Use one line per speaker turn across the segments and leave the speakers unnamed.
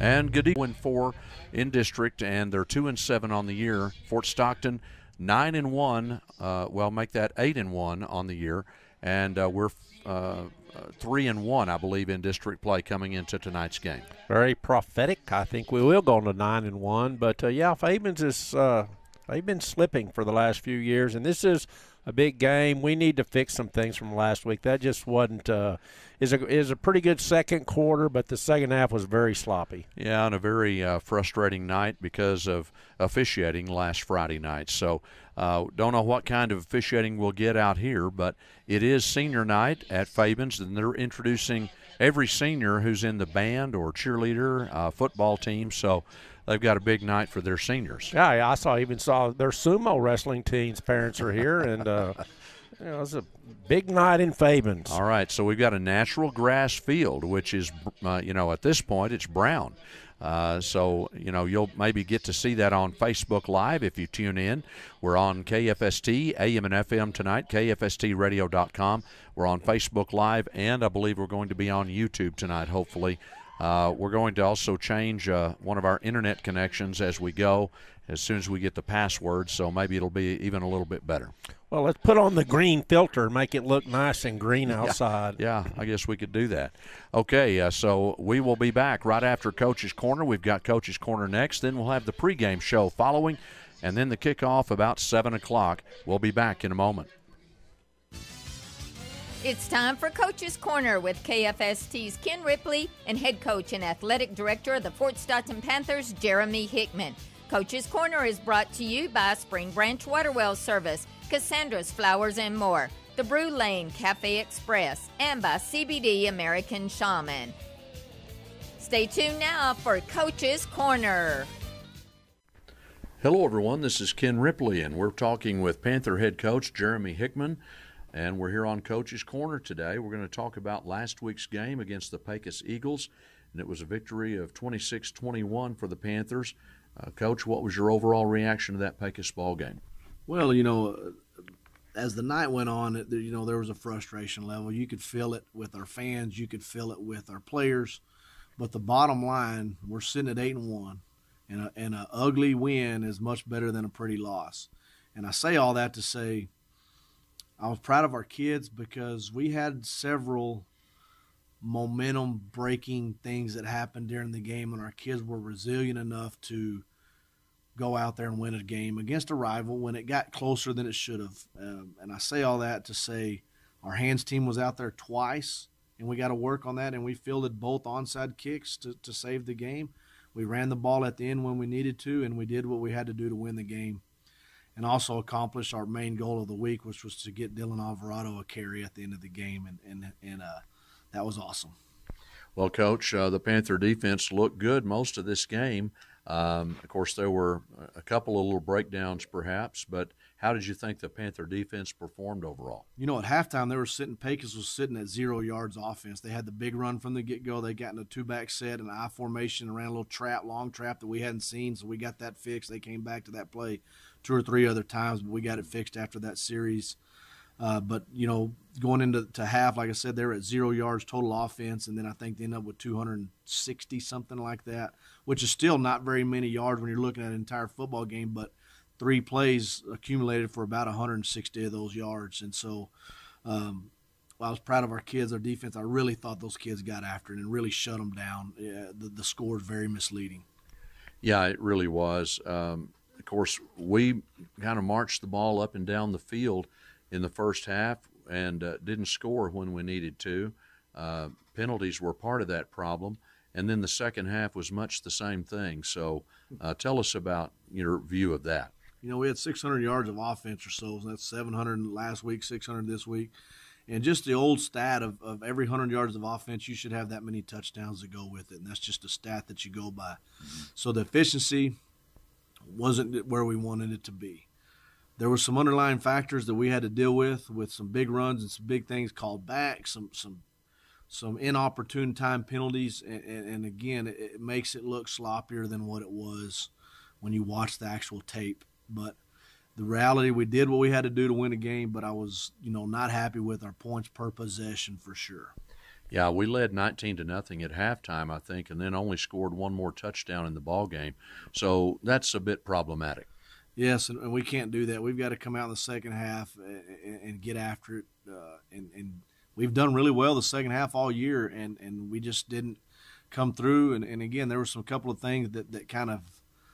And good evening. 4 in district, and they're 2-7 on the year. Fort Stockton 9-1. Well, make that 8-1 on the year, and we're 3-1, I believe, in district play coming into tonight's game.
Very prophetic. I think we will go to 9-1, but yeah, Fabens is they've been slipping for the last few years, and this is a big game. We need to fix some things from last week. That just wasn't is a pretty good second quarter, but the second half was very sloppy.
Yeah, and a very frustrating night because of officiating last Friday night. So don't know what kind of officiating we'll get out here, but it is senior night at Fabens, and they're introducing every senior who's in the band or cheerleader football team. So they've got a big night for their seniors.
Yeah, I even saw their sumo wrestling team's parents are here, and it's a big night in Fabens.
All right, so we've got a natural grass field, which is, at this point it's brown. So you'll maybe get to see that on Facebook Live if you tune in. We're on KFST, AM and FM tonight, KFSTradio.com. We're on Facebook Live, and I believe we're going to be on YouTube tonight, hopefully. We're going to also change one of our internet connections as we go, as soon as we get the password, so maybe it'll be even a little bit better.
Well, let's put on the green filter and make it look nice and green outside.
Yeah, I guess we could do that. Okay, so we will be back right after Coach's Corner. We've got Coach's Corner next. Then we'll have the pregame show following, and then the kickoff about 7 o'clock. We'll be back in a moment.
It's time for Coach's Corner with KFST's Ken Ripley and head coach and athletic director of the Fort Stockton Panthers, Jeremy Hickman. Coach's Corner is brought to you by Spring Branch Waterwell Service, Cassandra's Flowers and More, the Brew Lane Cafe Express, and by CBD American Shaman. Stay tuned now for Coach's Corner.
Hello, everyone. This is Ken Ripley, and we're talking with Panther head coach Jeremy Hickman. And we're here on Coach's Corner today. We're going to talk about last week's game against the Pecos Eagles, and it was a victory of 26-21 for the Panthers. Coach, what was your overall reaction to that Pecos ball game?
Well, as the night went on, there was a frustration level. You could feel it with our fans. You could feel it with our players. But the bottom line, we're sitting at 8-1, and an ugly win is much better than a pretty loss. And I say all that to say, I was proud of our kids because we had several momentum-breaking things that happened during the game, and our kids were resilient enough to go out there and win a game against a rival when it got closer than it should have. And I say all that to say our hands team was out there twice, and we got to work on that, and we fielded both onside kicks to save the game. We ran the ball at the end when we needed to, and we did what we had to do to win the game. And also accomplished our main goal of the week, which was to get Dylan Alvarado a carry at the end of the game, and that was awesome.
Well, Coach, the Panther defense looked good most of this game. Of course, there were a couple of little breakdowns perhaps, but how did you think the Panther defense performed overall?
At halftime, Pecos was sitting at 0 yards offense. They had the big run from the get-go. They got in a two-back set, an I formation, and ran a little long trap that we hadn't seen, so we got that fixed. They came back to that play 2 or 3 other times, but we got it fixed after that series. But going into half, like I said, they were at 0 yards total offense, and then I think they ended up with 260, something like that, which is still not very many yards when you're looking at an entire football game, but 3 plays accumulated for about 160 of those yards. And so I was proud of our kids, our defense. I really thought those kids got after it and really shut them down. The score is very misleading.
Yeah, it really was. Of course, we kind of marched the ball up and down the field in the first half and didn't score when we needed to. Penalties were part of that problem. And then the second half was much the same thing. So tell us about your view of that.
We had 600 yards of offense or so. That's 700 last week, 600 this week. And just the old stat of every 100 yards of offense, you should have that many touchdowns to go with it. And that's just a stat that you go by. Mm-hmm. So the efficiency wasn't where we wanted it to be. There were some underlying factors that we had to deal with some big runs and some big things called back, some inopportune time penalties, and again, it makes it look sloppier than what it was when you watch the actual tape. But the reality, we did what we had to do to win a game, but I was, not happy with our points per possession for sure.
Yeah, we led 19-0 at halftime, I think, and then only scored one more touchdown in the ball game. So that's a bit problematic.
Yes, and we can't do that. We've got to come out in the second half and get after it. And we've done really well the second half all year, and we just didn't come through. And again, there were some couple of things that kind of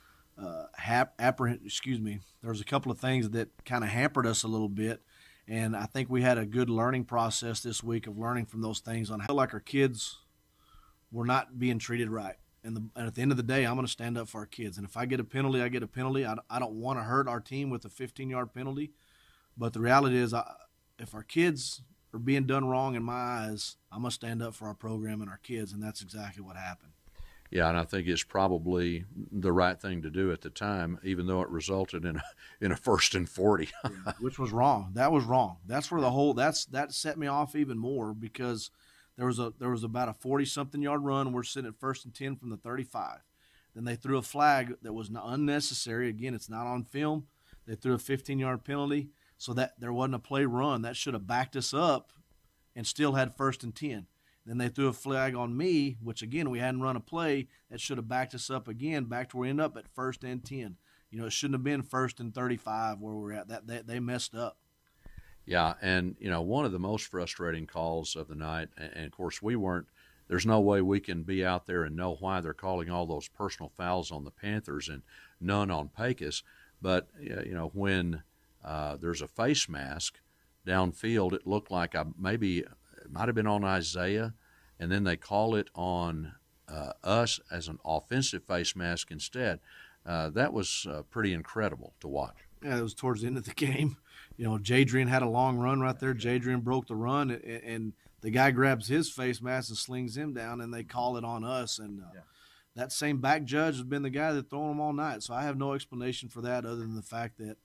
there was a couple of things that kind of hampered us a little bit. And I think we had a good learning process this week of learning from those things on how, like, our kids were not being treated right. And at the end of the day, I'm going to stand up for our kids. And if I get a penalty, I get a penalty. I don't want to hurt our team with a 15-yard penalty. But the reality is, if our kids are being done wrong in my eyes, I'm going to stand up for our program and our kids, and that's exactly what happened.
Yeah, and I think it's probably the right thing to do at the time, even though it resulted in a 1st and 40.
Yeah, which was wrong. That was wrong. That's where that set me off even more, because there was about a 40-something yard run. We're sitting at 1st and 10 from the 35. Then they threw a flag that was unnecessary. Again, it's not on film. They threw a 15-yard penalty, so that there wasn't a play run. That should have backed us up and still had 1st and 10. Then they threw a flag on me, which, again, we hadn't run a play. That should have backed us up again, back to where we end up at 1st and 10. You know, it shouldn't have been 1st and 35 where we're at. They messed up.
Yeah, and, one of the most frustrating calls of the night, and of course there's no way we can be out there and know why they're calling all those personal fouls on the Panthers and none on Pecos. But, when there's a face mask downfield, it looked like maybe it might have been on Isaiah, and then they call it on us as an offensive face mask instead. That was pretty incredible to watch.
Yeah, it was towards the end of the game. Jadrian had a long run right there. Jadrian broke the run, and the guy grabs his face mask and slings him down, and they call it on us. And that same back judge has been the guy that's throwing them all night. So I have no explanation for that other than the fact that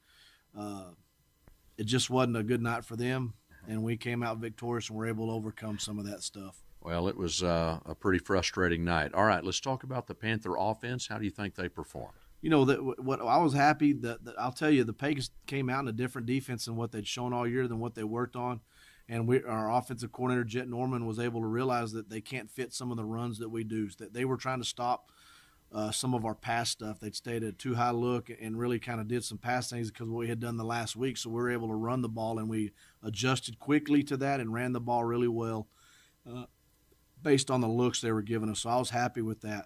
it just wasn't a good night for them, and we came out victorious and were able to overcome some of that stuff.
Well, it was a pretty frustrating night. All right, let's talk about the Panther offense. How do you think they performed?
What I was happy that I'll tell you, the Pecos came out in a different defense than what they'd shown all year, than what they worked on. And our offensive coordinator, Jet Norman, was able to realize that they can't fit some of the runs that we do. That they were trying to stop some of our pass stuff. They'd stayed at a too high look and really kind of did some pass things because of what we had done the last week. So we were able to run the ball, and we adjusted quickly to that and ran the ball really well based on the looks they were giving us. So I was happy with that.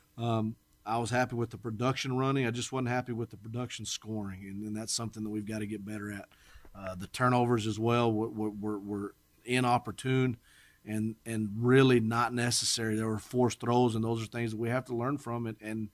I was happy with the production running. I just wasn't happy with the production scoring, and that's something that we've got to get better at. The turnovers as well were inopportune and really not necessary. There were forced throws, and those are things that we have to learn from and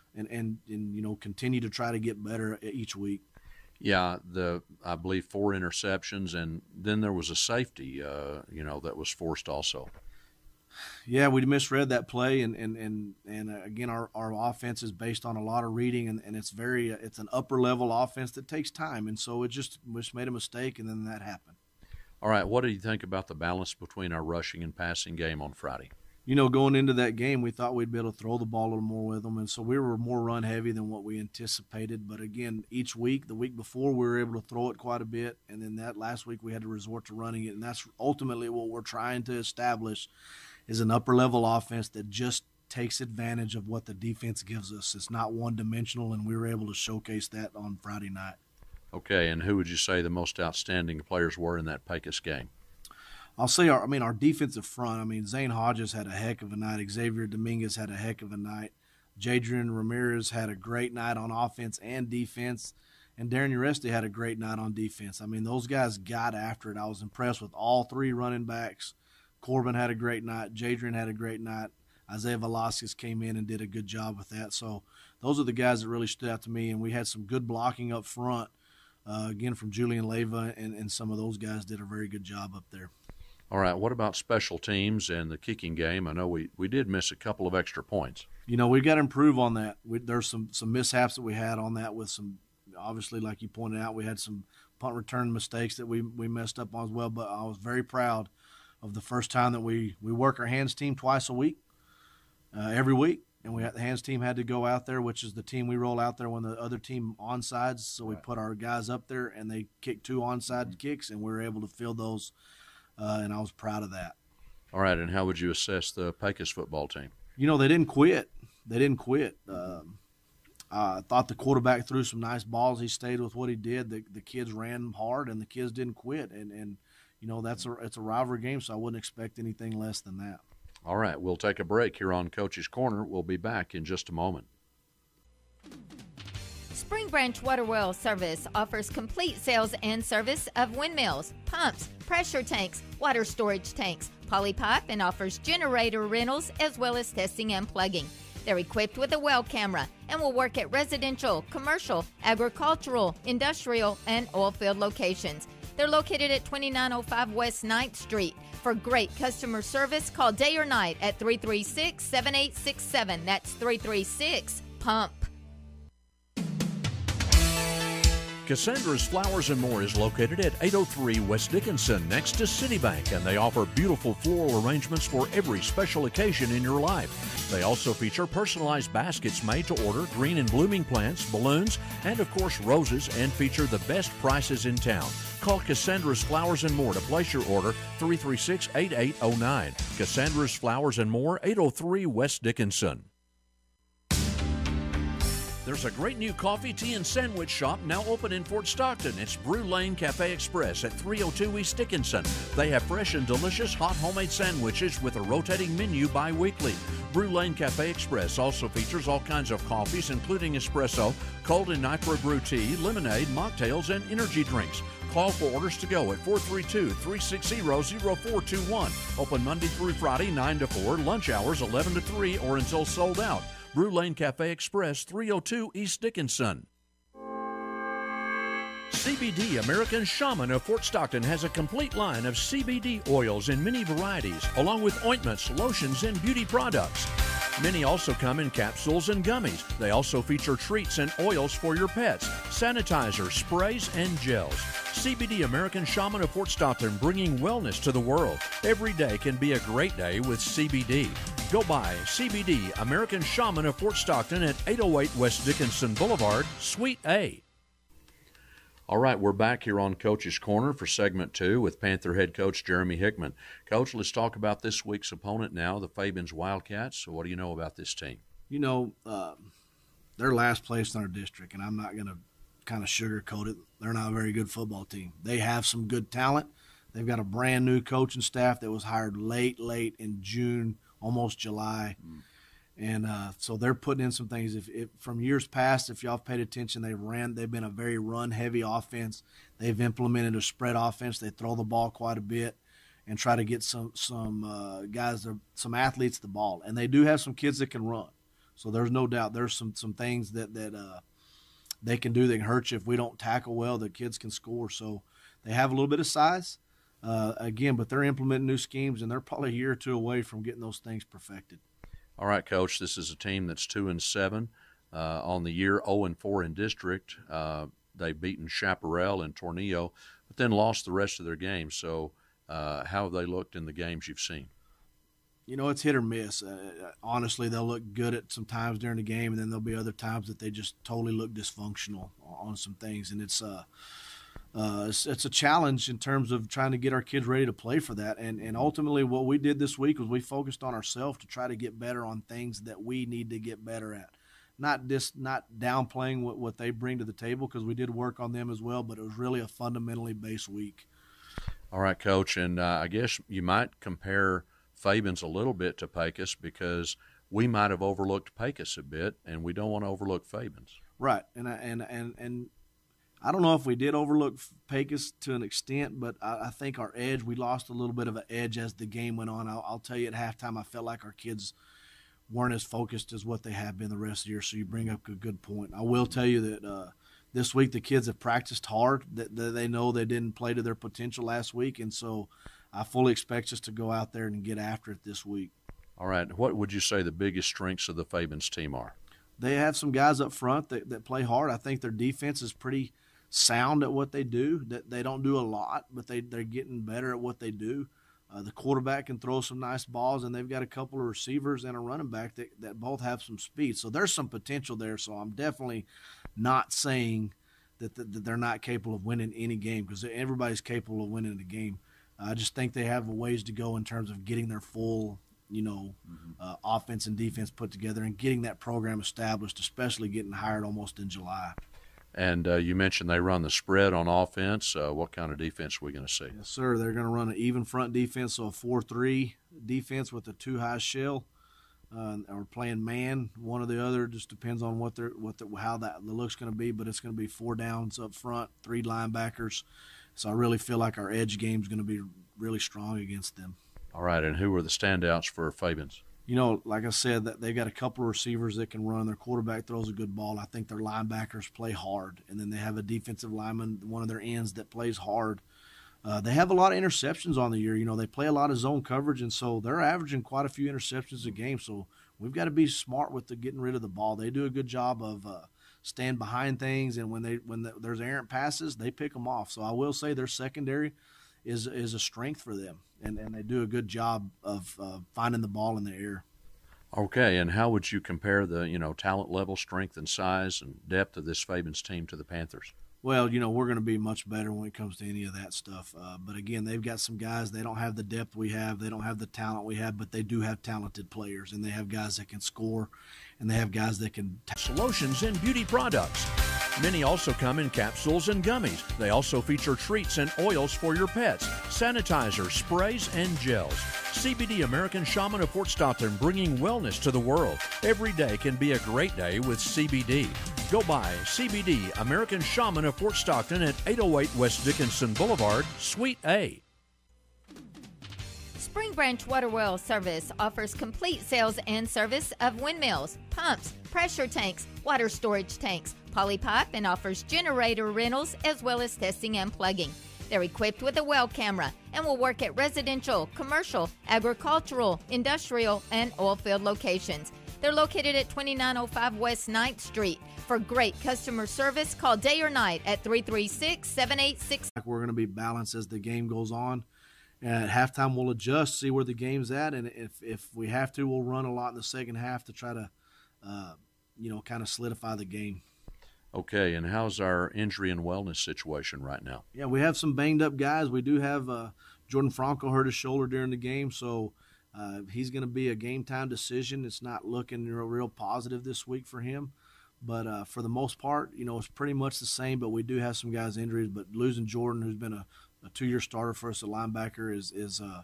continue to try to get better each week.
Yeah, I believe 4 interceptions, and then there was a safety, that was forced also.
Yeah, we misread that play, and again, our offense is based on a lot of reading, and it's an upper level offense that takes time, and so we just made a mistake, and then that happened.
All right, what do you think about the balance between our rushing and passing game on Friday?
Going into that game, we thought we'd be able to throw the ball a little more with them, and so we were more run heavy than what we anticipated. But again, each week, the week before, we were able to throw it quite a bit, and then that last week we had to resort to running it, and that's ultimately what we're trying to establish is an upper-level offense that just takes advantage of what the defense gives us. It's not one-dimensional, and we were able to showcase that on Friday night.
Okay, and who would you say the most outstanding players were in that Pecos game?
I'll say our defensive front. Zane Hodges had a heck of a night. Xavier Dominguez had a heck of a night. Jadrian Ramirez had a great night on offense and defense. And Darren Uresti had a great night on defense. Those guys got after it. I was impressed with all 3 running backs. Corbin had a great night. Jadrian had a great night. Isaiah Velasquez came in and did a good job with that. So those are the guys that really stood out to me. And we had some good blocking up front, again, from Julian Leyva, and some of those guys did a very good job up there.
All right, what about special teams and the kicking game? I know we did miss a couple of extra points.
We've got to improve on that. There's some mishaps that we had on that with some, obviously, like you pointed out, we had some punt return mistakes that we messed up on as well. But I was very proud of the first time that we work our hands team twice a week, every week. And the hands team had to go out there, which is the team we roll out there when the other team onsides. So we put our guys up there, and they kicked 2 onside kicks, and we were able to fill those, and I was proud of that.
All right, and how would you assess the Pecos football team?
You know, they didn't quit. I thought the quarterback threw some nice balls. He stayed with what he did. The kids ran hard, and the kids didn't quit. And you know, it's a rivalry game, so I wouldn't expect anything less than that.
All right, we'll take a break here on Coach's Corner. We'll be back in just a moment.
Spring Branch Water Well Service offers complete sales and service of windmills, pumps, pressure tanks, water storage tanks, polypipe, and offers generator rentals as well as testing and plugging. They're equipped with a well camera and will work at residential, commercial, agricultural, industrial, and oil field locations. They're located at 2905 West 9th Street. For great customer service, call day or night at 336-7867. That's 336-PUMP.
Cassandra's Flowers and More is located at 803 West Dickinson next to Citibank, and they offer beautiful floral arrangements for every special occasion in your life. They also feature personalized baskets made to order, green and blooming plants, balloons, and of course roses, and feature the best prices in town. Call Cassandra's Flowers and More to place your order, 336-8809. Cassandra's Flowers and More, 803 West Dickinson. There's a great new coffee, tea, and sandwich shop now open in Fort Stockton. It's Brew Lane Cafe Express at 302 East Dickinson. They have fresh and delicious hot homemade sandwiches with a rotating menu bi-weekly. Brew Lane Cafe Express also features all kinds of coffees, including espresso, cold and nitro brew tea, lemonade, mocktails, and energy drinks. Call for orders to go at 432-360-0421. Open Monday through Friday, 9 to 4, lunch hours 11 to 3, or until sold out. Brew Lane Cafe Express, 302 East Dickinson. CBD American Shaman of Fort Stockton has a complete line of CBD oils in many varieties, along with ointments, lotions, and beauty products. Many also come in capsules and gummies. They also feature treats and oils for your pets, sanitizers, sprays, and gels. CBD American Shaman of Fort Stockton, bringing wellness to the world. Every day can be a great day with CBD. Go by CBD American Shaman of Fort Stockton at 808 West Dickinson Boulevard, Suite A. All right, we're back here on Coach's Corner for segment 2 with Panther head coach Jeremy Hickman. Coach, let's talk about this week's opponent now, the Fabens Wildcats. So what do you know about this team?
You know, they're last place in our district, and I'm not going to kind of sugarcoat it. They're not a very good football team. They have some good talent. They've got a brand new coaching staff that was hired late in June, almost July. And so they're putting in some things. If from years past, if y'all have paid attention, they've been a very run-heavy offense. They've implemented a spread offense. They throw the ball quite a bit and try to get some guys, some athletes the ball. And they do have some kids that can run. So there's no doubt there's some things that they can do that can hurt you. If we don't tackle well, the kids can score. So they have a little bit of size, again, but they're implementing new schemes, and they're probably a year or two away from getting those things perfected.
All right, Coach, this is a team that's 2-7 on the year, 0-4 in district. They've beaten Chaparral and Tornillo, but then lost the rest of their games. So how have they looked in the games you've seen?
You know, it's hit or miss. Honestly, they'll look good at some times during the game, and then there'll be other times that they just totally look dysfunctional on some things. And it's a challenge in terms of trying to get our kids ready to play for that. And ultimately what we did this week was we focused on ourselves to try to get better on things that we need to get better at. Not downplaying what they bring to the table, because we did work on them as well, but it was really a fundamentally based week.
All right, Coach, and I guess you might compare Fabens a little bit to Pecos, because we might have overlooked Pecos a bit, and we don't want to overlook Fabens.
Right, and I don't know if we did overlook Pecos to an extent, but I think our edge, we lost a little bit of an edge as the game went on. I'll tell you, at halftime, I felt like our kids weren't as focused as what they have been the rest of the year, so you bring up a good point. I will tell you that this week the kids have practiced hard. That they know they didn't play to their potential last week, and so I fully expect us to go out there and get after it this week. All right.
What would you say the biggest strengths of the Fabens team are?
They have some guys up front that play hard. I think their defense is pretty sound at what they do. That they don't do a lot, but they're getting better at what they do. The quarterback can throw some nice balls, and they've got a couple of receivers and a running back that both have some speed. So there's some potential there. So I'm definitely not saying that they're not capable of winning any game, because everybody's capable of winning a game. I just think they have a ways to go in terms of getting their full, offense and defense put together and getting that program established, especially getting hired almost in July.
And you mentioned they run the spread on offense. What kind of defense are we going to see?
Yes, sir. They're going to run an even front defense, so a 4-3 defense with a 2-high shell. Or playing man, one or the other. Just depends on how the look's going to be. But it's going to be 4 downs up front, 3 linebackers. So I really feel like our edge game is going to be really strong against them.
All right, and who are the standouts for Fabens?
Like I said, that they've got a couple of receivers that can run. Their quarterback throws a good ball. I think their linebackers play hard. And then they have a defensive lineman, one of their ends, that plays hard. They have a lot of interceptions on the year. They play a lot of zone coverage, and so they're averaging quite a few interceptions a game. So we've got to be smart with getting rid of the ball. They do a good job of stand behind things, and when there's errant passes, they pick them off. So I will say their secondary is a strength for them, and they do a good job of finding the ball in the air.
Okay, and how would you compare the talent level, strength, and size and depth of this Fabens team to the Panthers?
Well, we're going to be much better when it comes to any of that stuff. But, again, they've got some guys. They don't have the depth we have. They don't have the talent we have, but they do have talented players, and they have guys that can score, and they have guys that can
lotions and beauty products. Many also come in capsules and gummies. They also feature treats and oils for your pets, sanitizers, sprays, and gels. CBD American Shaman of Fort Stockton, bringing wellness to the world. Every day can be a great day with CBD. Go by CBD American Shaman of Fort Stockton at 808 West Dickinson Boulevard, Suite A.
Spring Branch Water Well Service offers complete sales and service of windmills, pumps, pressure tanks, water storage tanks, poly pipe, and offers generator rentals as well as testing and plugging. They're equipped with a well camera and will work at residential, commercial, agricultural, industrial, and oil field locations. They're located at 2905 West 9th Street. For great customer service, call day or night at 336-786.
We're going to be balanced as the game goes on. And at halftime, we'll adjust, see where the game's at, and if we have to, we'll run a lot in the second half to try to, kind of solidify the game.
Okay, and how's our injury and wellness situation right now?
Yeah, we have some banged-up guys. We do have Jordan Franco hurt his shoulder during the game, so he's going to be a game-time decision. It's not looking real positive this week for him. But for the most part, it's pretty much the same, but we do have some guys injuries. But losing Jordan, who's been a 2-year starter for us at linebacker, is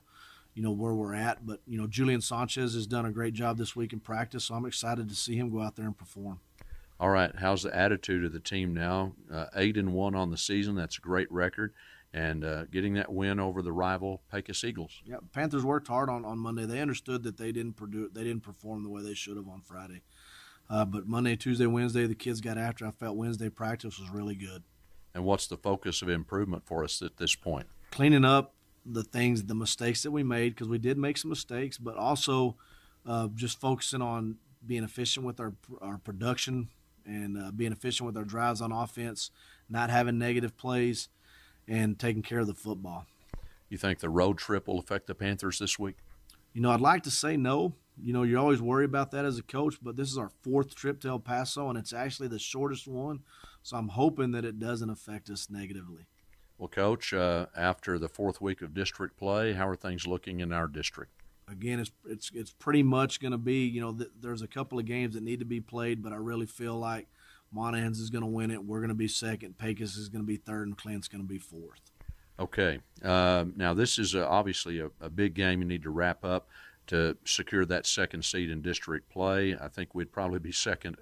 where we're at. But, Julian Sanchez has done a great job this week in practice, so I'm excited to see him go out there and perform.
All right, how's the attitude of the team now? 8-1 on the season, that's a great record. And getting that win over the rival Pecos Eagles.
Yeah, Panthers worked hard on Monday. They understood that they didn't perform the way they should have on Friday. But Monday, Tuesday, Wednesday, the kids got after. I felt Wednesday practice was really good.
And what's the focus of improvement for us at this point?
Cleaning up the mistakes that we made, because we did make some mistakes, but also just focusing on being efficient with our production and being efficient with our drives on offense, not having negative plays, and taking care of the football.
You think the road trip will affect the Panthers this week?
I'd like to say no. You always worry about that as a coach, but this is our 4th trip to El Paso, and it's actually the shortest one, so I'm hoping that it doesn't affect us negatively.
Well, Coach, after the 4th week of district play, how are things looking in our district?
Again, it's pretty much going to be, there's a couple of games that need to be played, but I really feel like Monahans is going to win it. We're going to be second. Pecos is going to be third, and Clint's going to be fourth.
Okay. Now, this is obviously a big game you need to wrap up to secure that second seed in district play. I think we'd probably be second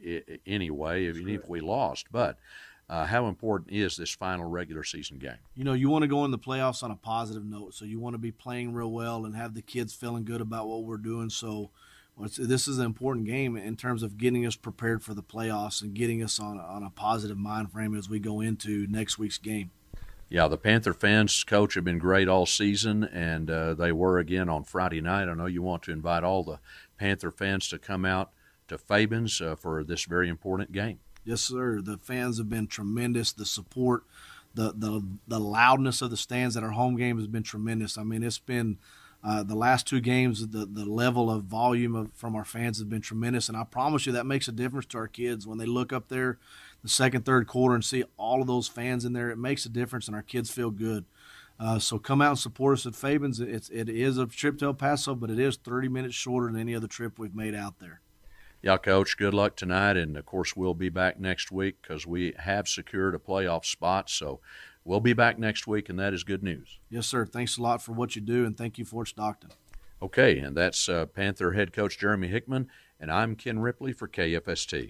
anyway, even if we lost. But how important is this final regular season game?
You want to go in the playoffs on a positive note, so you want to be playing real well and have the kids feeling good about what we're doing. So this is an important game in terms of getting us prepared for the playoffs and getting us on a positive mind frame as we go into next week's game.
Yeah, the Panther fans, Coach, have been great all season, and they were again on Friday night. I know you want to invite all the Panther fans to come out to Fabens for this very important game.
Yes, sir. The fans have been tremendous. The support, the loudness of the stands at our home game has been tremendous. I mean, it's been the last 2 games, the level of volume from our fans has been tremendous, and I promise you that makes a difference to our kids. When they look up there the second, third quarter and see all of those fans in there, it makes a difference, and our kids feel good. So come out and support us at Fabens. It is a trip to El Paso, but it is 30 minutes shorter than any other trip we've made out there.
Yeah, Coach, good luck tonight. And, of course, we'll be back next week because we have secured a playoff spot. So we'll be back next week, and that is good news.
Yes, sir. Thanks a lot for what you do, and thank you for Stockton.
Okay, and that's Panther head coach Jeremy Hickman, and I'm Ken Ripley for KFST.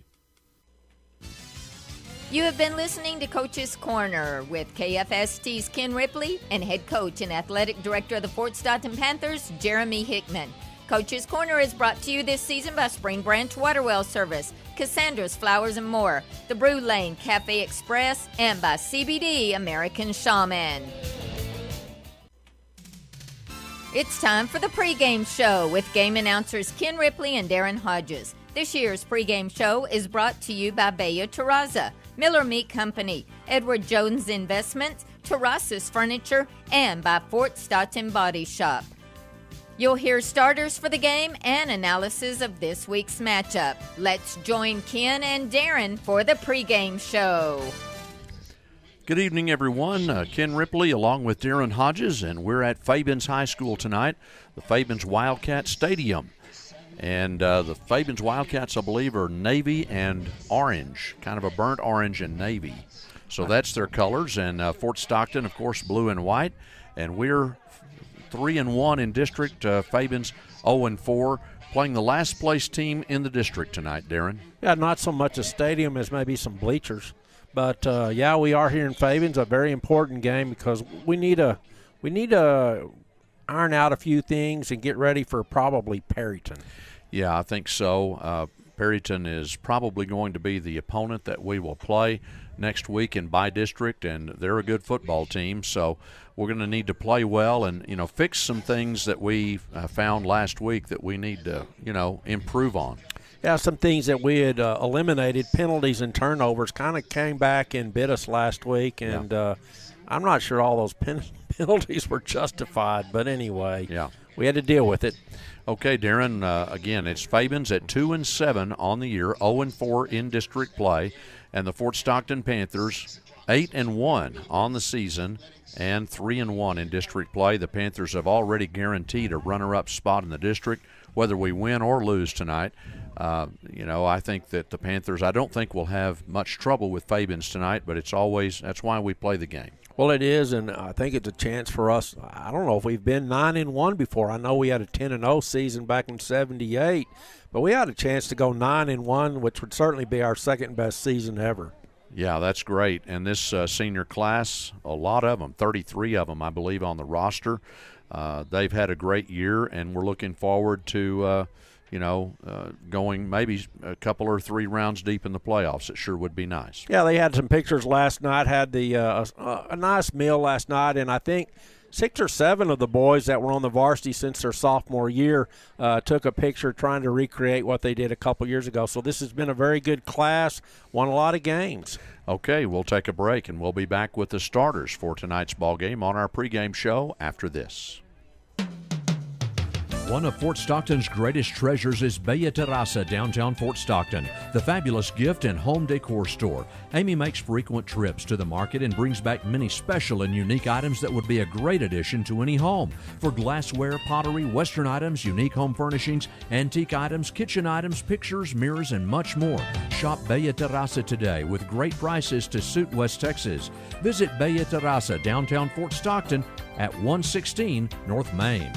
You have been listening to Coach's Corner with KFST's Ken Ripley and head coach and athletic director of the Fort Stockton Panthers, Jeremy Hickman. Coach's Corner is brought to you this season by Spring Branch Waterwell Service, Cassandra's Flowers and More, the Brew Lane Cafe Express, and by CBD American Shaman. It's time for the pregame show with game announcers Ken Ripley and Darren Hodges. This year's pregame show is brought to you by Bella Terraza, Miller Meat Company, Edward Jones Investments, Terrazas Furniture, and by Fort Stockton Body Shop. You'll hear starters for the game and analysis of this week's matchup. Let's join Ken and Darren for the pregame show.
Good evening, everyone. Ken Ripley along with Darren Hodges, and we're at Fabens High School tonight, the Fabens Wildcat Stadium. And the Fabens Wildcats, I believe, are navy and orange, kind of a burnt orange and navy. So that's their colors. And Fort Stockton, of course, blue and white. And we're 3-1 in district. Fabens 0-4, playing the last place team in the district tonight, Darren.
Yeah, not so much a stadium as maybe some bleachers. But, yeah, we are here in Fabens, a very important game because we need to iron out a few things and get ready for probably Perryton.
Yeah, I think so. Perryton is probably going to be the opponent that we will play next week in by-district, and they're a good football team, so we're going to need to play well and, fix some things that we found last week that we need to, improve on.
Yeah, some things that we had eliminated, penalties and turnovers, kind of came back and bit us last week, and I'm not sure all those penalties were justified, but anyway, we had to deal with it.
Okay, Darren, again, it's Fabens at 2-7 on the year, 0-4 in district play, and the Fort Stockton Panthers 8-1 on the season and 3-1 in district play. The Panthers have already guaranteed a runner-up spot in the district, whether we win or lose tonight. I think that the Panthers, I don't think we'll have much trouble with Fabens tonight, but that's why we play the game.
Well, it is, and I think it's a chance for us. I don't know if we've been 9-1 before. I know we had a 10-0 season back in '78, but we had a chance to go 9-1, which would certainly be our second best season ever.
Yeah, that's great. And this senior class, a lot of them, 33 of them, I believe, on the roster. They've had a great year, and we're looking forward to going maybe a couple or three rounds deep in the playoffs. It sure would be nice.
Yeah, they had some pictures last night, had a nice meal last night, and I think 6 or 7 of the boys that were on the varsity since their sophomore year took a picture trying to recreate what they did a couple years ago. So this has been a very good class, won a lot of games.
Okay, we'll take a break, and we'll be back with the starters for tonight's ball game on our pregame show after this.
One of Fort Stockton's greatest treasures is Bella Terraza, downtown Fort Stockton, the fabulous gift and home decor store. Amy makes frequent trips to the market and brings back many special and unique items that would be a great addition to any home. For glassware, pottery, Western items, unique home furnishings, antique items, kitchen items, pictures, mirrors, and much more. Shop Bella Terraza today with great prices to suit West Texas. Visit Bella Terraza, downtown Fort Stockton at 116 North Main.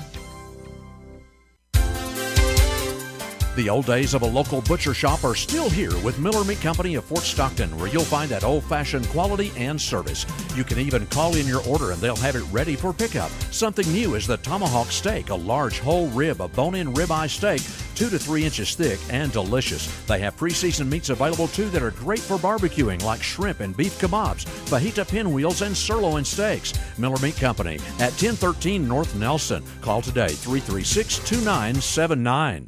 The old days of a local butcher shop are still here with Miller Meat Company of Fort Stockton, where you'll find that old-fashioned quality and service. You can even call in your order and they'll have it ready for pickup. Something new is the tomahawk steak, a large whole rib, a bone-in ribeye steak, 2 to 3 inches thick and delicious. They have pre-seasoned meats available too that are great for barbecuing, like shrimp and beef kebabs, fajita pinwheels, and sirloin steaks. Miller Meat Company at 1013 North Nelson. Call today, 336-2979.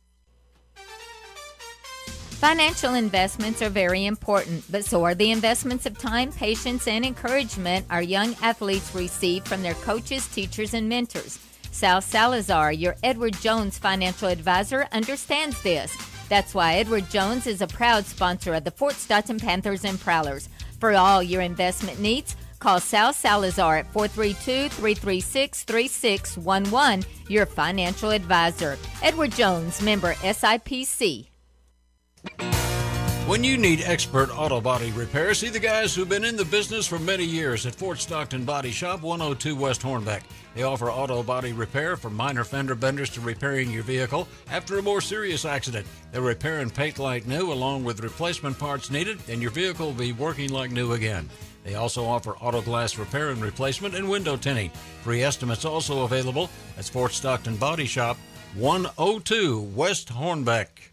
Financial investments are very important, but so are the investments of time, patience, and encouragement our young athletes receive from their coaches, teachers, and mentors. Sal Salazar, your Edward Jones financial advisor, understands this. That's why Edward Jones is a proud sponsor of the Fort Stockton Panthers and Prowlers. For all your investment needs, Call Sal Salazar at 432-336-3611, your financial advisor. Edward Jones, member SIPC.
When you need expert auto body repair, see the guys who've been in the business for many years at Fort Stockton Body Shop, 102 West Hornbeck. They offer auto body repair from minor fender benders to repairing your vehicle after a more serious accident. They'll repair and paint like new along with replacement parts needed, and your vehicle will be working like new again. They also offer auto glass repair and replacement and window tinting. Free estimates also available. That's Fort Stockton Body Shop, 102 West Hornbeck.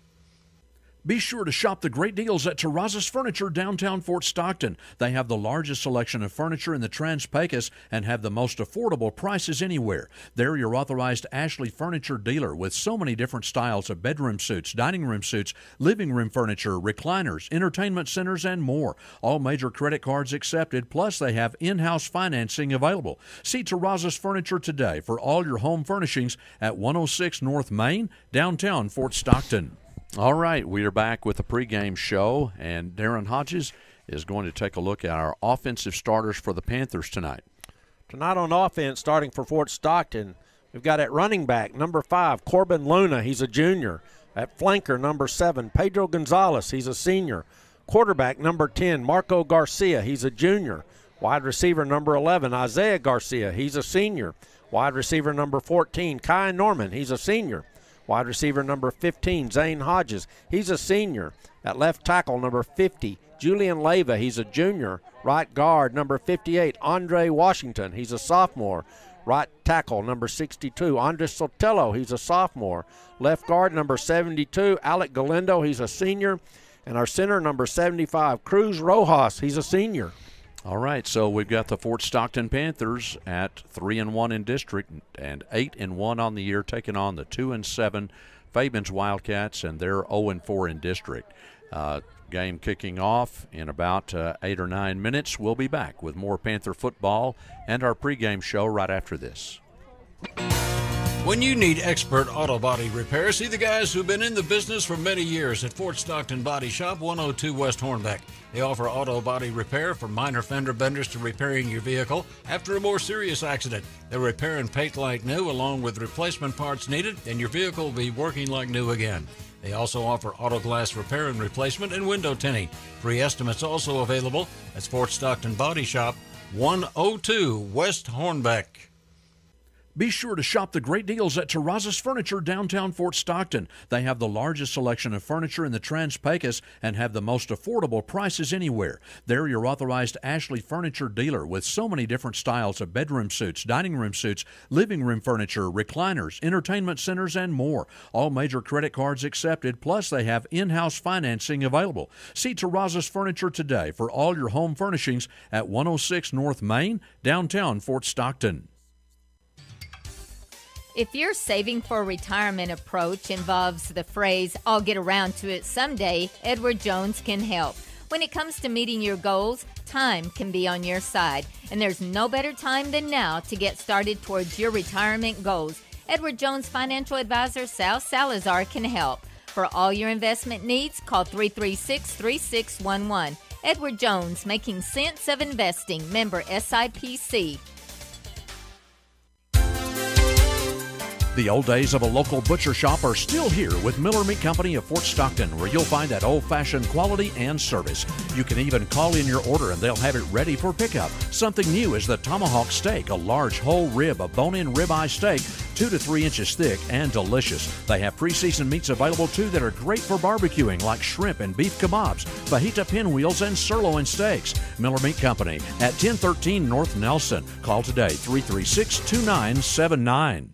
Be sure to shop the great deals at Terrazas Furniture downtown Fort Stockton. They have the largest selection of furniture in the Trans-Pecos and have the most affordable prices anywhere. They're your authorized Ashley Furniture dealer with so many different styles of bedroom suites, dining room suites, living room furniture, recliners, entertainment centers, and more. All major credit cards accepted, plus they have in-house financing available. See Terrazas Furniture today for all your home furnishings at 106 North Main, downtown Fort Stockton.
All right, we are back with the pregame show, and Darren Hodges is going to take a look at our offensive starters for the Panthers tonight.
Tonight on offense, starting for Fort Stockton, we've got at running back, number 5, Corbin Luna. He's a junior. At flanker, number 7, Pedro Gonzalez. He's a senior. Quarterback, number 10, Marco Garcia. He's a junior. Wide receiver, number 11, Isaiah Garcia. He's a senior. Wide receiver, number 14, Kai Norman. He's a senior. Wide receiver number 15, Zane Hodges. He's a senior. At left tackle, number 50, Julian Leyva. He's a junior. Right guard, number 58, Andre Washington. He's a sophomore. Right tackle, number 62, Andres Sotelo. He's a sophomore. Left guard, number 72, Alec Galindo. He's a senior. And our center, number 75, Cruz Rojas. He's a senior.
All right, so we've got the Fort Stockton Panthers at 3-1 in district and 8-1 on the year, taking on the 2-7 Fabens Wildcats, and they're 0-4 in district. Game kicking off in about 8 or 9 minutes. We'll be back with more Panther football and our pregame show right after this.
When you need expert auto body repair, see the guys who've been in the business for many years at Fort Stockton Body Shop, 102 West Hornbeck. They offer auto body repair from minor fender benders to repairing your vehicle after a more serious accident. They'll repair and paint like new along with replacement parts needed, and your vehicle will be working like new again. They also offer auto glass repair and replacement and window tinting. Free estimates also available. That's Fort Stockton Body Shop, 102 West Hornbeck.
Be sure to shop the great deals at Terrazas Furniture downtown Fort Stockton. They have the largest selection of furniture in the Trans-Pecos and have the most affordable prices anywhere. They're your authorized Ashley Furniture dealer with so many different styles of bedroom suites, dining room suites, living room furniture, recliners, entertainment centers, and more. All major credit cards accepted, plus they have in-house financing available. See Terrazas Furniture today for all your home furnishings at 106 North Main, downtown Fort Stockton.
If your saving for retirement approach involves the phrase, "I'll get around to it someday," Edward Jones can help. When it comes to meeting your goals, time can be on your side, and there's no better time than now to get started towards your retirement goals. Edward Jones financial advisor Sal Salazar can help. For all your investment needs, call 336-3611. Edward Jones, making sense of investing, member SIPC.
The old days of a local butcher shop are still here with Miller Meat Company of Fort Stockton, where you'll find that old-fashioned quality and service. You can even call in your order and they'll have it ready for pickup. Something new is the tomahawk steak, a large whole rib, a bone-in ribeye steak, 2 to 3 inches thick and delicious. They have pre-seasoned meats available too that are great for barbecuing, like shrimp and beef kebabs, fajita pinwheels, and sirloin steaks. Miller Meat Company at 1013 North Nelson. Call today, 336-2979.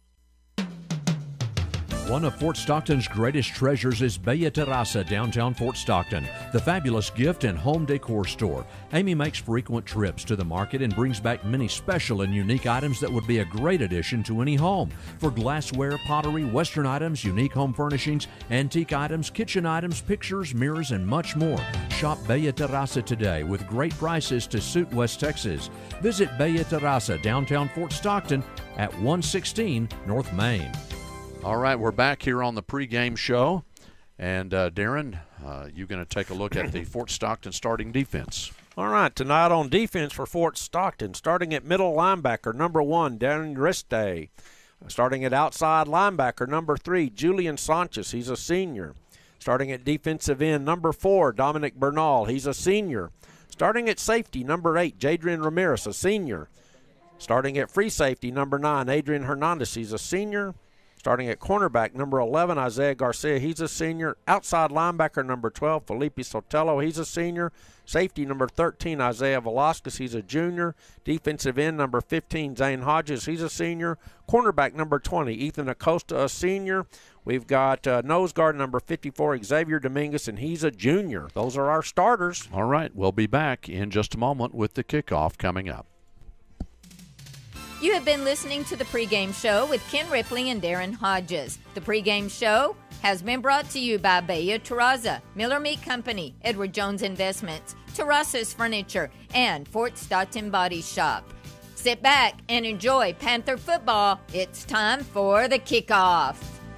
One of Fort Stockton's greatest treasures is Bella Terraza, downtown Fort Stockton, the fabulous gift and home decor store. Amy makes frequent trips to the market and brings back many special and unique items that would be a great addition to any home. For glassware, pottery, Western items, unique home furnishings, antique items, kitchen items, pictures, mirrors, and much more. Shop Bella Terraza today with great prices to suit West Texas. Visit Bella Terraza, downtown Fort Stockton at 116 North Main.
All right, we're back here on the pregame show. And Darren, you're going to take a look at the Fort Stockton starting defense.
All right, tonight on defense for Fort Stockton, starting at middle linebacker, number 1, Darren Riste. Starting at outside linebacker, number 3, Julian Sanchez. He's a senior. Starting at defensive end, number 4, Dominic Bernal. He's a senior. Starting at safety, number 8, Jadrian Ramirez, a senior. Starting at free safety, number 9, Adrian Hernandez. He's a senior. Starting at cornerback, number 11, Isaiah Garcia. He's a senior. Outside linebacker, number 12, Felipe Sotelo. He's a senior. Safety, number 13, Isaiah Velasquez. He's a junior. Defensive end, number 15, Zane Hodges. He's a senior. Cornerback, number 20, Ethan Acosta, a senior. We've got nose guard, number 54, Xavier Dominguez, and he's a junior. Those are our starters.
All right, we'll be back in just a moment with the kickoff coming up.
You have been listening to the Pregame Show with Ken Ripley and Darren Hodges. The Pregame Show has been brought to you by Bahia Terraza, Miller Meat Company, Edward Jones Investments, Terrazas Furniture, and Fort Stockton Body Shop. Sit back and enjoy Panther football. It's time for the kickoff.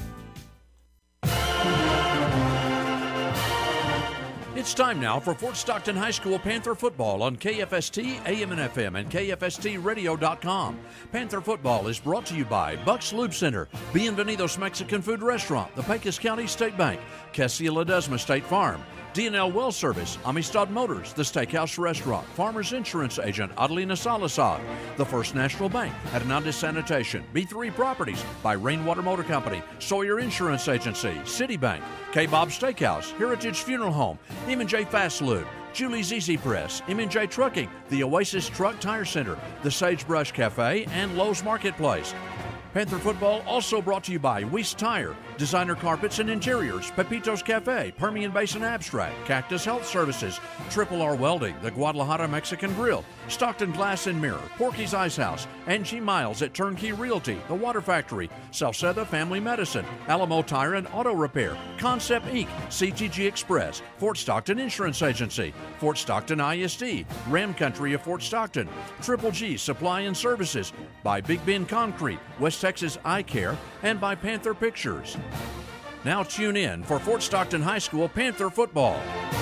It's time now for Fort Stockton High School Panther football on KFST, AM and FM, and KFSTradio.com. Panther football is brought to you by Buck's Lube Center, Bienvenidos Mexican Food Restaurant, the Pecos County State Bank, Cassia Ledesma State Farm, D&L Well Service, Amistad Motors, the Steakhouse Restaurant, Farmers Insurance Agent Adelina Salazar, the First National Bank, Hernandez Sanitation, B3 Properties, by Rainwater Motor Company, Sawyer Insurance Agency, Citibank, K-Bob Steakhouse, Heritage Funeral Home, M&J Fast Lube, Julie's Easy Press, M&J Trucking, the Oasis Truck Tire Center, the Sagebrush Cafe, and Lowe's Marketplace. Panther football also brought to you by Weiss Tire, Designer Carpets and Interiors, Pepito's Cafe, Permian Basin Abstract, Cactus Health Services, Triple R Welding, the Guadalajara Mexican Grill, Stockton Glass and Mirror, Porky's Ice House, Angie Miles at Turnkey Realty, The Water Factory, Salceda Family Medicine, Alamo Tire and Auto Repair, Concept Inc., CTG Express, Fort Stockton Insurance Agency, Fort Stockton ISD, Ram Country of Fort Stockton, Triple G Supply and Services, by Big Bend Concrete, West Texas Eye Care, and by Panther Pictures. Now tune in for Fort Stockton High School Panther football.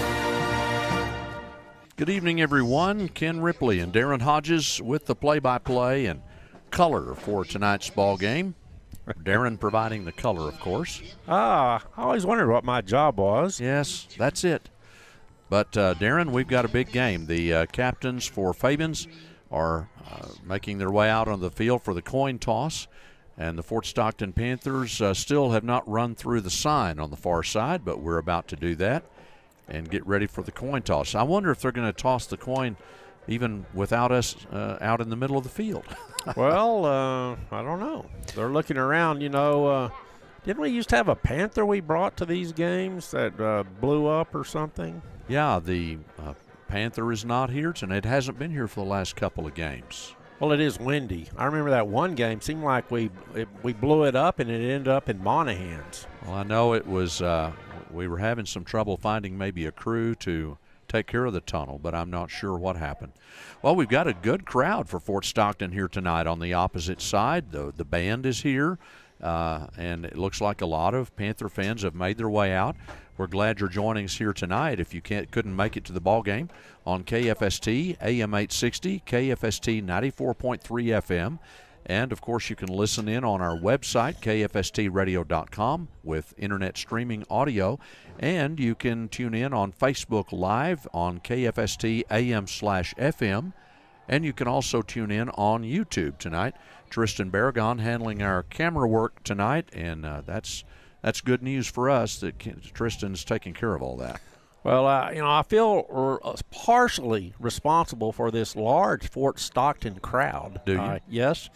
Good evening, everyone. Ken Ripley and Darren Hodges with the play-by-play and color for tonight's ball game. Darren providing the color, of course.
I always wondered what my job was.
Yes, that's it. But, Darren, we've got a big game. The captains for Fabens are making their way out on the field for the coin toss. And the Fort Stockton Panthers still have not run through the sign on the far side, but we're about to do that and get ready for the coin toss. I wonder if they're going to toss the coin even without us out in the middle of the field.
Well, I don't know. They're looking around, didn't we used to have a Panther we brought to these games that blew up or something?
Yeah, the Panther is not here tonight. It hasn't been here for the last couple of games.
Well, it is windy. I remember that one game seemed like we blew it up and it ended up in Monahan's.
Well, I know it was we were having some trouble finding maybe a crew to take care of the tunnel, but I'm not sure what happened. Well, we've got a good crowd for Fort Stockton here tonight on the opposite side. The band is here, and it looks like a lot of Panther fans have made their way out. We're glad you're joining us here tonight. If you couldn't make it to the ball game on KFST, AM 860, KFST 94.3 FM. And, of course, you can listen in on our website, KFSTradio.com, with internet streaming audio. And you can tune in on Facebook Live on KFST AM/FM. And you can also tune in on YouTube tonight. Tristan Barragon handling our camera work tonight, and that's good news for us that Tristan's taking care of all that.
Well, I feel partially responsible for this large Fort Stockton crowd.
Do you?
Yes.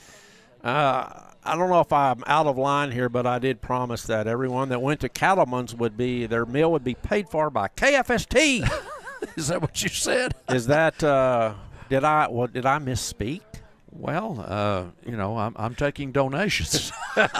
I don't know if I'm out of line here, but I did promise that everyone that went to Cattleman's their meal would be paid for by KFST.
Is that what you said?
Is that did I misspeak?
Well, I'm taking donations.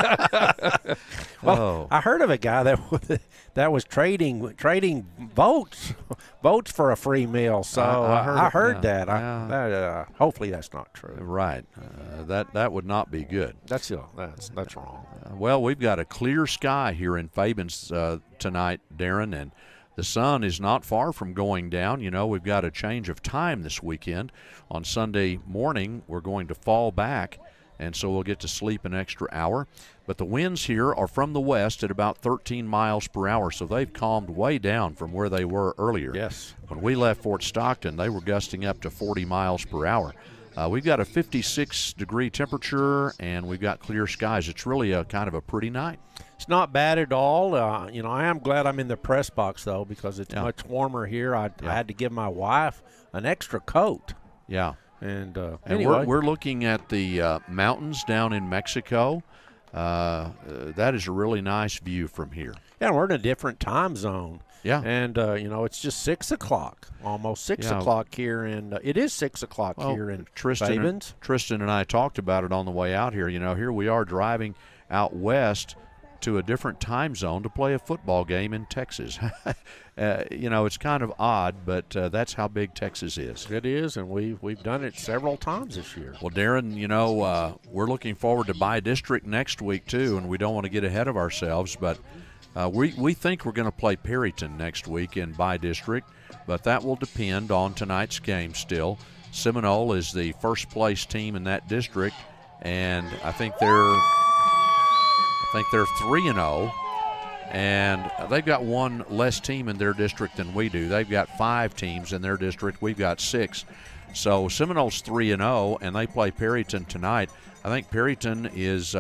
Well, I heard of a guy that was trading votes for a free meal. So I heard that. Hopefully that's not true.
Right. That would not be good.
That's wrong.
Well, we've got a clear sky here in Fabens tonight, Darren, and the sun is not far from going down. You know, we've got a change of time this weekend. On Sunday morning, we're going to fall back, and so we'll get to sleep an extra hour. But the winds here are from the west at about 13 miles per hour, so they've calmed way down from where they were earlier.
Yes.
When we left Fort Stockton, they were gusting up to 40 miles per hour. We've got a 56-degree temperature, and we've got clear skies. It's really a kind of a pretty night.
It's not bad at all. You know, I am glad I'm in the press box, though, because it's much warmer here. I had to give my wife an extra coat.
Yeah.
And
anyway. We're looking at the mountains down in Mexico. That is a really nice view from here.
Yeah, we're in a different time zone.
Yeah.
And, you know, it's just 6 o'clock, almost 6 o'clock here. It is 6 o'clock here in Fabens.
Tristan and I talked about it on the way out here. You know, here we are driving out west to a different time zone to play a football game in Texas. You know, it's kind of odd, but that's how big Texas is.
It is, and we've done it several times this year.
Well, Darren, you know, we're looking forward to Bi-District next week, too, and we don't want to get ahead of ourselves, but we think we're going to play Perryton next week in Bi-District, but that will depend on tonight's game still. Seminole is the first-place team in that district, and I think they're 3-0, and they've got one less team in their district than we do. They've got 5 teams in their district. We've got 6. So Seminole's 3-0, and they play Perryton tonight. I think Perryton is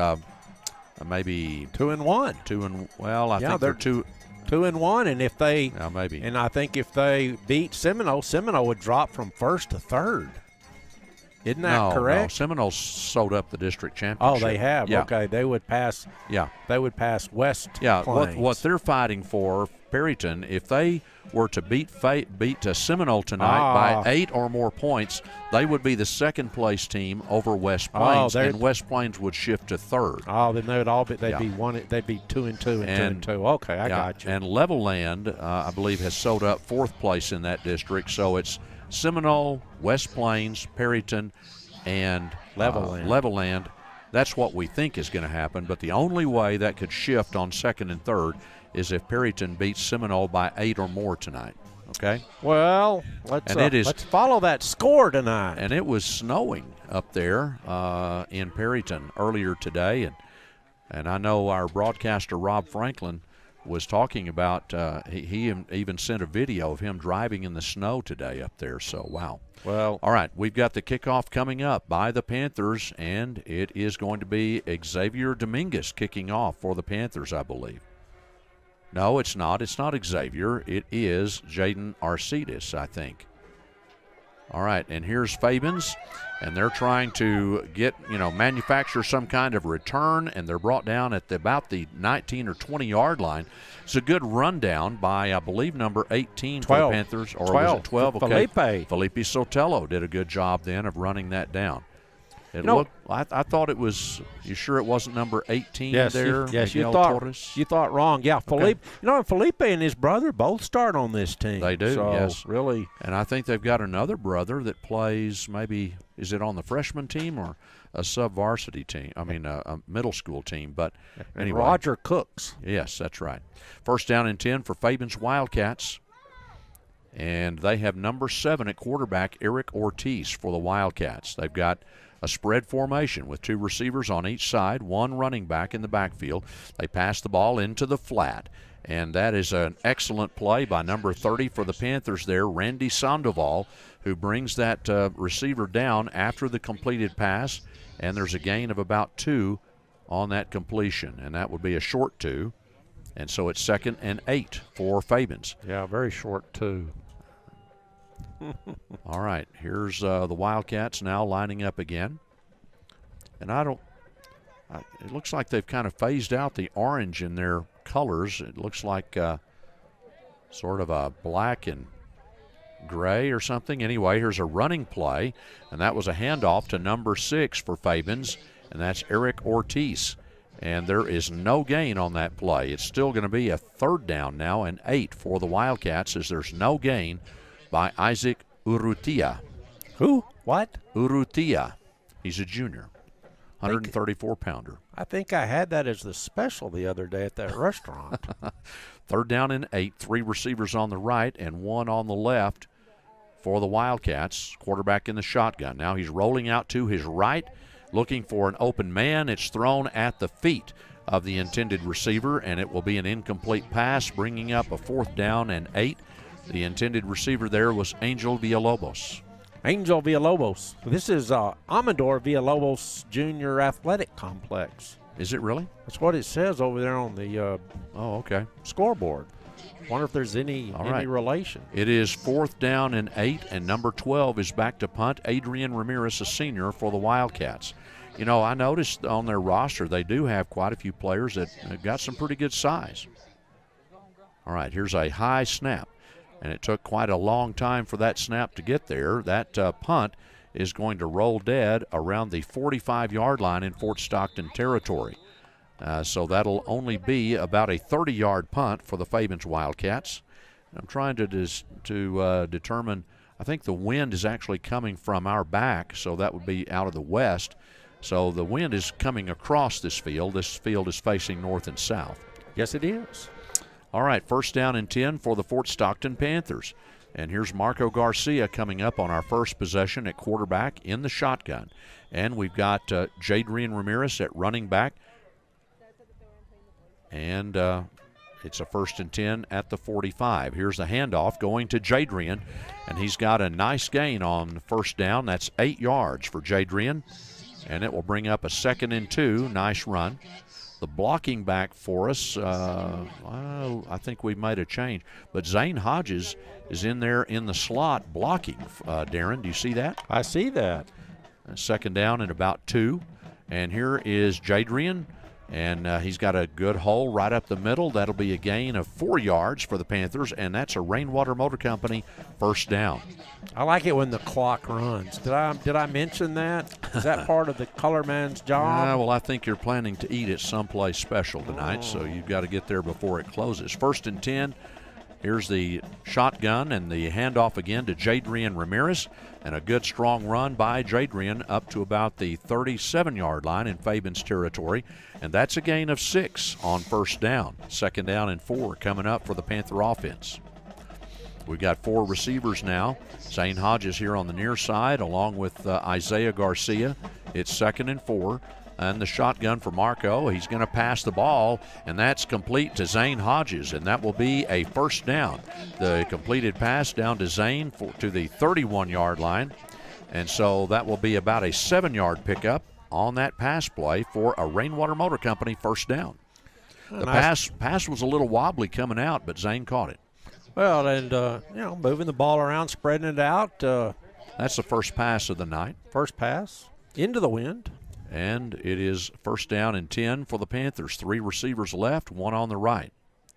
maybe
2-1.
Well, I think they're
2-1, and if they
maybe,
and I think if they beat Seminole would drop from first to third. Isn't that correct?
No, Seminoles sold up the district championship.
Oh, they have.
Yeah.
Okay, they would pass.
Yeah,
they would pass West.
Yeah,
Plains.
what they're fighting for, Perryton, if they were to beat Seminole tonight by 8 or more points, they would be the second-place team over West Plains, and West Plains would shift to third.
Oh, then they would all be. They'd be 2-2 and 2-2. Okay, I got you.
And Levelland, I believe, has sold up 4th place in that district, so it's Seminole, West Plains, Perryton, and Levelland. That's what we think is going to happen, but the only way that could shift on second and third is if Perryton beats Seminole by 8 or more tonight. Okay?
Well, let's follow that score tonight.
And it was snowing up there in Perryton earlier today, and I know our broadcaster Rob Franklin was talking about he even sent a video of him driving in the snow today up there. So, wow.
Well,
all right, we've got the kickoff coming up by the Panthers, and it is going to be Xavier Dominguez kicking off for the Panthers, I believe. No, it's not. It's not Xavier. It is Jaden Arcides, I think. All right, and here's Fabens, and they're trying to manufacture some kind of return, and they're brought down at about the 19 or 20-yard line. It's a good rundown by, I believe, number 18 for the Panthers. Or
12.
Was it 12? Okay.
Felipe
Sotelo did a good job then of running that down. I thought it was. You sure it wasn't number 18 there?
Yes,
Miguel
Torres? You thought wrong. Yeah, Felipe.
Okay.
Felipe and his brother both start on this team.
They do.
So,
yes,
really.
And I think they've got another brother that plays. Maybe is it on the freshman team or a sub-varsity team? I mean, a middle school team. But anyway,
Roger Cooks.
Yes, that's right. First down and 10 for Fabens Wildcats. And they have number 7 at quarterback, Eric Ortiz, for the Wildcats. They've got a spread formation with 2 receivers on each side, 1 running back in the backfield. They pass the ball into the flat, and that is an excellent play by number 30 for the Panthers there, Randy Sandoval, who brings that receiver down after the completed pass, and there's a gain of about 2 on that completion, and that would be a short 2, and so it's 2nd and 8 for Fabens.
Yeah, very short 2.
All right, here's the Wildcats now lining up again. And it looks like they've kind of phased out the orange in their colors. It looks like sort of a black and gray or something. Anyway, here's a running play, and that was a handoff to number 6 for Fabens, and that's Eric Ortiz. And there is no gain on that play. It's still going to be a 3rd down now and 8 for the Wildcats as there's no gain by Isaac Urrutia.
Who? What?
Urrutia. He's a junior. 134-pounder.
I think I had that as the special the other day at that restaurant.
3rd down and 8, 3 receivers on the right and 1 on the left for the Wildcats. Quarterback in the shotgun. Now he's rolling out to his right, looking for an open man. It's thrown at the feet of the intended receiver, and it will be an incomplete pass, bringing up a 4th down and 8. The intended receiver there was Angel Villalobos.
Angel Villalobos. This is Amador Villalobos Jr. Athletic Complex.
Is it really?
That's what it says over there on the scoreboard. Wonder if there's any relation.
It is 4th down and 8, and number 12 is back to punt. Adrian Ramirez, a senior for the Wildcats. You know, I noticed on their roster they do have quite a few players that have got some pretty good size. All right, here's a high snap, and it took quite a long time for that snap to get there. That punt is going to roll dead around the 45-yard line in Fort Stockton territory. So that'll only be about a 30-yard punt for the Fabens Wildcats. I'm trying to determine, I think the wind is actually coming from our back, so that would be out of the west. So the wind is coming across this field. This field is facing north and south.
Yes, it is.
All right, 1st down and 10 for the Fort Stockton Panthers. And here's Marco Garcia coming up on our first possession at quarterback in the shotgun. And we've got Jadrian Ramirez at running back. And it's a 1st and 10 at the 45. Here's the handoff going to Jadrian, and he's got a nice gain on the 1st down. That's 8 yards for Jadrian, and it will bring up a 2nd and 2. Nice run. The blocking back for us, I think we've made a change. But Zane Hodges is in there in the slot blocking. Darren, do you see that?
I see that.
2nd down and about 2. And here is Jadrian. And he's got a good hole right up the middle. That'll be a gain of 4 yards for the Panthers, and that's a Rainwater Motor Company 1st down.
I like it when the clock runs. Did I mention that? Is that part of the color man's job?
Well, I think you're planning to eat at someplace special tonight, so you've got to get there before it closes. 1st and 10. Here's the shotgun and the handoff again to Jadrian Ramirez, and a good strong run by Jadrian up to about the 37-yard line in Fabens territory, and that's a gain of 6 on 1st down. 2nd down and 4 coming up for the Panther offense. We've got 4 receivers now. Zane Hodges here on the near side along with Isaiah Garcia. It's 2nd and 4. And the shotgun for Marco. He's going to pass the ball, and that's complete to Zane Hodges, and that will be a 1st down. The completed pass down to Zane to the 31-yard line, and so that will be about a 7-yard pickup on that pass play for a Rainwater Motor Company 1st down. The pass was a little wobbly coming out, but Zane caught it.
Well, and, moving the ball around, spreading it out.
That's the first pass of the night.
First pass into the wind.
And it is 1st down and 10 for the Panthers. 3 receivers left, 1 on the right.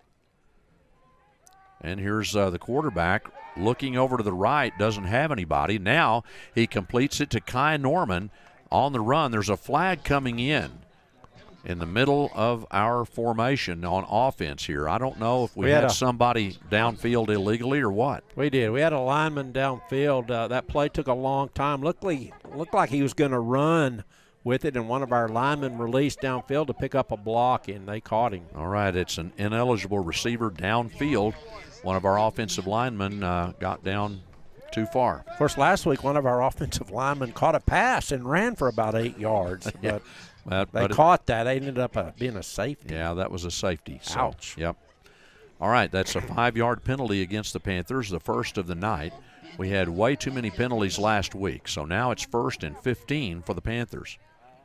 And here's the quarterback looking over to the right, doesn't have anybody. Now he completes it to Kai Norman on the run. There's a flag coming in the middle of our formation on offense here. I don't know if we had somebody downfield illegally or what.
We did. We had a lineman downfield. That play took a long time. Looked like he was going to run with it, and one of our linemen released downfield to pick up a block, and they caught him.
All right, it's an ineligible receiver downfield. One of our offensive linemen got down too far.
Of course, last week one of our offensive linemen caught a pass and ran for about 8 yards. But they caught that. They ended up being a safety.
Yeah, that was a safety. So,
ouch.
Yep. All right, that's a 5-yard penalty against the Panthers, the first of the night. We had way too many penalties last week, so now it's 1st and 15 for the Panthers.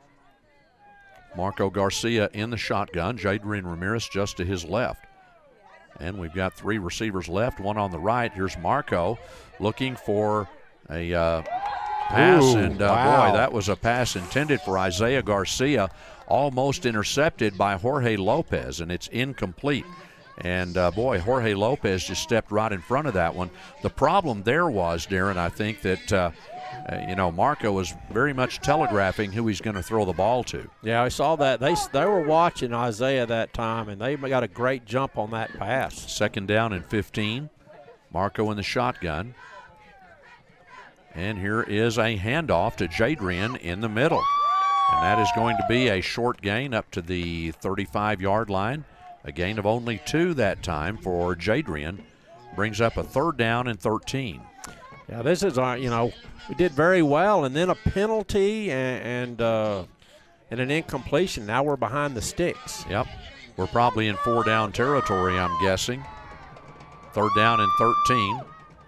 Marco Garcia in the shotgun. Jadrian Ramirez just to his left. And we've got 3 receivers left, 1 on the right. Here's Marco looking for a pass.
Ooh,
and,
wow.
boy, that was a pass intended for Isaiah Garcia, almost intercepted by Jorge Lopez, and it's incomplete. And, boy, Jorge Lopez just stepped right in front of that one. The problem there was, Darren, I think that Marco was very much telegraphing who he's going to throw the ball to.
Yeah, I saw that. They were watching Isaiah that time, and they got a great jump on that pass.
2nd down and 15. Marco in the shotgun. And here is a handoff to Jadrian in the middle. And that is going to be a short gain up to the 35-yard line. A gain of only 2 that time for Jadrian. Brings up a 3rd down and 13.
Yeah, this is our, we did very well, and then a penalty and an incompletion. Now we're behind the sticks.
Yep. We're probably in 4-down territory, I'm guessing. 3rd down and 13.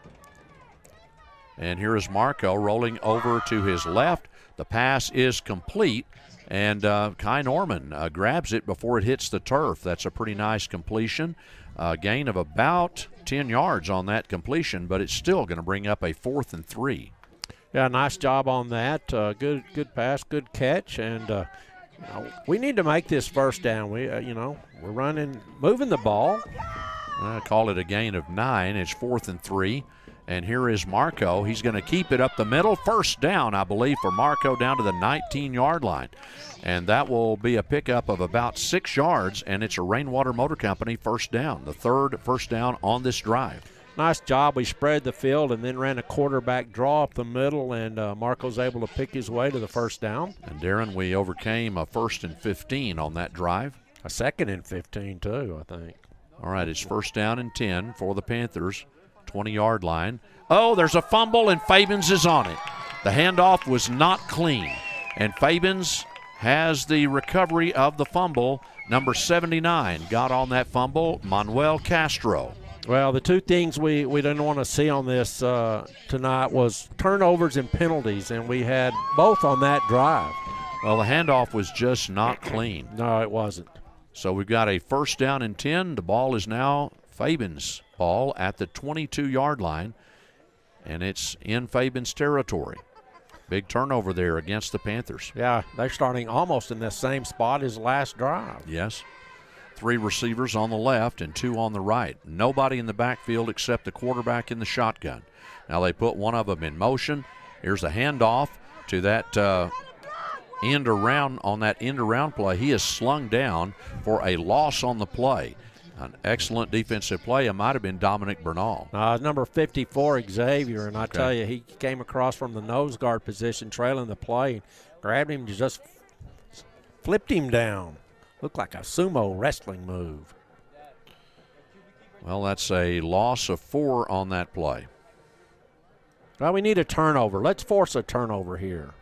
And here is Marco rolling over to his left. The pass is complete, and Kai Norman grabs it before it hits the turf. That's a pretty nice completion. Gain of about 10 yards on that completion, but it's still going to bring up a 4th and 3.
Yeah, nice job on that. Good pass, good catch, and we need to make this first down. We're moving the ball.
Call it a gain of 9. It's 4th and 3. And here is Marco. He's going to keep it up the middle. First down, I believe, for Marco down to the 19-yard line. And that will be a pickup of about 6 yards, and it's a Rainwater Motor Company first down, the 3rd first down on this drive.
Nice job. We spread the field and then ran a quarterback draw up the middle, and Marco's able to pick his way to the first down.
And, Darren, we overcame a 1st and 15 on that drive.
A 2nd and 15, too, I think.
All right, it's 1st down and 10 for the Panthers. 20-yard line. Oh, there's a fumble, and Fabens is on it. The handoff was not clean, and Fabens has the recovery of the fumble. Number 79 got on that fumble, Manuel Castro.
Well, the 2 things we didn't want to see on this tonight was turnovers and penalties, and we had both on that drive.
Well, the handoff was just not clean.
No, it wasn't.
So we've got a 1st down and 10. The ball is now Fabens' ball at the 22-yard line, and it's in Fabens' territory. Big turnover there against the Panthers.
Yeah, they're starting almost in the same spot as last drive.
Yes. 3 receivers on the left and 2 on the right. Nobody in the backfield except the quarterback in the shotgun. Now they put one of them in motion. Here's a handoff to that end around on that end around play. He is slung down for a loss on the play. An excellent defensive play. It might have been Dominic Bernal.
Number 54, Xavier, and I tell you, he came across from the nose guard position, trailing the play, grabbed him, just flipped him down. Looked like a sumo wrestling move.
Well, that's a loss of 4 on that play.
Well, we need a turnover. Let's force a turnover here.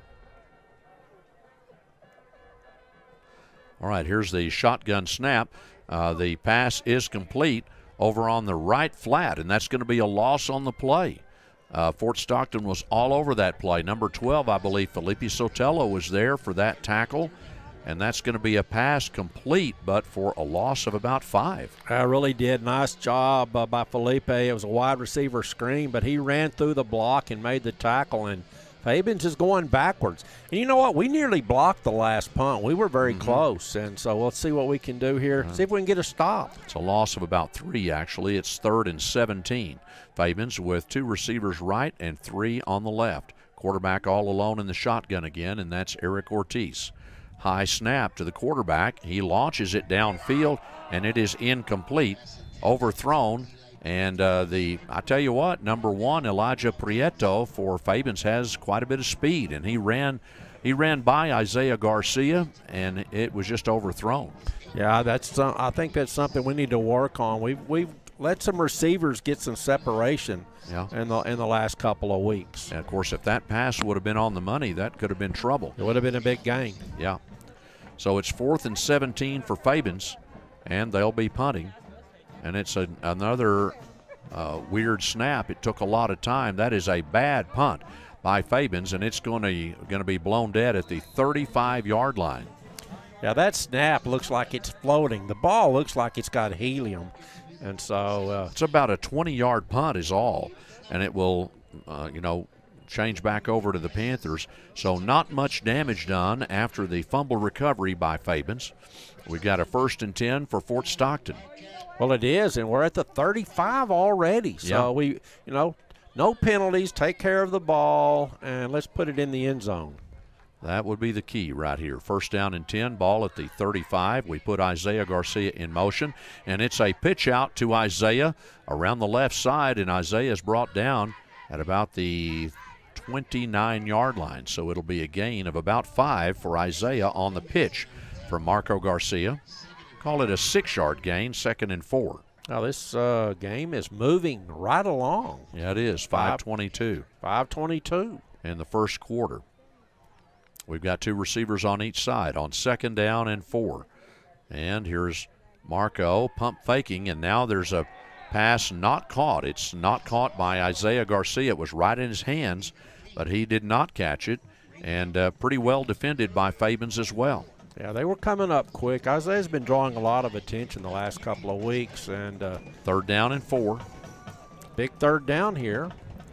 All right, here's the shotgun snap. The pass is complete over on the right flat, and that's going to be a loss on the play. Fort Stockton was all over that play. Number 12, I believe, Felipe Sotelo was there for that tackle, and that's going to be a pass complete, but for a loss of about 5.
I really did. Nice job by Felipe. It was a wide receiver screen, but he ran through the block and made the tackle, and Fabens is going backwards. And you know what? We nearly blocked the last punt. We were very close, and so let's see what we can do here. See if we can get a stop.
It's a loss of about 3, actually. It's 3rd and 17. Fabens with 2 receivers right and 3 on the left. Quarterback all alone in the shotgun again, and that's Eric Ortiz. High snap to the quarterback. He launches it downfield, and it is incomplete, overthrown. And I tell you what, number 1, Elijah Prieto for Fabens has quite a bit of speed, and he ran by Isaiah Garcia, and it was just overthrown.
Yeah, I think that's something we need to work on. We've let some receivers get some separation in the last couple of weeks.
And of course, if that pass would have been on the money, that could have been trouble.
It would have been a big gain.
Yeah. So it's 4th and 17 for Fabens, and they'll be punting. And it's another weird snap. It took a lot of time. That is a bad punt by Fabens, and it's going to be blown dead at the 35-yard line.
Yeah, that snap looks like it's floating. The ball looks like it's got helium, and so
it's about a 20-yard punt is all, and it will, change back over to the Panthers. So not much damage done after the fumble recovery by Fabens. We've got a 1st and 10 for Fort Stockton.
Well, it is, and we're at the 35 already. So we, no penalties, take care of the ball, and let's put it in the end zone.
That would be the key right here. 1st down and 10, ball at the 35. We put Isaiah Garcia in motion, and it's a pitch out to Isaiah around the left side, and Isaiah is brought down at about the 29-yard line. So it'll be a gain of about 5 for Isaiah on the pitch from Marco Garcia. Call it a 6-yard gain, 2nd and 4.
Now this game is moving right along.
Yeah, it is. 5:22.
5:22
in the first quarter. We've got 2 receivers on each side on 2nd down and 4. And here's Marco pump faking, and now there's a pass not caught. It's not caught by Isaiah Garcia. It was right in his hands, but he did not catch it, and pretty well defended by Fabens as well.
Yeah, they were coming up quick. Isaiah's been drawing a lot of attention the last couple of weeks. And
3rd down and 4.
Big 3rd down here.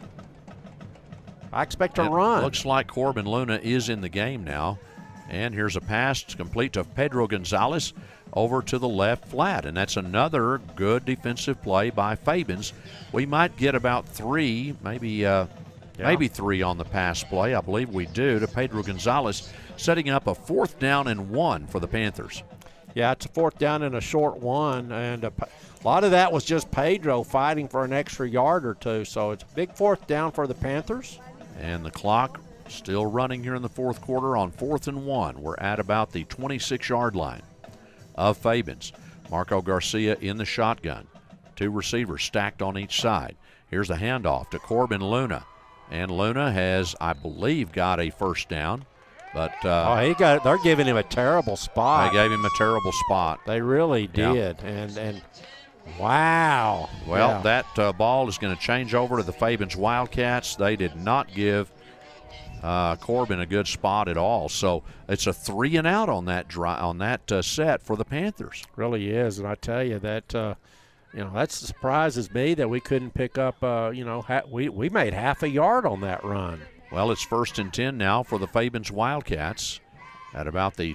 I expect a run.
Looks like Corbin Luna is in the game now. And here's a pass complete to Pedro Gonzalez over to the left flat. And that's another good defensive play by Fabens. We might get about 3, maybe 3 on the pass play. I believe we do, to Pedro Gonzalez, setting up a 4th down and 1 for the Panthers.
Yeah, it's a 4th down and a short one. And a lot of that was just Pedro fighting for an extra yard or 2. So it's a big 4th down for the Panthers.
And the clock still running here in the 4th quarter on 4th and 1. We're at about the 26-yard line of Fabens. Marco Garcia in the shotgun. 2 receivers stacked on each side. Here's the handoff to Corbin Luna. And Luna has, I believe, got a 1st down. But
he got it. They're giving him a terrible spot.
They gave him a terrible spot.
They really did.
Yeah.
And wow.
Well, that ball is going to change over to the Fabens Wildcats. They did not give Corbin a good spot at all. So it's a 3 and out on that set for the Panthers.
Really is, and I tell you that that surprises me that we couldn't pick up. We made half a yard on that run.
Well, it's 1st and 10 now for the Fabens Wildcats at about the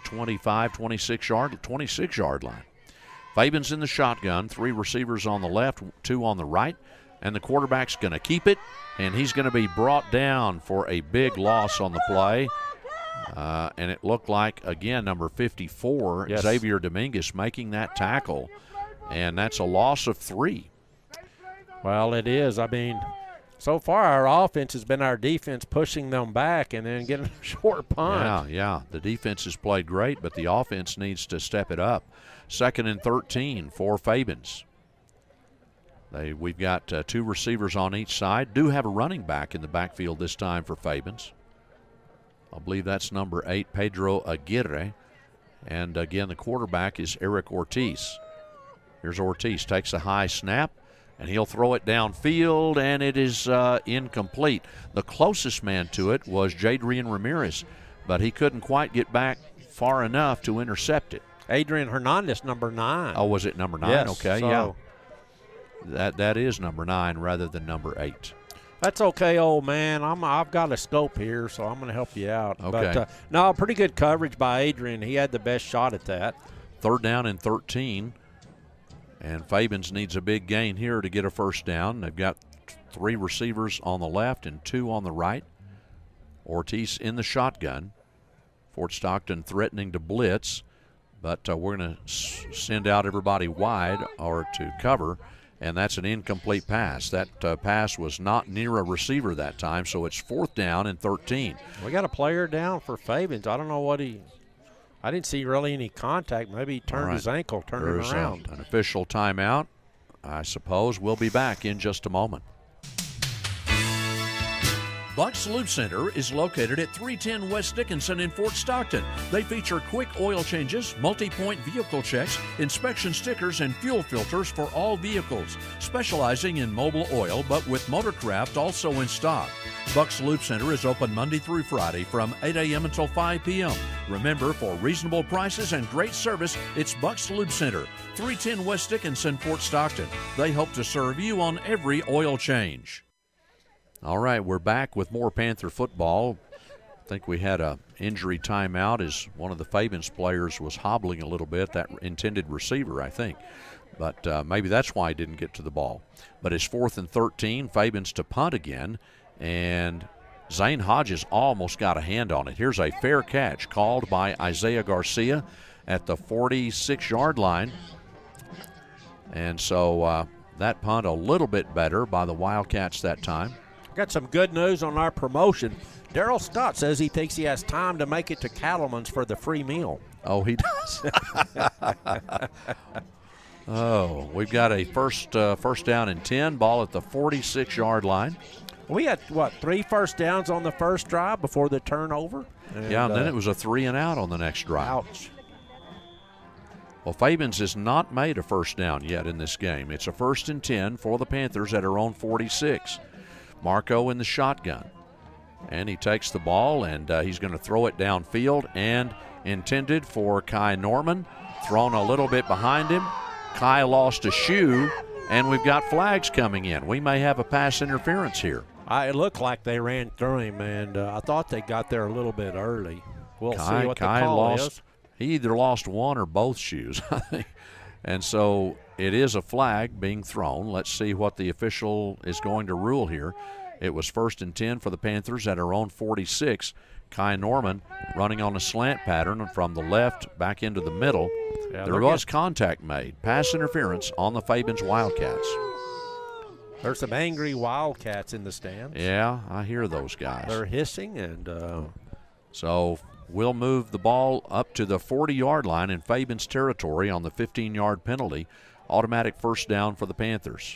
26-yard line. Fabens in the shotgun, 3 receivers on the left, 2 on the right, and the quarterback's going to keep it, and he's going to be brought down for a big loss on the play. And it looked like, again, number 54,
yes,
Xavier Dominguez, making that tackle, and that's a loss of 3.
Well, it is. I mean, so far our offense has been our defense pushing them back and then getting a short punt.
Yeah. The defense has played great, but the offense needs to step it up. 2nd and 13 for Fabens. We've got 2 receivers on each side. Do have a running back in the backfield this time for Fabens. I believe that's number 8, Pedro Aguirre. And again, the quarterback is Eric Ortiz. Here's Ortiz, takes a high snap, and he'll throw it downfield, and it is incomplete. The closest man to it was Jadrian Ramirez, but he couldn't quite get back far enough to intercept it.
Adrian Hernandez, number 9.
Oh, was it number 9?
Yes,
okay,
so
yeah. That is number 9 rather than number 8.
That's okay, old man. I've got a scope here, so I'm going to help you out.
Okay.
But, no, pretty good coverage by Adrian. He had the best shot at that.
3rd down and 13. And Fabens needs a big gain here to get a 1st down. They've got 3 receivers on the left and 2 on the right. Ortiz in the shotgun. Fort Stockton threatening to blitz, but we're going to send out everybody wide or to cover, and that's an incomplete pass. That pass was not near a receiver that time, so it's 4th down and 13.
We got a player down for Fabens. I don't know what I didn't see really any contact. Maybe he turned his ankle, turned it around.
An official timeout, I suppose. We'll be back in just a moment.
Buck's Lube Center is located at 310 West Dickinson in Fort Stockton. They feature quick oil changes, multi-point vehicle checks, inspection stickers, and fuel filters for all vehicles, specializing in mobile oil but with Motorcraft also in stock. Buck's Lube Center is open Monday through Friday from 8 a.m. until 5 p.m. Remember, for reasonable prices and great service, it's Buck's Lube Center, 310 West Dickinson, Fort Stockton. They hope to serve you on every oil change.
All right, we're back with more Panther football. I think we had a injury timeout as one of the Fabens players was hobbling a little bit, that intended receiver, I think. But maybe that's why he didn't get to the ball. But it's 4th and 13, Fabens to punt again, and Zane Hodges almost got a hand on it. Here's a fair catch called by Isaiah Garcia at the 46-yard line. And so that punt a little bit better by the Wildcats that time.
Got some good news on our promotion. Daryl Scott says he thinks he has time to make it to Cattleman's for the free meal.
Oh, he does. Oh, we've got a first down and 10, ball at the 46-yard line.
We had, 3 first downs on the first drive before the turnover?
And then it was a 3 and out on the next drive.
Ouch.
Well, Fabens has not made a first down yet in this game. It's a 1st and 10 for the Panthers at their own 46. Marco in the shotgun. And he takes the ball, and he's going to throw it downfield and intended for Kai Norman. Thrown a little bit behind him. Kai lost a shoe, and we've got flags coming in. We may have a pass interference here.
It looked like they ran through him, and I thought they got there a little bit early. We'll see what the call is.
He either lost one or both shoes, I think. And so it is a flag being thrown. Let's see what the official is going to rule here. It was 1st and 10 for the Panthers at our own 46. Kai Norman running on a slant pattern from the left back into the middle.
Yeah,
there was contact made. Pass interference on the Fabens Wildcats.
There's some angry Wildcats in the stands.
Yeah, I hear those guys.
They're hissing, and
so we'll move the ball up to the 40-yard line in Fabens territory on the 15-yard penalty. Automatic first down for the Panthers.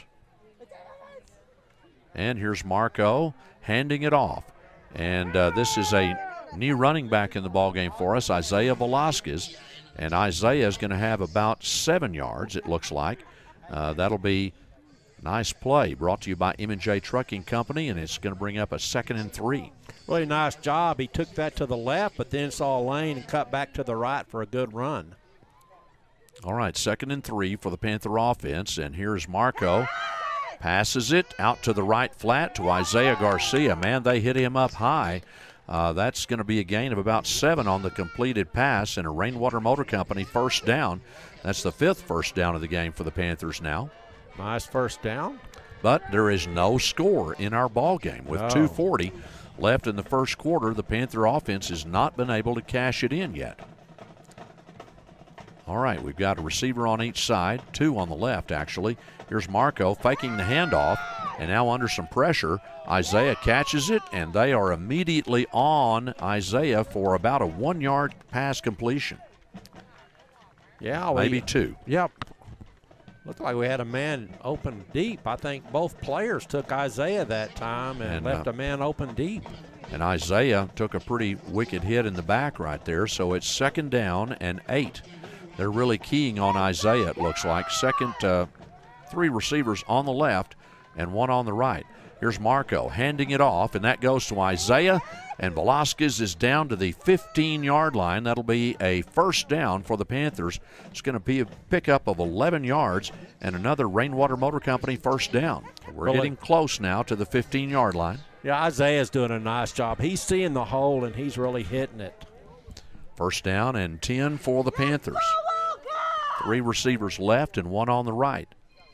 And here's Marco handing it off. And this is a new running back in the ballgame for us, Isaiah Velasquez. And Isaiah is going to have about 7 yards, it looks like. That'll be a nice play brought to you by M&J Trucking Company, and it's going to bring up a 2nd and 3.
Really nice job. He took that to the left, but then saw a lane and cut back to the right for a good run.
All right, 2nd and 3 for the Panther offense, and here's Marco. Passes it out to the right flat to Isaiah Garcia. Man, they hit him up high. That's going to be a gain of about 7 on the completed pass, and a Rainwater Motor Company first down. That's the 5th first down of the game for the Panthers now.
Nice first down.
But there is no score in our ball game. With 2:40 left in the first quarter, the Panther offense has not been able to cash it in yet. All right, we've got a receiver on each side, 2 on the left, actually. Here's Marco faking the handoff, and now under some pressure, Isaiah catches it, and they are immediately on Isaiah for about a 1-yard pass completion.
Yeah,
maybe 2.
Yep. Looked like we had a man open deep. I think both players took Isaiah that time and left a man open deep.
And Isaiah took a pretty wicked hit in the back right there, so it's 2nd down and 8. They're really keying on Isaiah, it looks like. 3 receivers on the left and 1 on the right. Here's Marco handing it off, and that goes to Isaiah, and Velasquez is down to the 15-yard line. That'll be a first down for the Panthers. It's going to be a pickup of 11 yards and another Rainwater Motor Company first down. We're getting close now to the 15-yard line.
Yeah, Isaiah's doing a nice job. He's seeing the hole, and he's really hitting it.
First down and 10 for the Panthers. 3 receivers left and 1 on the right.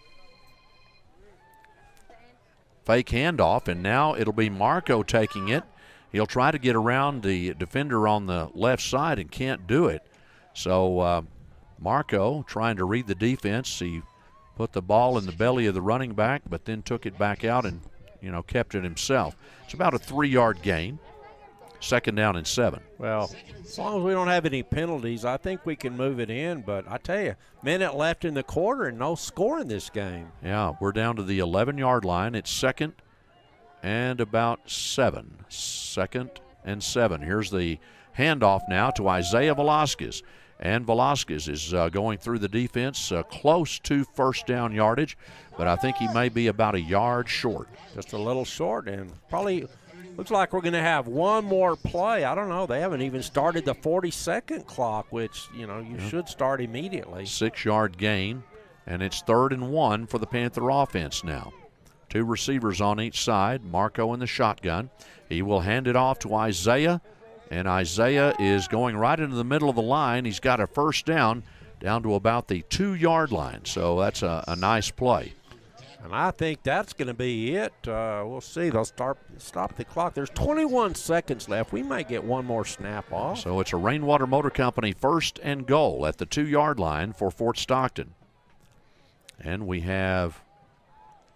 Fake handoff, and now it'll be Marco taking it. He'll try to get around the defender on the left side and can't do it. So Marco trying to read the defense. He put the ball in the belly of the running back, but then took it back out and, kept it himself. It's about a 3-yard gain. 2nd down and 7.
Well, as long as we don't have any penalties, I think we can move it in. But I tell you, minute left in the quarter and no score in this game.
Yeah, we're down to the 11-yard line. It's 2nd and about 7. 2nd and 7. Here's the handoff now to Isaiah Velasquez. And Velasquez is going through the defense close to first down yardage, but I think he may be about a yard short.
Just a little short, and probably looks like we're going to have one more play. I don't know. They haven't even started the 40-second clock, which, you should start immediately.
6-yard gain, and it's 3rd and 1 for the Panther offense now. 2 receivers on each side. Marco in the shotgun. He will hand it off to Isaiah, and Isaiah is going right into the middle of the line. He's got a first down to about the 2-yard line, so that's a nice play.
And I think that's going to be it. We'll see. They'll stop the clock. There's 21 seconds left. We might get one more snap off.
So it's a Rainwater Motor Company 1st and goal at the 2-yard line for Fort Stockton. And we have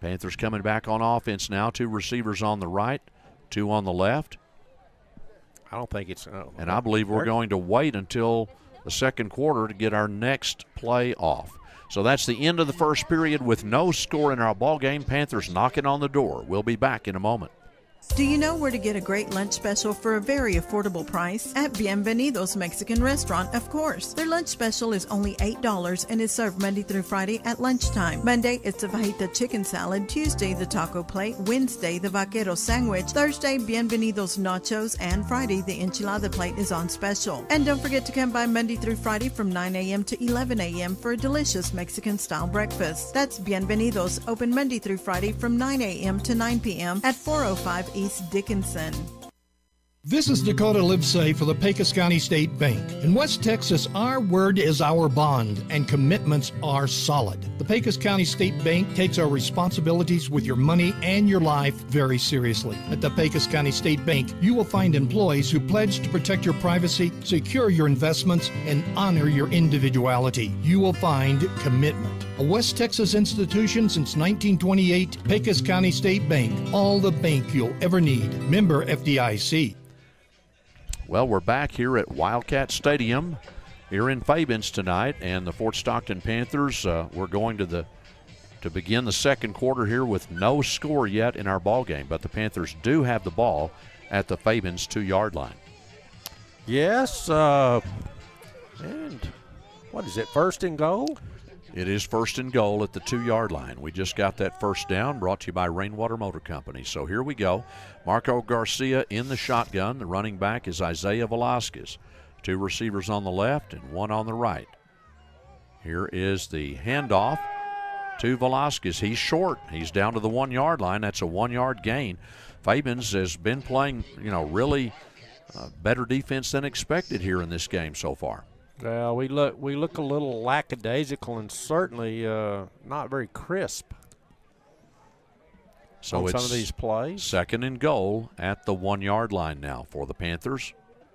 Panthers coming back on offense now. 2 receivers on the right, 2 on the left.
I don't think it's.
And I believe we're going to wait until the second quarter to get our next play off. So that's the end of the first period with no score in our ball game. Panthers knocking on the door. We'll be back in a moment.
Do you know where to get a great lunch special for a very affordable price? At Bienvenidos Mexican Restaurant, of course. Their lunch special is only $8 and is served Monday through Friday at lunchtime. Monday, it's the fajita chicken salad. Tuesday, the taco plate. Wednesday, the vaquero sandwich. Thursday, Bienvenidos nachos. And Friday, the enchilada plate is on special. And don't forget to come by Monday through Friday from 9 a.m. to 11 a.m. for a delicious Mexican-style breakfast. That's Bienvenidos, open Monday through Friday from 9 a.m. to 9 p.m. at 405 East Dickinson.
This is Dakota Livesay for the Pecos County State Bank. In West Texas, our word is our bond, and commitments are solid. The Pecos County State Bank takes our responsibilities with your money and your life very seriously. At the Pecos County State Bank, you will find employees who pledge to protect your privacy, secure your investments, and honor your individuality. You will find commitment. A West Texas institution since 1928, Pecos County State Bank, all the bank you'll ever need. Member FDIC.
Well, we're back here at Wildcat Stadium here in Fabens tonight, and the Fort Stockton Panthers, we're going to begin the second quarter here with no score yet in our ball game, but the Panthers do have the ball at the Fabens 2-yard line.
Yes, and what is it, first and goal?
It is first and goal at the 2-yard line. We just got that first down, brought to you by Rainwater Motor Company. So here we go. Marco Garcia in the shotgun. The running back is Isaiah Velasquez. 2 receivers on the left and 1 on the right. Here is the handoff to Velasquez. He's short. He's down to the 1-yard line. That's a 1-yard gain. Fabens has been playing, really better defense than expected here in this game so far.
Well, we look a little lackadaisical and certainly not very crisp.
So
on
it's
some of these plays.
Second and goal at the 1-yard line now for the Panthers.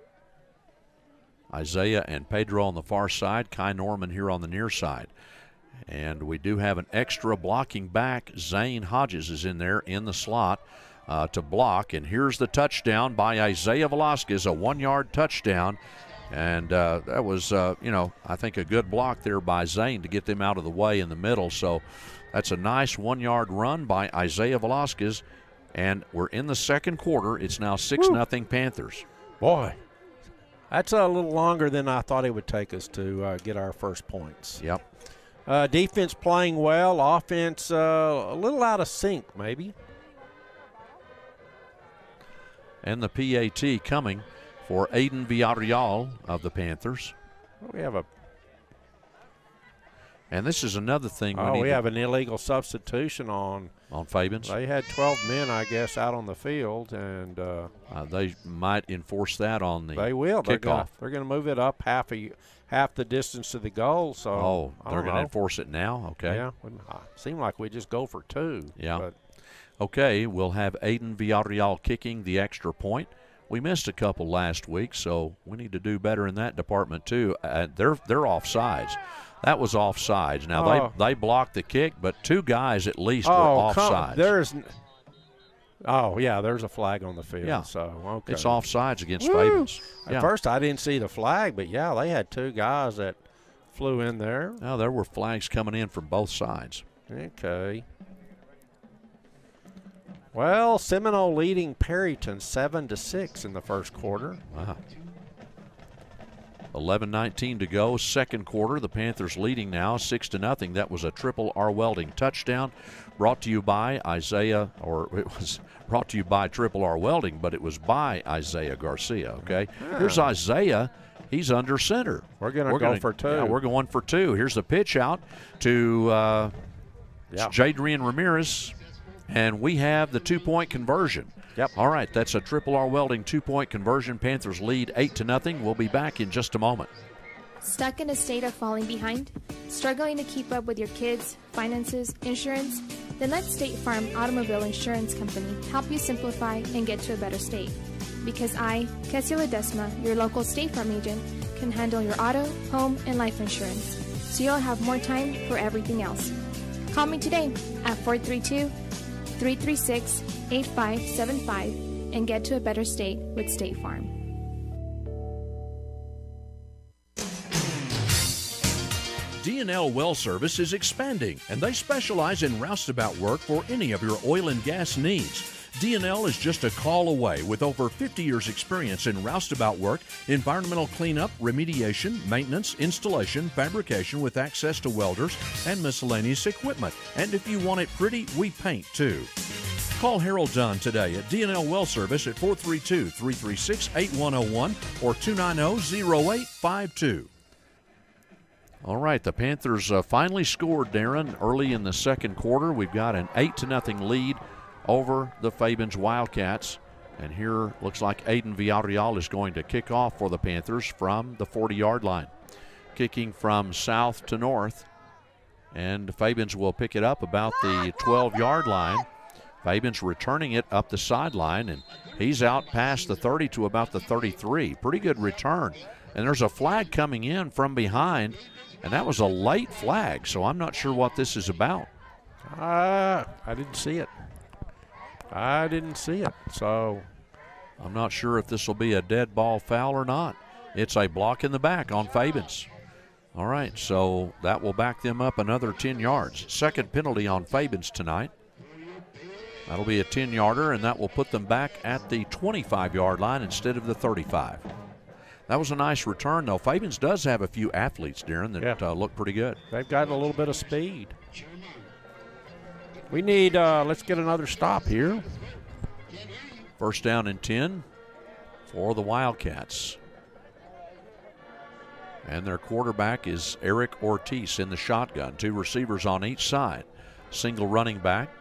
Isaiah and Pedro on the far side, Kai Norman here on the near side. And we do have an extra blocking back. Zane Hodges is in there in the slot to block. And here's the touchdown by Isaiah Velasquez, a 1-yard touchdown. And that was, I think a good block there by Zane to get them out of the way in the middle. So that's a nice 1-yard run by Isaiah Velasquez. And we're in the second quarter. It's now 6-0 Panthers.
Boy, that's a little longer than I thought it would take us to get our first points.
Yep.
Defense playing well. Offense a little out of sync maybe.
And the PAT coming for Aiden Villarreal of the Panthers.
We have
and this is another thing.
We have an illegal substitution on
Fabens.
They had 12 men, I guess, out on the field, and
they might enforce that on the
they will.
kickoff.
They're going to move it up half the distance to the goal. So
they're going to enforce it now. Okay.
Yeah, seemed like we just go for 2.
Yeah.
But.
Okay, we'll have Aiden Villarreal kicking the extra point. We missed a couple last week, so we need to do better in that department too. They're offsides. That was offsides. Now they blocked the kick, but 2 guys at least were offsides.
There's a flag on the field.
Yeah.
So okay.
It's offsides against Fabens.
At first I didn't see the flag, but yeah, they had 2 guys that flew in there.
No, there were flags coming in from both sides.
Okay. Well, Seminole leading Perryton 7-6 in the first quarter.
Wow. 11:19 to go, second quarter. The Panthers leading now 6-0. That was a triple R. Welding touchdown, brought to you by brought to you by Triple R Welding, but it was by Isaiah Garcia. Okay, Here's Isaiah. He's under center.
We're going to go for 2.
Yeah, we're going for 2. Here's the pitch out to Jadrian Ramirez. And we have the 2-point conversion.
Yep.
All right, that's a Triple R Welding 2-point conversion. Panthers lead 8-0. We'll be back in just a moment.
Stuck in a state of falling behind? Struggling to keep up with your kids, finances, insurance? Then let State Farm Automobile Insurance Company help you simplify and get to a better state. Because I, Kessie Ledesma, your local State Farm agent, can handle your auto, home, and life insurance, so you'll have more time for everything else. Call me today at 432-336-8575 and get to a better state with State Farm.
D&L Well Service is expanding, and they specialize in roustabout work for any of your oil and gas needs. D&L is just a call away with over 50 years experience in roustabout work, environmental cleanup, remediation, maintenance, installation, fabrication with access to welders and miscellaneous equipment. And if you want it pretty, we paint too. Call Harold Dunn today at D&L Well Service at 432-336-8101 or 290-0852.
All right, the Panthers finally scored, Darren, early in the second quarter. We've got an 8-0 lead over the Fabens Wildcats. And here looks like Aiden Villarreal is going to kick off for the Panthers from the 40-yard line. Kicking from south to north. And Fabens will pick it up about the 12-yard line. Fabens returning it up the sideline, and he's out past the 30 to about the 33. Pretty good return. And there's a flag coming in from behind, and that was a late flag, so I'm not sure what this is about.
I didn't see it. So
I'm not sure if this will be a dead ball foul or not. It's a block in the back on Fabens. All right, so that will back them up another 10 yards. Second penalty on Fabens tonight. That'll be a 10-yarder, and that will put them back at the 25-yard line instead of the 35. That was a nice return, though. Fabens does have a few athletes, Darren, that look pretty good.
They've got a little bit of speed. We need, let's get another stop here.
First down and 10 for the Wildcats. And their quarterback is Eric Ortiz in the shotgun. Two receivers on each side. Single running back.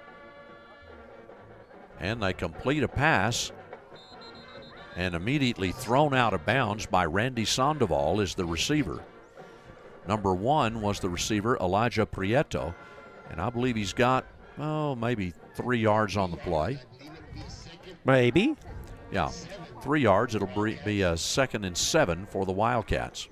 And they complete a pass. And immediately thrown out of bounds by Randy Sandoval is the receiver. Number 1 was the receiver, Elijah Prieto. And I believe he's got, maybe 3 yards on the play.
Maybe.
Yeah, 3 yards. It'll be a 2nd and 7 for the Wildcats.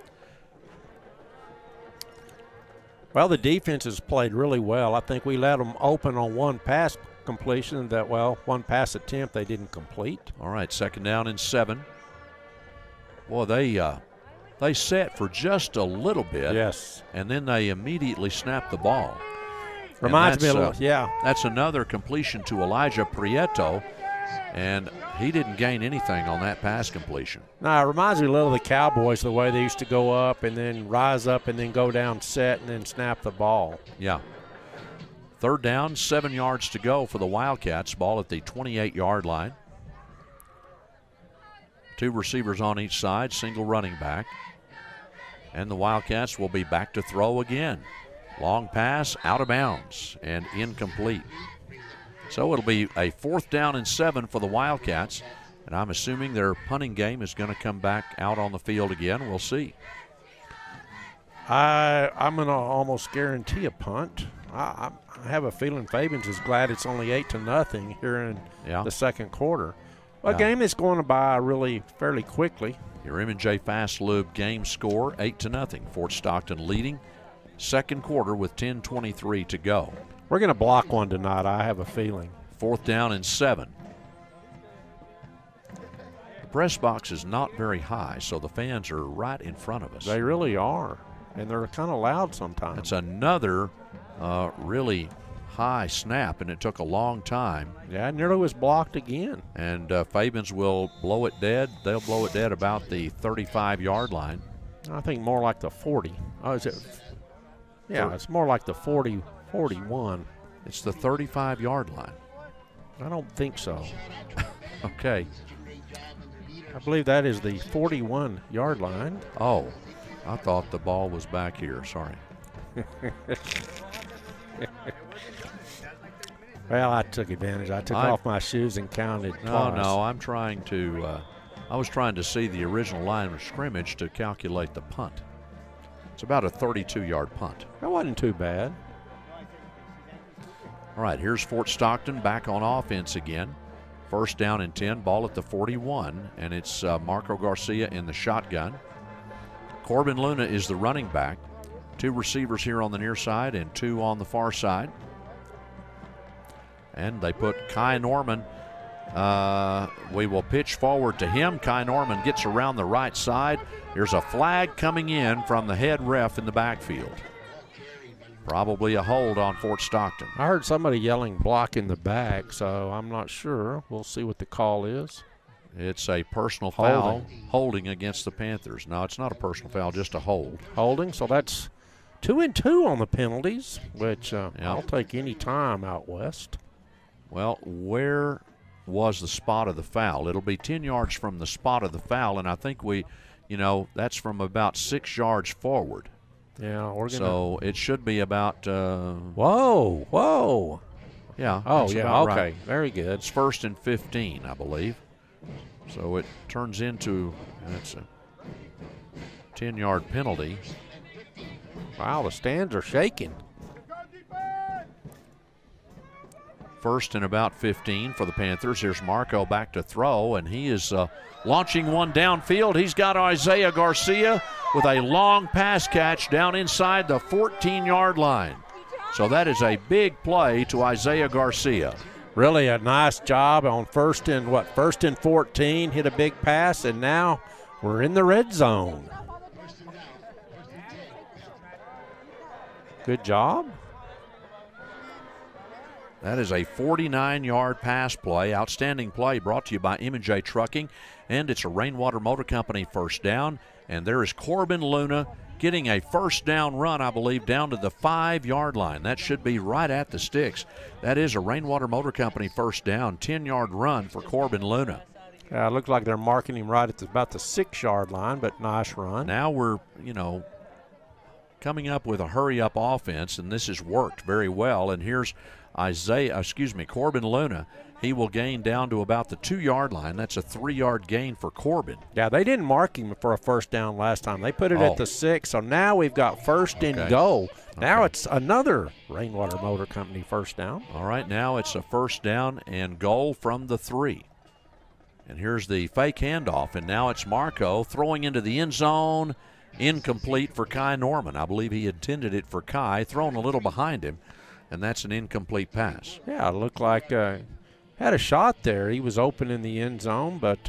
Well, the defense has played really well. I think we let them open on one pass completion one pass attempt they didn't complete.
All right, 2nd down and 7. Boy, they set for just a little bit.
Yes.
And then they immediately snapped the ball.
Reminds me a little,
That's another completion to Elijah Prieto, and he didn't gain anything on that pass completion.
No, it reminds me a little of the Cowboys, the way they used to go up and then rise up and then go down set and then snap the ball.
Yeah. 3rd down, 7 yards to go for the Wildcats. Ball at the 28-yard line. 2 receivers on each side, single running back. And the Wildcats will be back to throw again. Long pass, out of bounds, and incomplete. So it'll be a 4th down and 7 for the Wildcats. And I'm assuming their punting game is going to come back out on the field again. We'll see.
I'm going to almost guarantee a punt. I have a feeling Fabens is glad it's only 8-0 here in the second quarter. A game that's going by really fairly quickly.
Your M&J Fast Lube game score, 8-0. Fort Stockton leading. Second quarter with 10:23 to go.
We're going to block one tonight, I have a feeling.
4th down and 7. The press box is not very high, so the fans are right in front of us.
They really are, and they're kind of loud sometimes.
It's another really high snap, and it took a long time.
Yeah, it nearly was blocked again.
And Fabens will blow it dead. They'll blow it dead about the 35-yard line.
I think more like the 40. Oh, is it? Yeah, it's more like the 40, 41.
It's the 35-yard line.
I don't think so.
Okay.
I believe that is the 41-yard line.
Oh, I thought the ball was back here. Sorry.
Well, I took advantage. I took off my shoes and counted twice.
No, I'm trying to I was trying to see the original line of scrimmage to calculate the punt. It's about a 32-yard punt.
That wasn't too bad.
All right, here's Fort Stockton back on offense again. First down and 10, ball at the 41, and it's Marco Garcia in the shotgun. Corbin Luna is the running back. 2 receivers here on the near side and 2 on the far side. And they put Kai Norman. We will pitch forward to him. Kai Norman gets around the right side. There's a flag coming in from the head ref in the backfield. Probably a hold on Fort Stockton.
I heard somebody yelling block in the back, so I'm not sure. We'll see what the call is.
It's a personal foul, holding against the Panthers. No, it's not a personal foul, just a hold.
Holding, so that's 2 and 2 on the penalties, which I'll take any time out west.
Well, where was the spot of the foul? It'll be 10 yards from the spot of the foul, and I think that's from about 6 yards forward.
Yeah, we're gonna.
So it should be about.
Whoa!
Yeah.
Oh, yeah. Okay.
Right.
Very good.
It's 1st and 15, I believe. So it turns into that's a 10-yard penalty.
Wow, the stands are shaking.
1st and about 15 for the Panthers. Here's Marco back to throw, and he is launching one downfield. He's got Isaiah Garcia with a long pass catch down inside the 14-yard line. So that is a big play to Isaiah Garcia.
Really a nice job on 1st and 14. Hit a big pass, and now we're in the red zone. Good job.
That is a 49-yard pass play. Outstanding play brought to you by M&J Trucking. And it's a Rainwater Motor Company first down. And there is Corbin Luna getting a first down run, I believe, down to the 5-yard line. That should be right at the sticks. That is a Rainwater Motor Company first down, 10-yard run for Corbin Luna.
It looks like they're marking him right at about the 6-yard line, but nice run.
Now we're, coming up with a hurry-up offense, and this has worked very well. And here's Corbin Luna. He will gain down to about the 2-yard line. That's a 3-yard gain for Corbin.
Yeah, they didn't mark him for a first down last time. They put it at the 6, so now we've got 1st and goal. Now it's another Rainwater Motor Company first down.
All right, now it's a 1st down and goal from the 3. And here's the fake handoff, and now it's Marco throwing into the end zone. Incomplete for Kai Norman. I believe he intended it for Kai, thrown a little behind him, and that's an incomplete pass.
Yeah, it looked like had a shot there. He was open in the end zone, but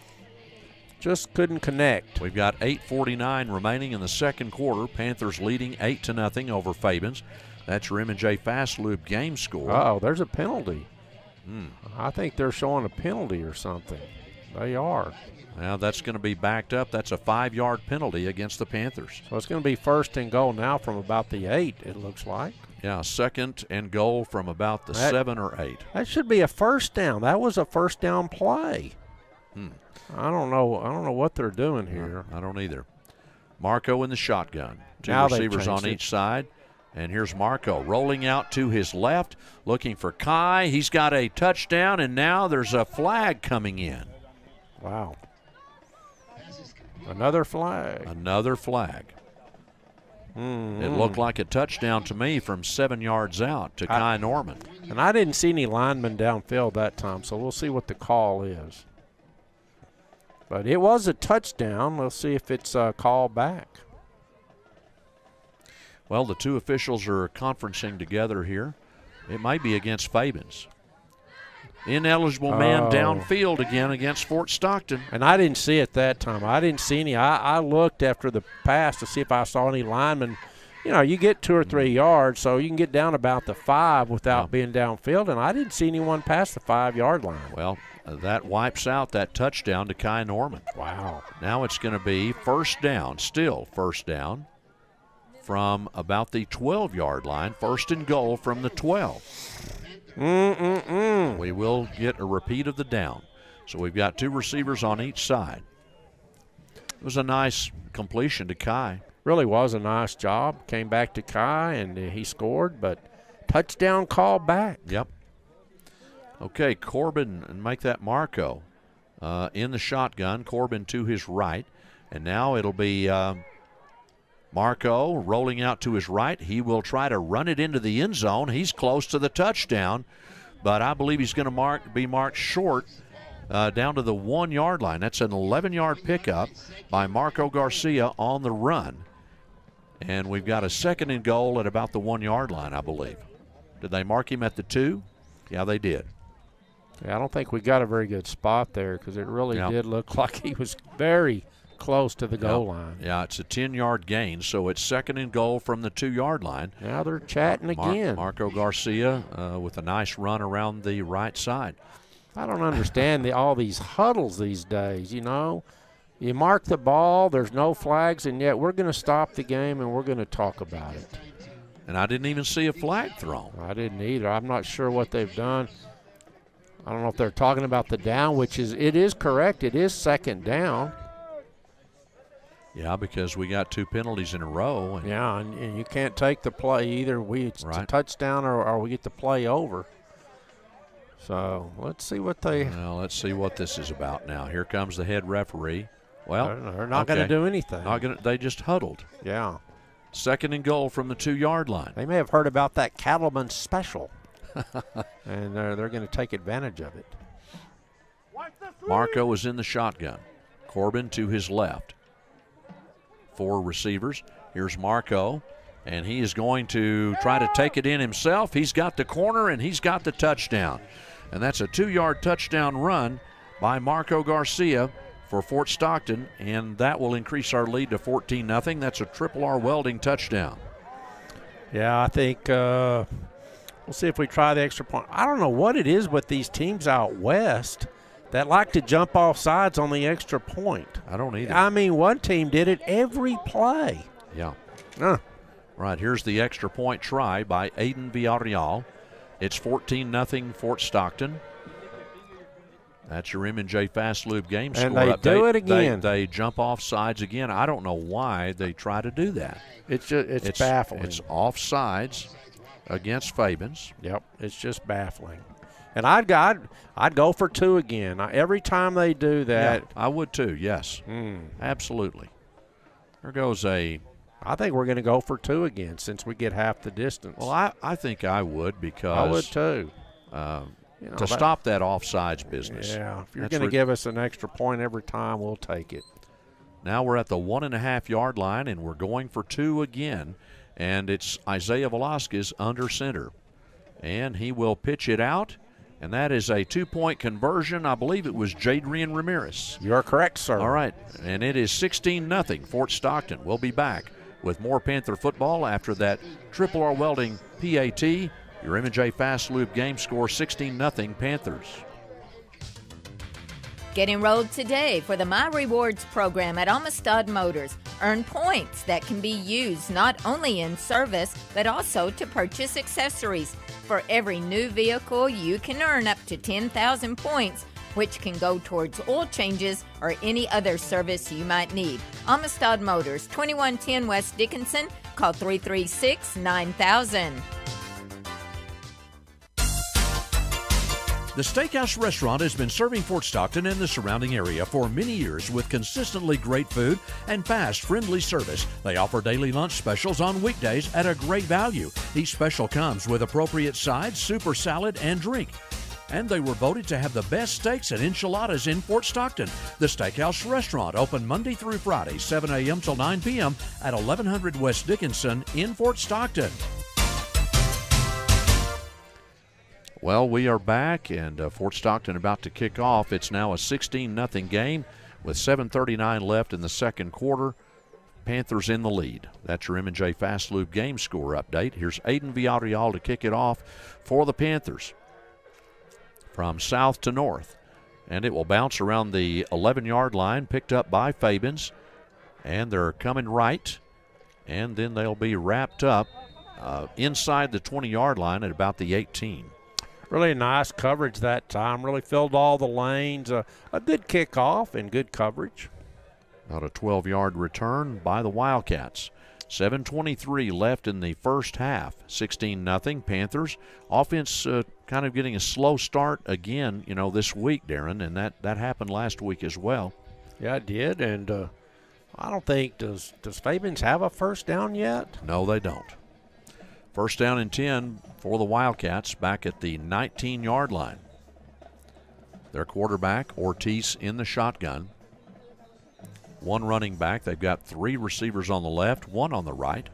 just couldn't connect.
We've got 8:49 remaining in the second quarter. Panthers leading 8-0 over Fabens. That's your M&J Fast Lube game score.
Oh, there's a penalty. I think they're showing a penalty or something. They are.
Now that's going to be backed up. That's a 5-yard penalty against the Panthers.
So it's going to be 1st and goal now from about the 8, it looks like.
Yeah, 2nd and goal from about the 7 or 8.
That should be a first down. That was a first down play. I don't know what they're doing here.
I don't either. Marco in the shotgun. 2
now
receivers on each side. And here's Marco rolling out to his left, looking for Kai. He's got a touchdown, and now there's a flag coming in.
Wow. Another flag.
Another flag. It looked like a touchdown to me from 7 yards out to Kai Norman.
And I didn't see any linemen downfield that time, so we'll see what the call is. But it was a touchdown. We'll see if it's called back.
Well, the 2 officials are conferencing together here. It might be against Fabens. Ineligible man downfield again against Fort Stockton.
And I didn't see it that time. I didn't see any. I looked after the pass to see if I saw any linemen. You get 2 or 3 yards, so you can get down about the 5 without being downfield, and I didn't see anyone past the 5-yard line.
Well, that wipes out that touchdown to Kai Norman.
Wow.
Now it's going to be 1st down, still 1st down from about the 12-yard line, 1st and goal from the 12. We will get a repeat of the down. So we've got 2 receivers on each side. It was a nice completion to Kai.
Really was a nice job. Came back to Kai, and he scored, but touchdown call back.
Yep. Okay, Corbin, and make that Marco in the shotgun. Corbin to his right. And now it'll be Marco rolling out to his right. He will try to run it into the end zone. He's close to the touchdown, but I believe he's going to be marked short down to the 1-yard line. That's an 11-yard pickup by Marco Garcia on the run. And we've got a 2nd and goal at about the 1-yard line, I believe. Did they mark him at the 2? Yeah, they did.
Yeah, I don't think we got a very good spot there because it really did look like he was very close to the goal line.
Yeah, it's a 10-yard gain, so it's 2nd and goal from the 2-yard line.
Now they're chatting again.
Marco Garcia with a nice run around the right side.
I don't understand all these huddles these days, you know. You mark the ball, there's no flags, and yet we're going to stop the game and we're going to talk about it.
And I didn't even see a flag thrown.
I didn't either. I'm not sure what they've done. I don't know if they're talking about the down, which it is correct. It is 2nd down.
Yeah, because we got 2 penalties in a row.
And you can't take the play either. It's a touchdown or we get the play over. So let's see what
let's see what this is about now. Here comes the head referee. Well,
they're not going to do anything.
They just huddled.
Yeah.
2nd and goal from the 2-yard line.
They may have heard about that Cattleman special. And they're going to take advantage of it.
Marco is in the shotgun. Corbin to his left. 4 receivers. Here's Marco, and he is going to try to take it in himself. He's got the corner, and he's got the touchdown. And that's a 2-yard touchdown run by Marco Garcia for Fort Stockton, and that will increase our lead to 14-0. That's a Triple R Welding touchdown.
Yeah, I think we'll see if we try the extra point. I don't know what it is with these teams out west that like to jump off sides on the extra point.
I don't either.
I mean, one team did it every play.
Yeah. Right, here's the extra point try by Aiden Villarreal. It's 14-0 Fort Stockton. That's your M&J Fast Lube game score
update. And they do it again.
They jump off sides again. I don't know why they try to do that.
It's baffling.
It's off sides against Fabens.
Yep, it's just baffling. And I'd go for 2 again. Every time they do that.
Yeah, I would too, yes. Absolutely. There goes
I think we're going to go for 2 again since we get half the distance.
Well, I think I would because.
I would too.
To stop that offsides business.
Yeah, if you're going to give us an extra point every time, we'll take it.
Now we're at the 1.5-yard line, and we're going for 2 again. And it's Isaiah Velasquez under center. And he will pitch it out, and that is a 2-point conversion. I believe it was Jadrian Ramirez.
You're correct, sir.
All right, and it is 16-0 Fort Stockton. We'll be back with more Panther football after that Triple R Welding PAT. Your M&J Fast Lube game score 16-0 Panthers.
Get enrolled today for the My Rewards program at Amistad Motors. Earn points that can be used not only in service, but also to purchase accessories. For every new vehicle, you can earn up to 10,000 points, which can go towards oil changes or any other service you might need. Amistad Motors, 2110 West Dickinson. Call 336-9000.
The Steakhouse Restaurant has been serving Fort Stockton and the surrounding area for many years with consistently great food and fast, friendly service. They offer daily lunch specials on weekdays at a great value. Each special comes with appropriate sides, super salad, and drink. And they were voted to have the best steaks and enchiladas in Fort Stockton. The Steakhouse Restaurant, open Monday through Friday, 7 a.m. till 9 p.m. at 1100 West Dickinson in Fort Stockton.
Well, we are back, and Fort Stockton about to kick off. It's now a 16-0 game with 7:39 left in the second quarter. Panthers in the lead. That's your M&J Fast Lube game score update. Here's Aiden Villarreal to kick it off for the Panthers from south to north. And it will bounce around the 11-yard line, picked up by Fabens. And they're coming right, and then they'll be wrapped up inside the 20-yard line at about the 18.
Really nice coverage that time. Really filled all the lanes. A good kickoff and good coverage.
About a 12-yard return by the Wildcats. 7:23 left in the first half. 16-0 Panthers. Offense kind of getting a slow start again, this week, Darren, and that happened last week as well.
Yeah, it did, and I don't think, does Fabens have a first down yet?
No, they don't. First down and 10 for the Wildcats back at the 19-yard line. Their quarterback, Ortiz, in the shotgun. one running back. They've got 3 receivers on the left, 1 on the right.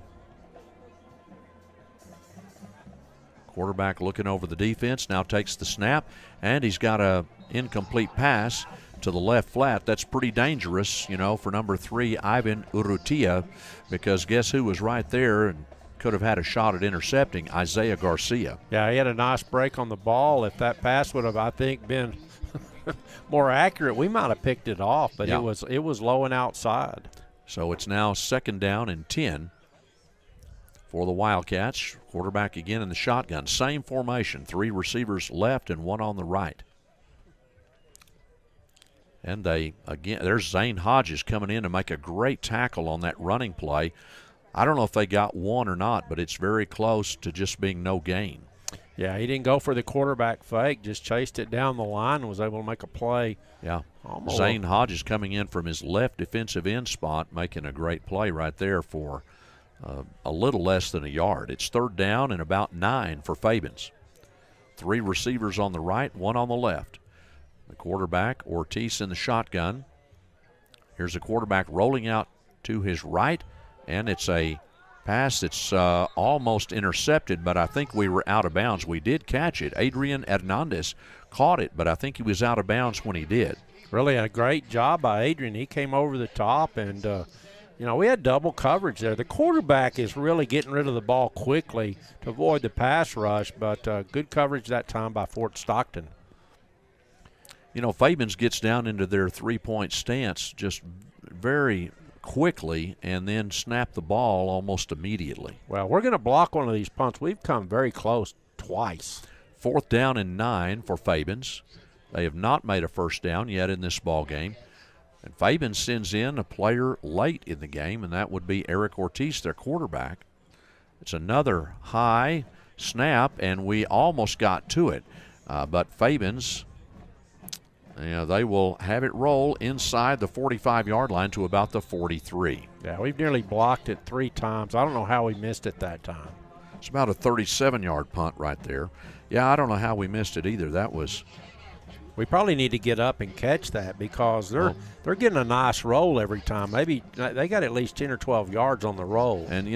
Quarterback looking over the defense, now takes the snap, and he's got a incomplete pass to the left flat. That's pretty dangerous, for number 3, Ivan Urrutia, because guess who was right there and could have had a shot at intercepting? Isaiah Garcia.
Yeah, he had a nice break on the ball. If that pass would have, I think, been more accurate, we might have picked it off, but it was low and outside.
So it's now 2nd down and 10 for the Wildcats. Quarterback again in the shotgun. Same formation, 3 receivers left and 1 on the right. And there's Zane Hodges coming in to make a great tackle on that running play. I don't know if they got 1 or not, but it's very close to just being no gain.
Yeah, he didn't go for the quarterback fake, just chased it down the line and was able to make a play.
Yeah. Zane Hodges coming in from his left defensive end spot, making a great play right there for a little less than a yard. It's 3rd down and about 9 for Fabens. 3 receivers on the right, 1 on the left. The quarterback, Ortiz, in the shotgun. Here's the quarterback rolling out to his right, and it's a pass that's almost intercepted, but I think we were out of bounds. We did catch it. Adrian Hernandez caught it, but I think he was out of bounds when he did.
Really a great job by Adrian. He came over the top, and, we had double coverage there. The quarterback is really getting rid of the ball quickly to avoid the pass rush, but good coverage that time by Fort Stockton.
Fabens gets down into their 3-point stance just very quickly and then snap the ball almost immediately.
Well, we're going to block one of these punts. We've come very close twice.
4th down and 9 for Fabens. They have not made a first down yet in this ball game. And Fabens sends in a player late in the game, and that would be Eric Ortiz, their quarterback. It's another high snap, and we almost got to it. But Fabens, they will have it roll inside the 45-yard line to about the 43.
Yeah, we've nearly blocked it 3 times. I don't know how we missed it that time.
It's about a 37-yard punt right there. Yeah, I don't know how we missed it either. That was...
We probably need to get up and catch that because they're getting a nice roll every time. Maybe they got at least 10 or 12 yards on the roll.
And,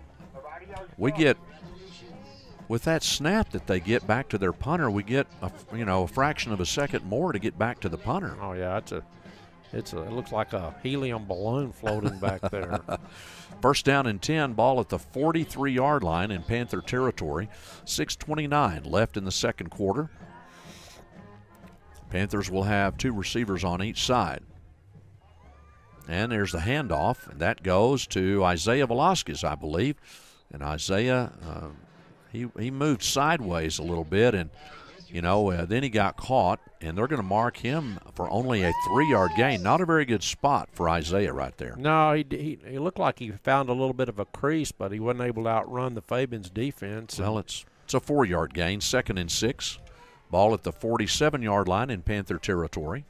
we get – with that snap that they get back to their punter, we get a fraction of a second more to get back to the punter.
Oh yeah, it looks like a helium balloon floating back there.
1st down and 10, ball at the 43-yard line in Panther territory. 6:29 left in the 2nd quarter. Panthers will have 2 receivers on each side. And there's the handoff, and that goes to Isaiah Velasquez, I believe. And Isaiah, he moved sideways a little bit, and, then he got caught, and they're going to mark him for only a 3-yard gain. Not a very good spot for Isaiah right there.
No, he looked like he found a little bit of a crease, but he wasn't able to outrun the Fabens defense.
Well, it's a 4-yard gain, 2nd and 6. Ball at the 47-yard line in Panther territory.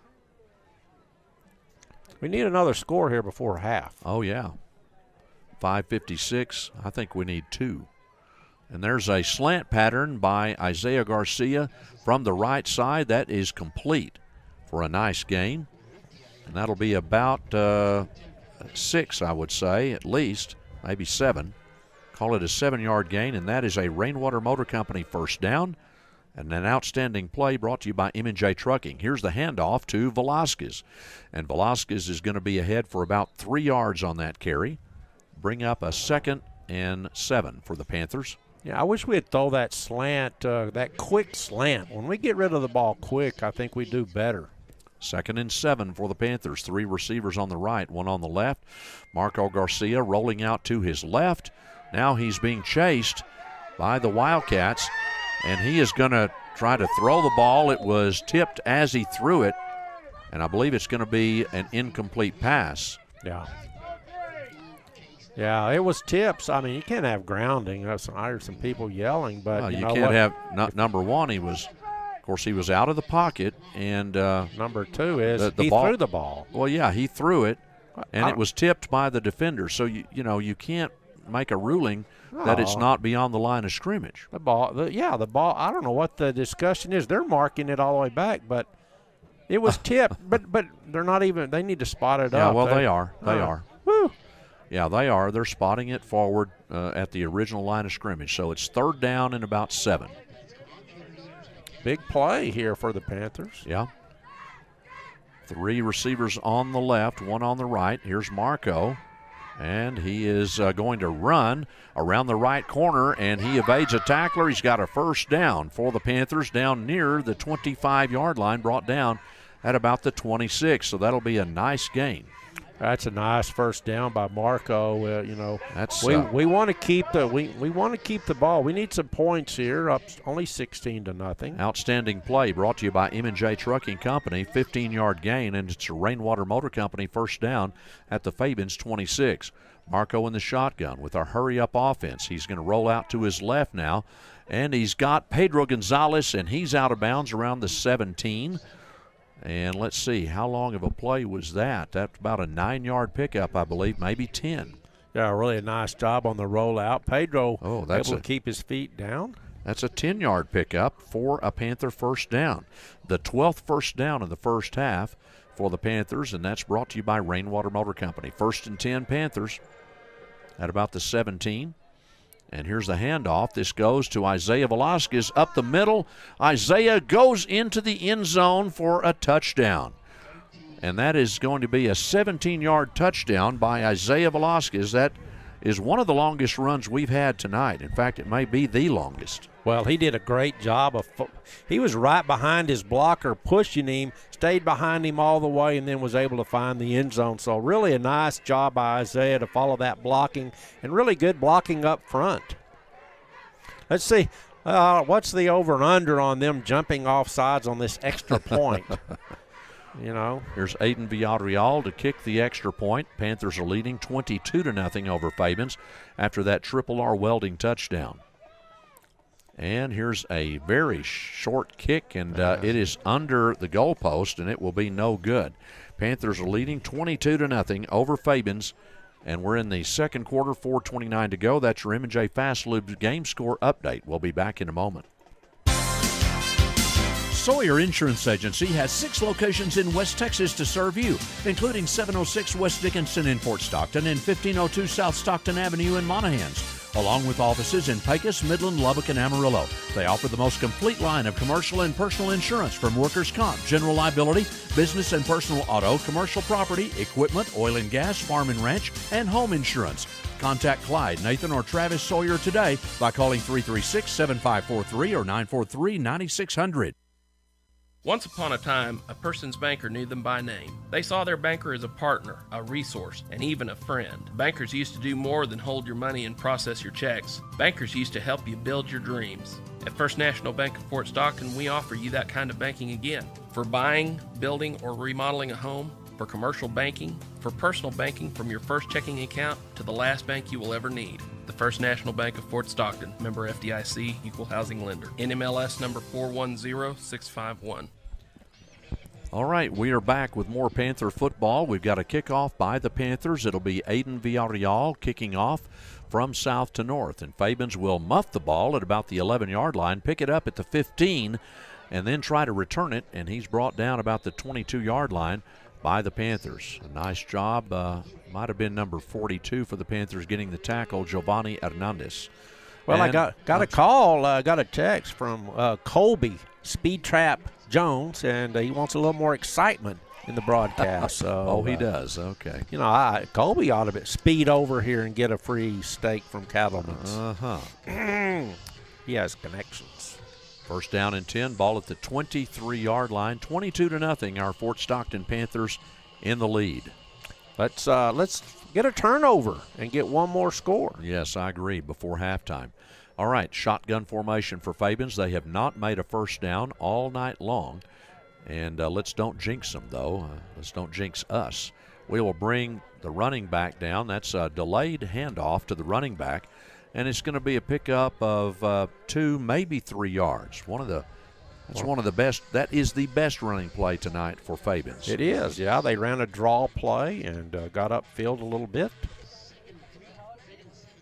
We need another score here before half.
Oh, yeah. 5:56. I think we need 2. And there's a slant pattern by Isaiah Garcia from the right side. That is complete for a nice gain. And that'll be about 6, I would say, at least, maybe 7. Call it a 7-yard gain, and that is a Rainwater Motor Company first down. And an outstanding play brought to you by M&J Trucking. Here's the handoff to Velasquez. And Velasquez is going to be ahead for about 3 yards on that carry. Bring up a 2nd and 7 for the Panthers.
Yeah, I wish we'd throw that slant, that quick slant. When we get rid of the ball quick, I think we do better.
2nd and 7 for the Panthers. 3 receivers on the right, 1 on the left. Marco Garcia rolling out to his left. Now he's being chased by the Wildcats. And he is going to try to throw the ball. It was tipped as he threw it, and I believe it's going to be an incomplete pass.
Yeah. Yeah, it was tips. I mean, you can't have grounding. I heard some people yelling, but
you can't have number 1. He was out of the pocket, and
number 2 is he threw the ball.
Well, yeah, he threw it, and it was tipped by the defender. So you can't make a ruling that it's not beyond the line of scrimmage.
The ball. I don't know what the discussion is. They're marking it all the way back, but It was tipped, but they're not even. They need to spot it
Yeah,
up.
well, they are. They are.
Woo.
Yeah, they are. They're spotting it forward at the original line of scrimmage. So it's 3rd down and about 7.
Big play here for the Panthers.
Yeah. 3 receivers on the left, 1 on the right. Here's Marco, and he is going to run around the right corner, and he evades a tackler. He's got a 1st down for the Panthers down near the 25-yard line, brought down at about the 26. So that'll be a nice gain.
That's a nice 1st down by Marco.
That's
we want to keep the we want to keep the ball. We need some points here. Up only 16-0.
Outstanding play brought to you by M&J Trucking Company. 15-yard gain, and it's a Rainwater Motor Company 1st down at the Fabens 26. Marco in the shotgun with our hurry-up offense. He's going to roll out to his left now, and he's got Pedro Gonzalez, and he's out of bounds around the 17. And let's see, how long of a play was that? That's about a 9-yard pickup, I believe, maybe 10.
Yeah, really a nice job on the rollout. Pedro able to keep his feet down.
That's a 10-yard pickup for a Panther 1st down. The 12th 1st down of the first half for the Panthers, and that's brought to you by Rainwater Motor Company. 1st and 10 Panthers at about the 17. And here's the handoff. This goes to Isaiah Velasquez up the middle. Isaiah goes into the end zone for a touchdown. And that is going to be a 17-yard touchdown by Isaiah Velasquez. That is one of the longest runs we've had tonight. In fact, it may be the longest.
Well, he did a great job he was right behind his blocker, pushing him, stayed behind him all the way, and then was able to find the end zone. So really a nice job by Isaiah to follow that blocking, and really good blocking up front. Let's see, what's the over and under on them jumping off sides on this extra point?
Here's Aiden Villarreal to kick the extra point. Panthers are leading 22-0 over Fabens after that Triple R Welding touchdown. And here's a very short kick, and it is under the goalpost, and it will be no good. Panthers are leading 22-0 over Fabens, and we're in the second quarter, 4:29 to go. That's your M&J Fast Lube game score update. We'll be back in a moment.
Sawyer Insurance Agency has 6 locations in West Texas to serve you, including 706 West Dickinson in Fort Stockton and 1502 South Stockton Avenue in Monahans, along with offices in Pecos, Midland, Lubbock, and Amarillo. They offer the most complete line of commercial and personal insurance, from workers' comp, general liability, business and personal auto, commercial property, equipment, oil and gas, farm and ranch, and home insurance. Contact Clyde, Nathan, or Travis Sawyer today by calling 336-7543 or 943-9600.
Once upon a time, a person's banker knew them by name. They saw their banker as a partner, a resource, and even a friend. Bankers used to do more than hold your money and process your checks. Bankers used to help you build your dreams. At First National Bank of Fort Stockton, we offer you that kind of banking again. For buying, building, or remodeling a home, for commercial banking, for personal banking from your first checking account to the last bank you will ever need. The First National Bank of Fort Stockton, member FDIC, equal housing lender. NMLS number 410651.
All right, we are back with more Panther football. We've got a kickoff by the Panthers. It'll be Aiden Villarreal kicking off from south to north. And Fabens will muff the ball at about the 11-yard line, pick it up at the 15, and then try to return it. And he's brought down about the 22-yard line by the Panthers. A nice job. Might have been number 42 for the Panthers getting the tackle, Giovanni Hernandez.
Well, I got a call, got a text from Colby Speed Trap Jones, and he wants a little more excitement in the broadcast. So,
he does. Okay.
Colby ought to speed over here and get a free steak from Cattleman's. He has connections.
First down and 10, ball at the 23-yard line, 22-0. Our Fort Stockton Panthers in the lead.
Let's get a turnover and get one more score.
Yes, I agree, before halftime. All right, shotgun formation for Fabens. They have not made a first down all night long. And let's don't jinx them, though. Let's don't jinx us. We will bring the running back down. That's a delayed handoff to the running back. And it's going to be a pickup of 2, maybe 3 yards. One of the best. That is the best running play tonight for Fabens.
It is, yeah. They ran a draw play and got upfield a little bit.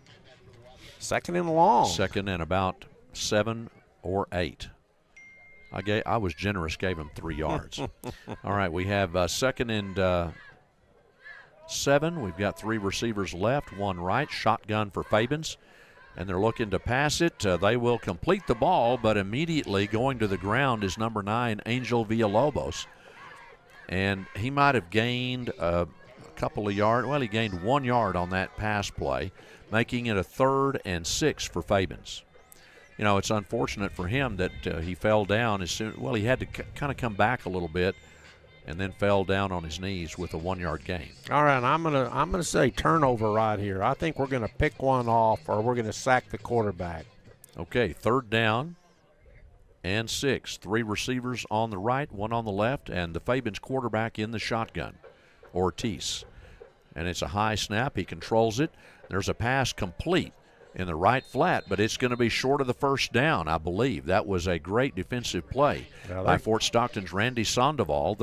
Second and long.
Second and about 7 or 8. I was generous, gave him 3 yards. All right, we have second and 7. We've got 3 receivers left, 1 right, shotgun for Fabens. And they're looking to pass it. They will complete the ball, but immediately going to the ground is number 9, Angel Villalobos. And he might have gained a couple of yards. Well, he gained 1 yard on that pass play, making it a 3rd and 6 for Fabens. You know, it's unfortunate for him that he fell down as soon. Well, he had to kind of come back a little bit, and then fell down on his knees with a 1 yard gain.
All right, I'm gonna say turnover right here. I think we're gonna pick one off, or we're gonna sack the quarterback.
Okay, 3rd down and 6. 3 receivers on the right, 1 on the left, and the Fabens quarterback in the shotgun, Ortiz. And it's a high snap. He controls it. There's a pass complete in the right flat, but it's going to be short of the 1st down, I believe. That was a great defensive play by Fort Stockton's Randy Sandoval.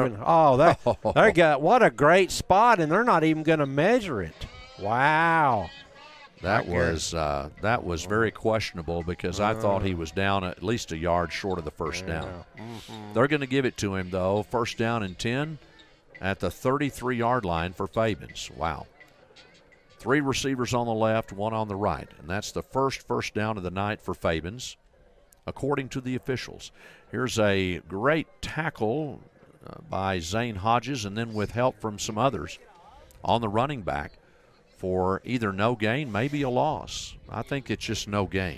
What a great spot, and they're not even going to measure it. Wow.
That was very questionable because I thought he was down at least a yard short of the 1st down.
Mm-hmm.
They're going to give it to him, though. 1st down and 10 at the 33-yard line for Fabens. Wow. 3 receivers on the left, 1 on the right. And that's the first down of the night for Fabens, according to the officials. Here's a great tackle by Zane Hodges, and then with help from some others on the running back for either no gain, maybe a loss. I think it's just no gain.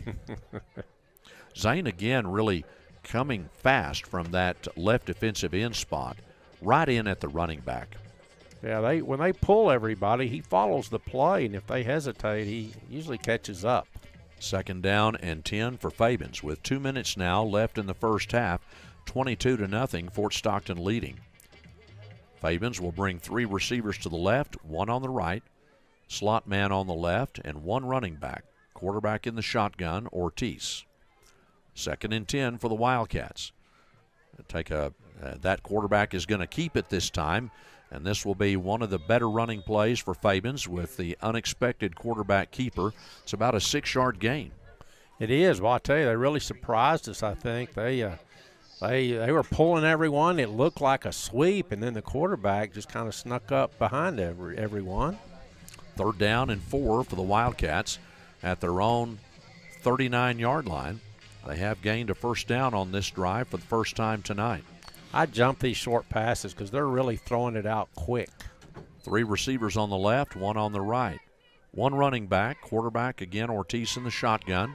Zane, again, really coming fast from that left defensive end spot, right in at the running back.
Yeah, when they pull everybody, he follows the play, and if they hesitate, he usually catches up.
2nd down and 10 for Fabens with 2 minutes now left in the 1st half. 22-0, Fort Stockton leading. Fabens will bring 3 receivers to the left, 1 on the right, slot man on the left, and 1 running back. Quarterback in the shotgun, Ortiz. 2nd and 10 for the Wildcats. That quarterback is going to keep it this time. And this will be one of the better running plays for Fabens with the unexpected quarterback keeper. It's about a 6-yard gain.
It is. Well, I tell you, they really surprised us, I think. They were pulling everyone. It looked like a sweep, and then the quarterback just kind of snuck up behind everyone.
3rd down and 4 for the Wildcats at their own 39-yard line. They have gained a 1st down on this drive for the first time tonight.
I jump these short passes because they're really throwing it out quick.
3 receivers on the left, 1 on the right. 1 running back, quarterback again, Ortiz in the shotgun.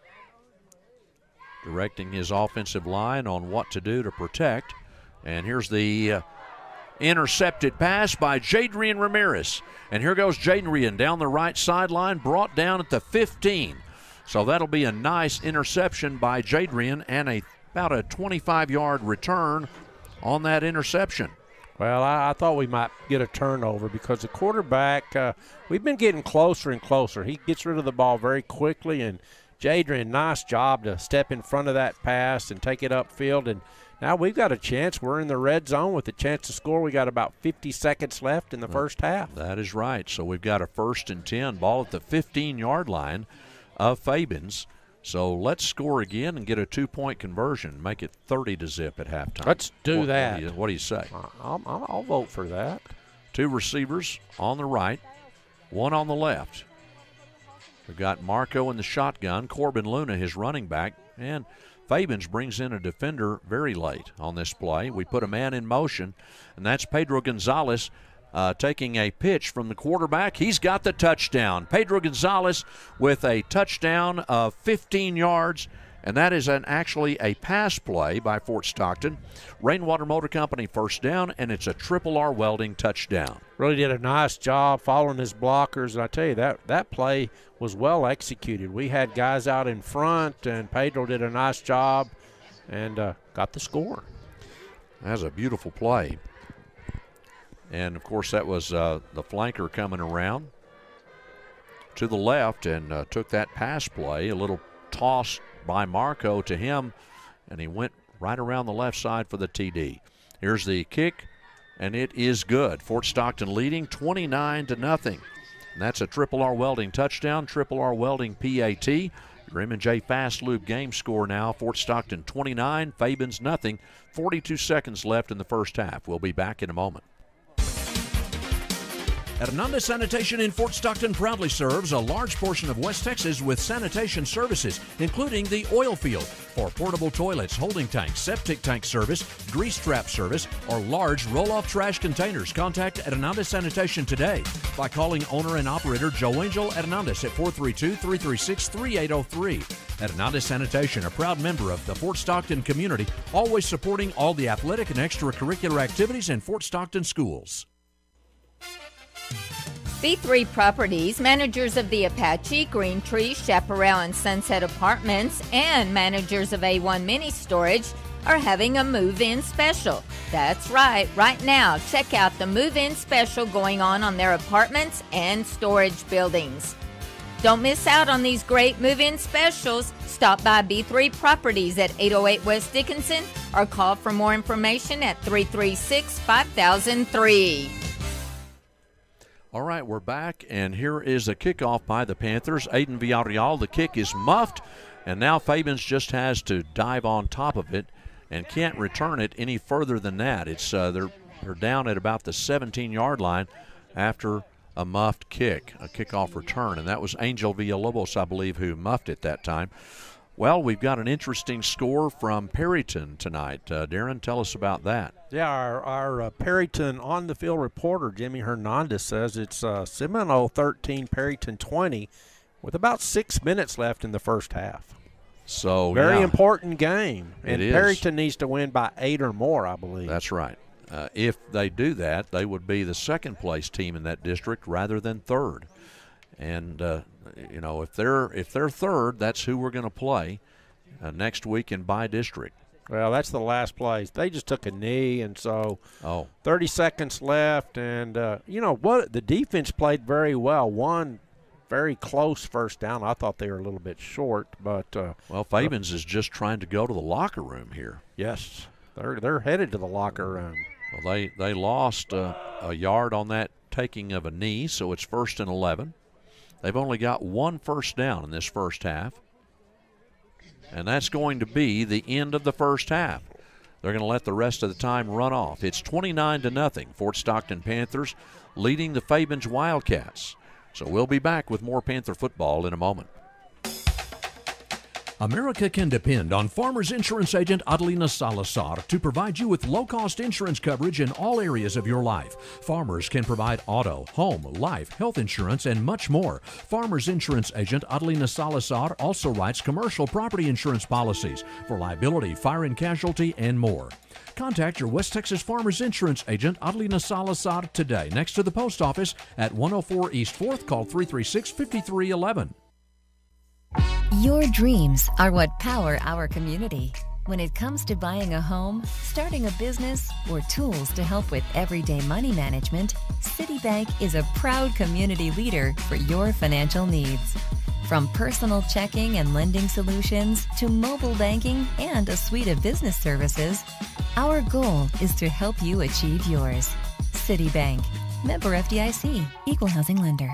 Directing his offensive line on what to do to protect. And here's the intercepted pass by Jadrian Ramirez. And here goes Jadrian down the right sideline, brought down at the 15. So that'll be a nice interception by Jadrian and about a 25-yard return on that interception.
Well, I thought we might get a turnover because the quarterback, we've been getting closer and closer. He gets rid of the ball very quickly, and Jadrian, nice job to step in front of that pass and take it upfield. And now we've got a chance. We're in the red zone with a chance to score. We got about 50 seconds left in the 1st half.
That is right. So we've got a 1st and 10, ball at the 15-yard line of Fabens. So let's score again and get a 2-point conversion, make it 30-0 at halftime.
Let's do that.
What do you say?
I'll vote for that.
2 receivers on the right, 1 on the left. We've got Marco in the shotgun, Corbin Luna, his running back, and Fabens brings in a defender very late on this play. We put a man in motion, and that's Pedro Gonzalez. Taking a pitch from the quarterback. He's got the touchdown. Pedro Gonzalez with a touchdown of 15 yards, and that is actually a pass play by Fort Stockton. Rainwater Motor Company 1st down, and it's a Triple R Welding touchdown.
Really did a nice job following his blockers, and I tell you, that play was well executed. We had guys out in front, and Pedro did a nice job and got the score.
That was a beautiful play. And, of course, that was the flanker coming around to the left and took that pass play, a little toss by Marco to him, and he went right around the left side for the TD. Here's the kick, and it is good. Fort Stockton leading 29-0. And that's a Triple R Welding touchdown, Triple R Welding PAT. Your M&J Fast Lube game score now, Fort Stockton 29, Fabens nothing. 42 seconds left in the first half. We'll be back in a moment.
Hernandez Sanitation in Fort Stockton proudly serves a large portion of West Texas with sanitation services, including the oil field. For portable toilets, holding tanks, septic tank service, grease trap service, or large roll-off trash containers, contact Hernandez Sanitation today by calling owner and operator Joe Angel Hernandez at 432-336-3803. Hernandez Sanitation, a proud member of the Fort Stockton community, always supporting all the athletic and extracurricular activities in Fort Stockton schools.
B3 Properties, managers of the Apache, Green Tree, Chaparral, and Sunset Apartments, and managers of A1 Mini Storage are having a move-in special. That's right. Right now, check out the move-in special going on their apartments and storage buildings. Don't miss out on these great move-in specials. Stop by B3 Properties at 808 West Dickinson or call for more information at 336-5003.
All right, we're back, and here is a kickoff by the Panthers. Aiden Villarreal, the kick is muffed, and now Fabens just has to dive on top of it and can't return it any further than that. It's they're down at about the 17-yard line after a muffed kick, a kickoff return, and that was Angel Villalobos, I believe, who muffed it that time. Well, we've got an interesting score from Perryton tonight. Darren, tell us about that.
Yeah, our Perryton on-the-field reporter, Jimmy Hernandez, says it's Seminole 13, Perryton 20, with about 6 minutes left in the first half.
So
very important game. And
it is.
Perryton needs to win by 8 or more, I believe.
That's right. If they do that, they would be the second-place team in that district rather than third. And you know, if they're third, that's who we're going to play next week in by district.
Well, that's the last place. They just took a knee, and so 30 seconds left. And you know what? The defense played very well. One very close first down. I thought they were a little bit short, but
well, Fabens is just trying to go to the locker room here.
Yes, they're headed to the locker room.
Well, they lost a yard on that taking of a knee, so it's 1st and 11. They've only got one first down in this first half, and that's going to be the end of the first half. They're going to let the rest of the time run off. It's 29-0. Fort Stockton Panthers leading the Fabens Wildcats. So we'll be back with more Panther football in a moment.
America can depend on Farmers Insurance Agent Adelina Salazar to provide you with low-cost insurance coverage in all areas of your life. Farmers can provide auto, home, life, health insurance, and much more. Farmers Insurance Agent Adelina Salazar also writes commercial property insurance policies for liability, fire and casualty, and more. Contact your West Texas Farmers Insurance Agent Adelina Salazar today next to the post office at 104 East 4th. Call 336-5311.
Your dreams are what power our community. When it comes to buying a home, starting a business, or tools to help with everyday money management, Citibank is a proud community leader for your financial needs. From personal checking and lending solutions to mobile banking and a suite of business services, our goal is to help you achieve yours. Citibank, member FDIC, equal housing lender.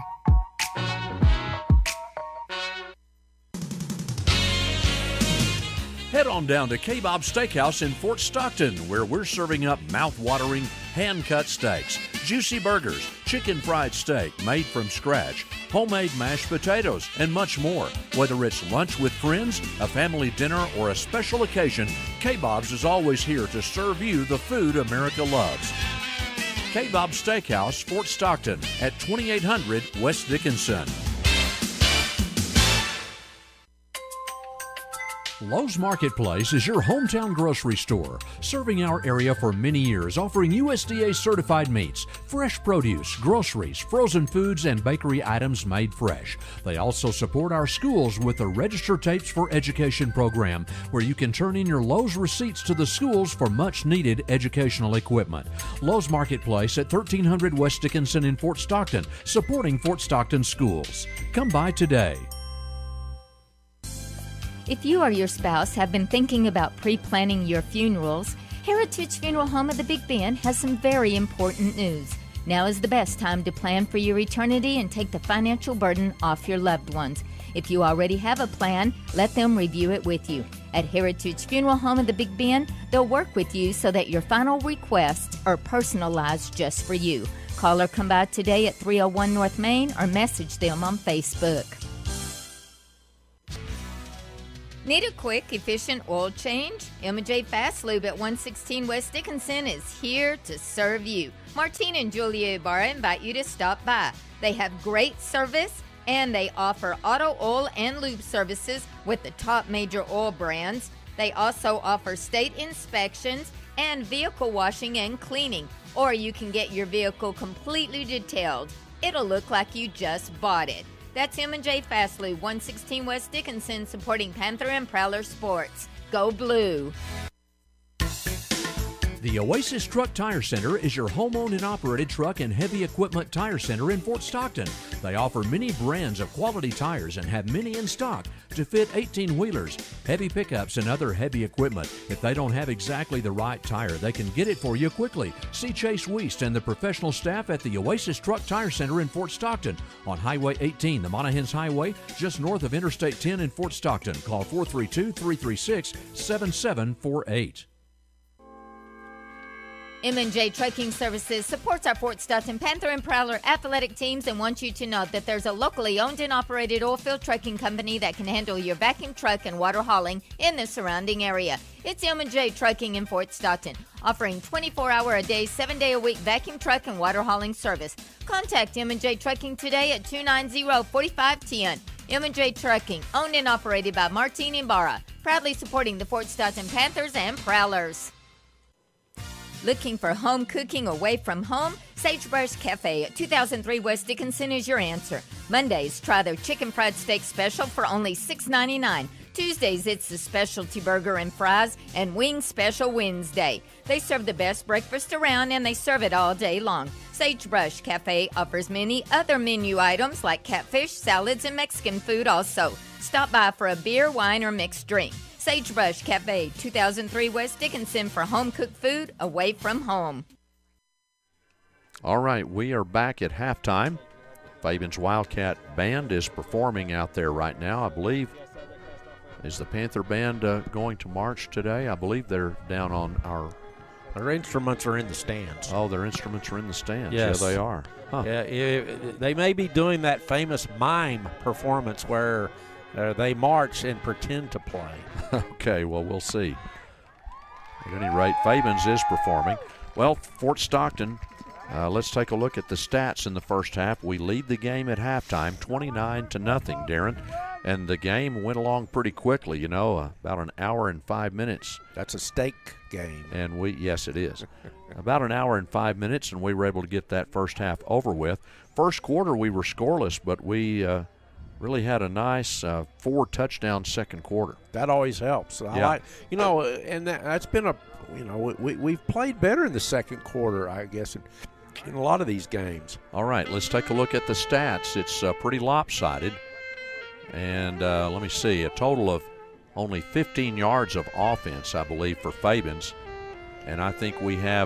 Head on down to Kebab Steakhouse in Fort Stockton, where we're serving up mouth-watering hand-cut steaks, juicy burgers, chicken fried steak made from scratch, homemade mashed potatoes, and much more. Whether it's lunch with friends, a family dinner, or a special occasion, Kebabs is always here to serve you the food America loves. Kebab Steakhouse, Fort Stockton, at 2800 West Dickinson. Lowe's Marketplace is your hometown grocery store, serving our area for many years, offering USDA certified meats, fresh produce, groceries, frozen foods, and bakery items made fresh. They also support our schools with the Register Tapes for Education program, where you can turn in your Lowe's receipts to the schools for much needed educational equipment. Lowe's Marketplace at 1300 West Dickinson in Fort Stockton, supporting Fort Stockton schools. Come by today.
If you or your spouse have been thinking about pre-planning your funerals, Heritage Funeral Home of the Big Bend has some very important news. Now is the best time to plan for your eternity and take the financial burden off your loved ones. If you already have a plan, let them review it with you. At Heritage Funeral Home in the Big Bend, they'll work with you so that your final requests are personalized just for you. Call or come by today at 301 North Main or message them on Facebook. Need a quick, efficient oil change? M&J Fast Lube at 116 West Dickinson is here to serve you. Martine and Julia Ibarra invite you to stop by. They have great service, and they offer auto oil and lube services with the top major oil brands. They also offer state inspections and vehicle washing and cleaning, or you can get your vehicle completely detailed. It'll look like you just bought it. That's M&J Fast Lube, 116 West Dickinson, supporting Panther and Prowler sports. Go Blue!
The Oasis Truck Tire Center is your home-owned and operated truck and heavy equipment tire center in Fort Stockton. They offer many brands of quality tires and have many in stock to fit 18-wheelers, heavy pickups, and other heavy equipment. If they don't have exactly the right tire, they can get it for you quickly. See Chase Weist and the professional staff at the Oasis Truck Tire Center in Fort Stockton on Highway 18, the Monahans Highway, just north of Interstate 10 in Fort Stockton. Call 432-336-7748.
M&J Trucking Services supports our Fort Stockton Panther and Prowler athletic teams and wants you to know that there's a locally owned and operated oilfield trucking company that can handle your vacuum truck and water hauling in the surrounding area. It's M&J Trucking in Fort Stockton, offering 24-hour-a-day, 7-day-a-week vacuum truck and water hauling service. Contact M&J Trucking today at 290-4510. M&J Trucking, owned and operated by Martine Ibarra, proudly supporting the Fort Stockton Panthers and Prowlers. Looking for home cooking away from home? Sagebrush Cafe at 2003 West Dickinson is your answer. Mondays, try their chicken fried steak special for only $6.99. Tuesdays, it's the specialty burger and fries and wing special Wednesday. They serve the best breakfast around, and they serve it all day long. Sagebrush Cafe offers many other menu items like catfish, salads, and Mexican food also. Stop by for a beer, wine, or mixed drink. Sagebrush Cafe, 2003 West Dickinson, for home-cooked food away from home.
All right, we are back at halftime. Fabens Wildcat Band is performing out there right now. I believe, is the Panther Band going to march today? I believe they're down on our...
Their instruments are in the stands.
Oh, their instruments are in the stands.
Yes.
Yeah, they are. Huh.
Yeah, they may be doing that famous mime performance where they march and pretend to play.
Okay, well, we'll see. At any rate, Fabens is performing. Well, Fort Stockton, let's take a look at the stats in the first half. We lead the game at halftime, 29-0, Darren. And the game went along pretty quickly, you know, about an hour and 5 minutes.
That's a steak game.
And yes, it is. About an hour and 5 minutes, and we were able to get that first half over with. First quarter, we were scoreless, but we really had a nice 4-touchdown second quarter.
That always helps.
Yeah.
And that's been we've played better in the second quarter, I guess, in a lot of these games.
All right, let's take a look at the stats. It's pretty lopsided. And let me see, a total of only 15 yards of offense, I believe, for Fabens. And I think we have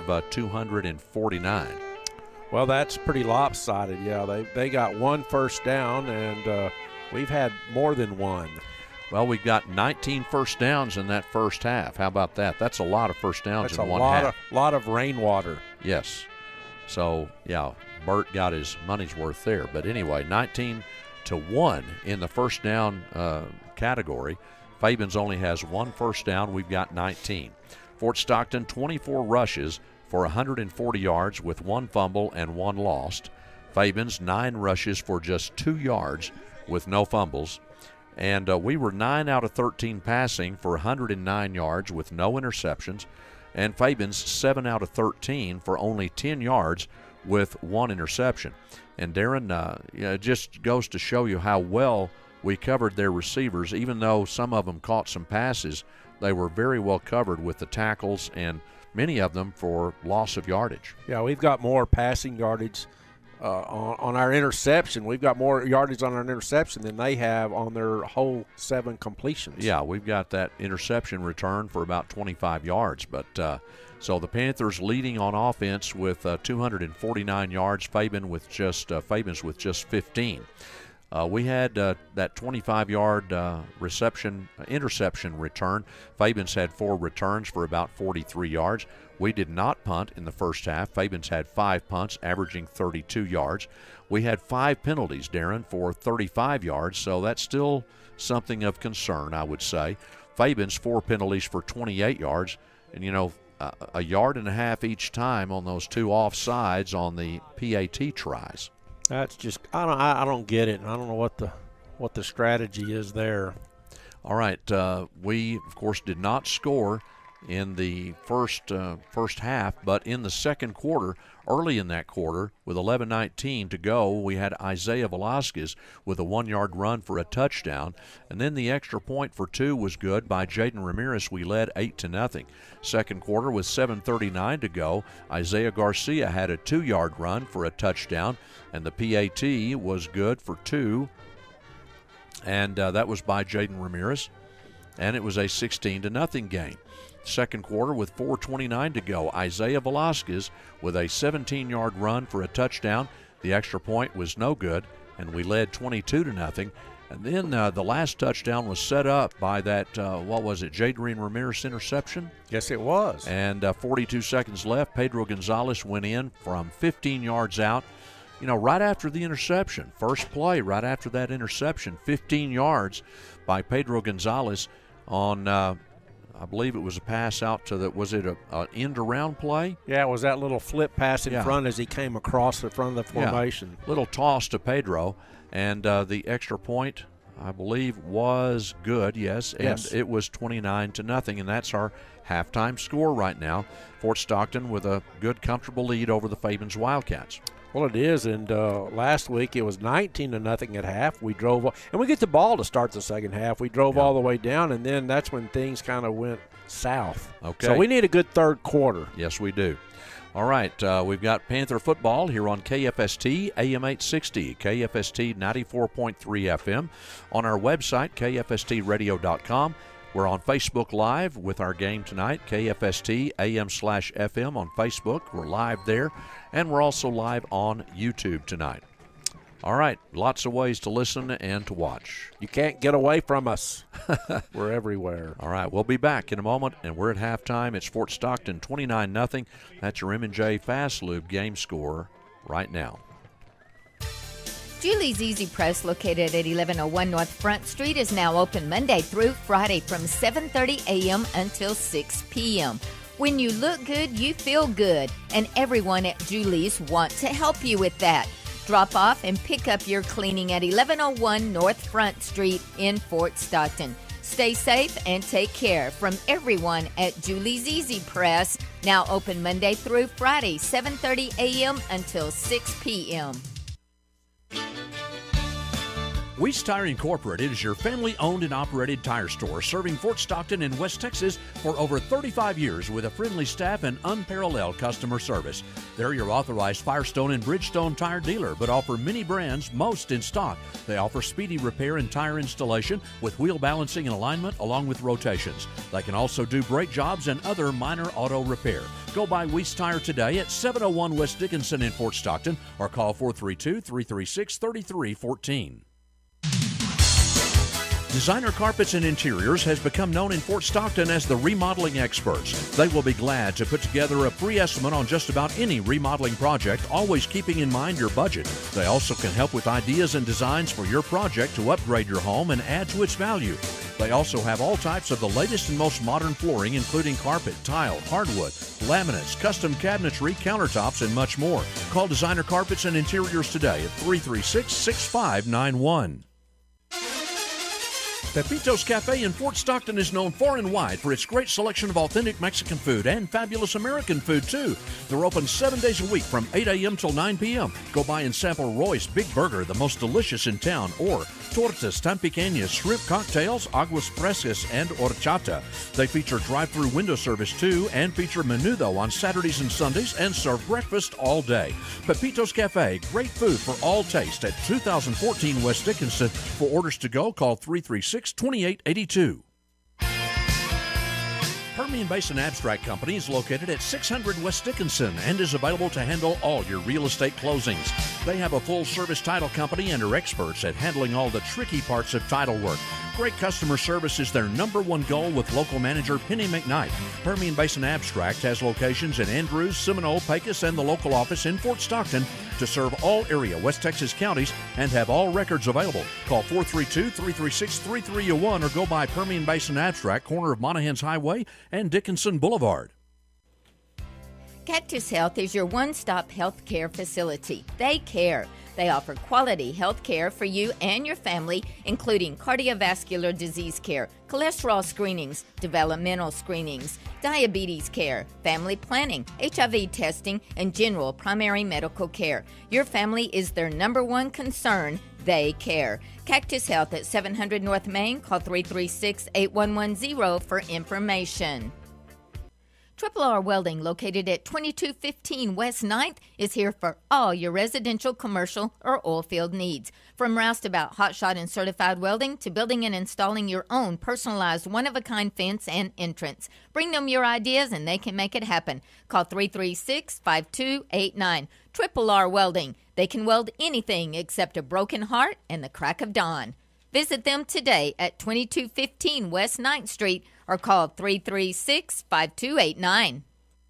249.
Well, that's pretty lopsided. Yeah, they got one first down, and we've had more than one.
Well, we've got 19 first downs in that first half. How about that? That's a lot of first downs in one half.
That's a lot of rainwater.
Yes. So, yeah, Bert got his money's worth there. But anyway, 19-1 in the first down category. Fabens only has one first down. We've got 19. Fort Stockton, 24 rushes for 140 yards with one fumble and one lost. Fabens, 9 rushes for just 2 yards with no fumbles. And we were 9 out of 13 passing for 109 yards with no interceptions. And Fabens, 7 out of 13 for only 10 yards with 1 interception. And Darren, it just goes to show you how well we covered their receivers. Even though some of them caught some passes, they were very well covered with the tackles and many of them for loss of yardage.
Yeah, we've got more passing yardage on our interception. We've got more yardage on our interception than they have on their whole 7 completions.
Yeah, we've got that interception return for about 25 yards. But so the Panthers leading on offense with 249 yards. Fabens with just 15. We had that 25-yard interception return. Fabens had 4 returns for about 43 yards. We did not punt in the first half. Fabens had 5 punts, averaging 32 yards. We had 5 penalties, Darren, for 35 yards, so that's still something of concern, I would say. Fabens, 4 penalties for 28 yards, and, a yard and a half each time on those 2 offsides on the PAT tries.
That's just I don't get it. I don't know what the strategy is there.
All right, we of course did not score in the first half, but in the second quarter, early in that quarter, with 11:19 to go, we had Isaiah Velasquez with a 1-yard run for a touchdown, and then the extra point for 2 was good by Jaden Ramirez. We led 8-0. Second quarter, with 7:39 to go, Isaiah Garcia had a 2-yard run for a touchdown, and the PAT was good for 2, and that was by Jaden Ramirez, and it was a 16-0 game. Second quarter, with 4:29 to go, Isaiah Velasquez with a 17-yard run for a touchdown. The extra point was no good, and we led 22-0. And then the last touchdown was set up by that, Jaden Ramirez interception?
Yes, it was.
And 42 seconds left. Pedro Gonzalez went in from 15 yards out. Right after the interception, first play right after that interception, 15 yards by Pedro Gonzalez on I believe it was a pass out to was it an end-around play?
Yeah, it was that little flip pass in front as he came across the front of the formation.
Yeah. Little toss to Pedro, and the extra point, I believe, was good, yes. And it was 29-0, and that's our halftime score right now. Fort Stockton with a good, comfortable lead over the Fabens Wildcats.
Well, it is, and last week it was 19-0 at half. We drove, and we get the ball to start the second half. We drove all the way down, and then that's when things kind of went south.
Okay.
So we need a good third quarter.
Yes, we do. All right, we've got Panther football here on KFST AM 860, KFST 94.3 FM, on our website, kfstradio.com. We're on Facebook Live with our game tonight, KFST AM/FM on Facebook. We're live there, and we're also live on YouTube tonight. All right, lots of ways to listen and to watch.
You can't get away from us. We're everywhere.
All right, we'll be back in a moment, and we're at halftime. It's Fort Stockton 29-0. That's your M&J Fast Lube game score right now.
Julie's Easy Press, located at 1101 North Front Street, is now open Monday through Friday from 7:30 a.m. until 6 p.m. When you look good, you feel good, and everyone at Julie's wants to help you with that. Drop off and pick up your cleaning at 1101 North Front Street in Fort Stockton. Stay safe and take care from everyone at Julie's Easy Press, now open Monday through Friday, 7:30 a.m. until 6 p.m.
Weiss Tire Incorporated is your family-owned and operated tire store serving Fort Stockton and West Texas for over 35 years with a friendly staff and unparalleled customer service. They're your authorized Firestone and Bridgestone tire dealer, but offer many brands, most in stock. They offer speedy repair and tire installation with wheel balancing and alignment along with rotations. They can also do brake jobs and other minor auto repair. Go by Weiss Tire today at 701 West Dickinson in Fort Stockton or call 432-336-3314. Designer Carpets and Interiors has become known in Fort Stockton as the remodeling experts. They will be glad to put together a free estimate on just about any remodeling project, always keeping in mind your budget. They also can help with ideas and designs for your project to upgrade your home and add to its value. They also have all types of the latest and most modern flooring, including carpet, tile, hardwood, laminates, custom cabinetry, countertops, and much more. Call Designer Carpets and Interiors today at 336-6591. Pepito's Cafe in Fort Stockton is known far and wide for its great selection of authentic Mexican food and fabulous American food, too. They're open 7 days a week from 8 a.m. till 9 p.m. Go by and sample Roy's Big Burger, the most delicious in town, or tortas, tan pequeñas, shrimp cocktails, aguas frescas, and horchata. They feature drive-through window service, too, and feature menudo on Saturdays and Sundays and serve breakfast all day. Pepito's Cafe, great food for all taste at 2014 West Dickinson. For orders to go, call 336-2882. Permian Basin Abstract Company is located at 600 West Dickinson and is available to handle all your real estate closings. They have a full-service title company and are experts at handling all the tricky parts of title work. Great customer service is their #1 goal with local manager Penny McKnight. Permian Basin Abstract has locations in Andrews, Seminole, Pecos, and the local office in Fort Stockton to serve all area West Texas counties and have all records available. Call 432-336-3301 or go by Permian Basin Abstract, corner of Monahans Highway and Dickinson Boulevard.
Cactus Health is your one-stop health care facility. They care. They offer quality health care for you and your family, including cardiovascular disease care, cholesterol screenings, developmental screenings, diabetes care, family planning, HIV testing, and general primary medical care. Your family is their #1 concern. They care. Cactus Health at 700 North Main. Call 336-8110 for information. Triple R Welding, located at 2215 West 9th, is here for all your residential, commercial, or oil field needs. From roustabout, hotshot, and certified welding to building and installing your own personalized one-of-a-kind fence and entrance. Bring them your ideas and they can make it happen. Call 336-5289. Triple R Welding. They can weld anything except a broken heart and the crack of dawn. Visit them today at 2215 West 9th Street or call 336-5289.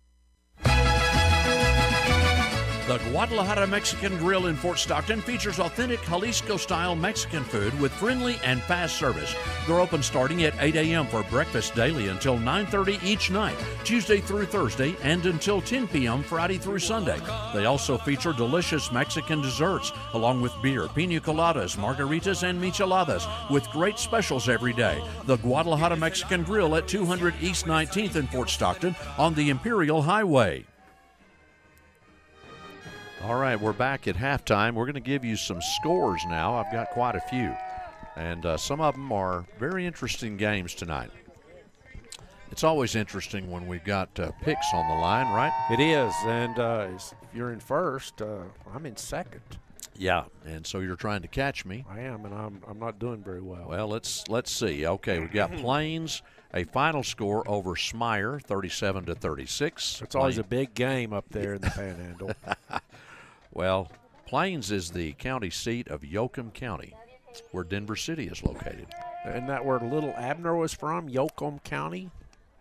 The Guadalajara Mexican Grill in Fort Stockton features authentic Jalisco-style Mexican food with friendly and fast service. They're open starting at 8 a.m. for breakfast daily until 9:30 each night, Tuesday through Thursday, and until 10 p.m. Friday through Sunday. They also feature delicious Mexican desserts, along with beer, pina coladas, margaritas, and micheladas, with great specials every day. The Guadalajara Mexican Grill at 200 East 19th in Fort Stockton on the Imperial Highway.
All right, we're back at halftime. We're going to give you some scores now. I've got quite a few, and some of them are very interesting games tonight. It's always interesting when we've got picks on the line, right?
It is, and if you're in first, I'm in second.
Yeah, and so you're trying to catch me.
I am, and I'm not doing very well.
Well, let's see. Okay, we've got Plains, a final score over Smyre, 37-36.
It's always a big game up there in the Panhandle.
Well, Plains is the county seat of Yoakum County, where Denver City is located.
Isn't that where Little Abner was from, Yoakum County?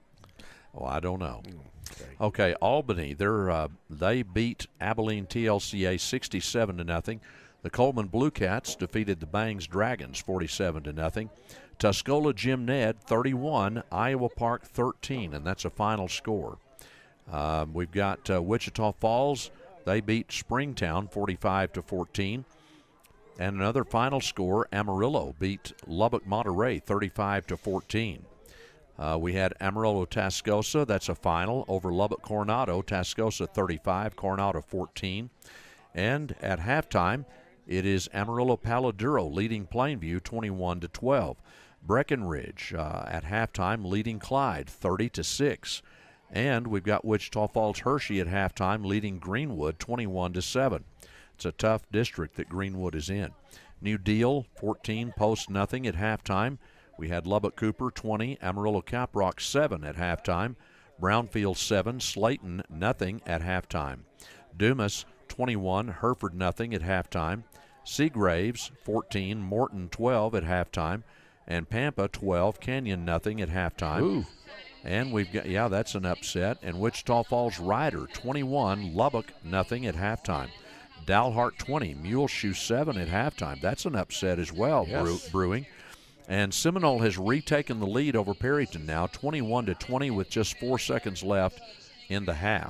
Oh, I don't know. Okay, Albany, they beat Abilene TLCA 67-0. The Coleman Blue Cats defeated the Bangs Dragons 47-0. Tuscola Jim Ned 31, Iowa Park 13, and that's a final score. We've got Wichita Falls. They beat Springtown 45-14. And another final score, Amarillo beat Lubbock Monterey 35-14. We had Amarillo Tascosa, that's a final, over Lubbock Coronado. Tascosa 35, Coronado 14. And at halftime, it is Amarillo Paladuro leading Plainview 21-12. Breckenridge at halftime leading Clyde 30-6. And we've got Wichita Falls Hershey at halftime leading Greenwood 21-7. It's a tough district that Greenwood is in. New Deal 14, Post nothing at halftime. We had Lubbock Cooper 20, Amarillo Caprock 7 at halftime. Brownfield 7, Slayton nothing at halftime. Dumas 21, Hereford nothing at halftime. Seagraves 14, Morton 12 at halftime. And Pampa 12, Canyon nothing at halftime.
Ooh.
And we've got, yeah, that's an upset. And Wichita Falls Ryder 21, Lubbock nothing at halftime. Dalhart 20, Muleshoe 7 at halftime. That's an upset as well, yes. Brewing. And Seminole has retaken the lead over Perryton now, 21-20 with just 4 seconds left in the half.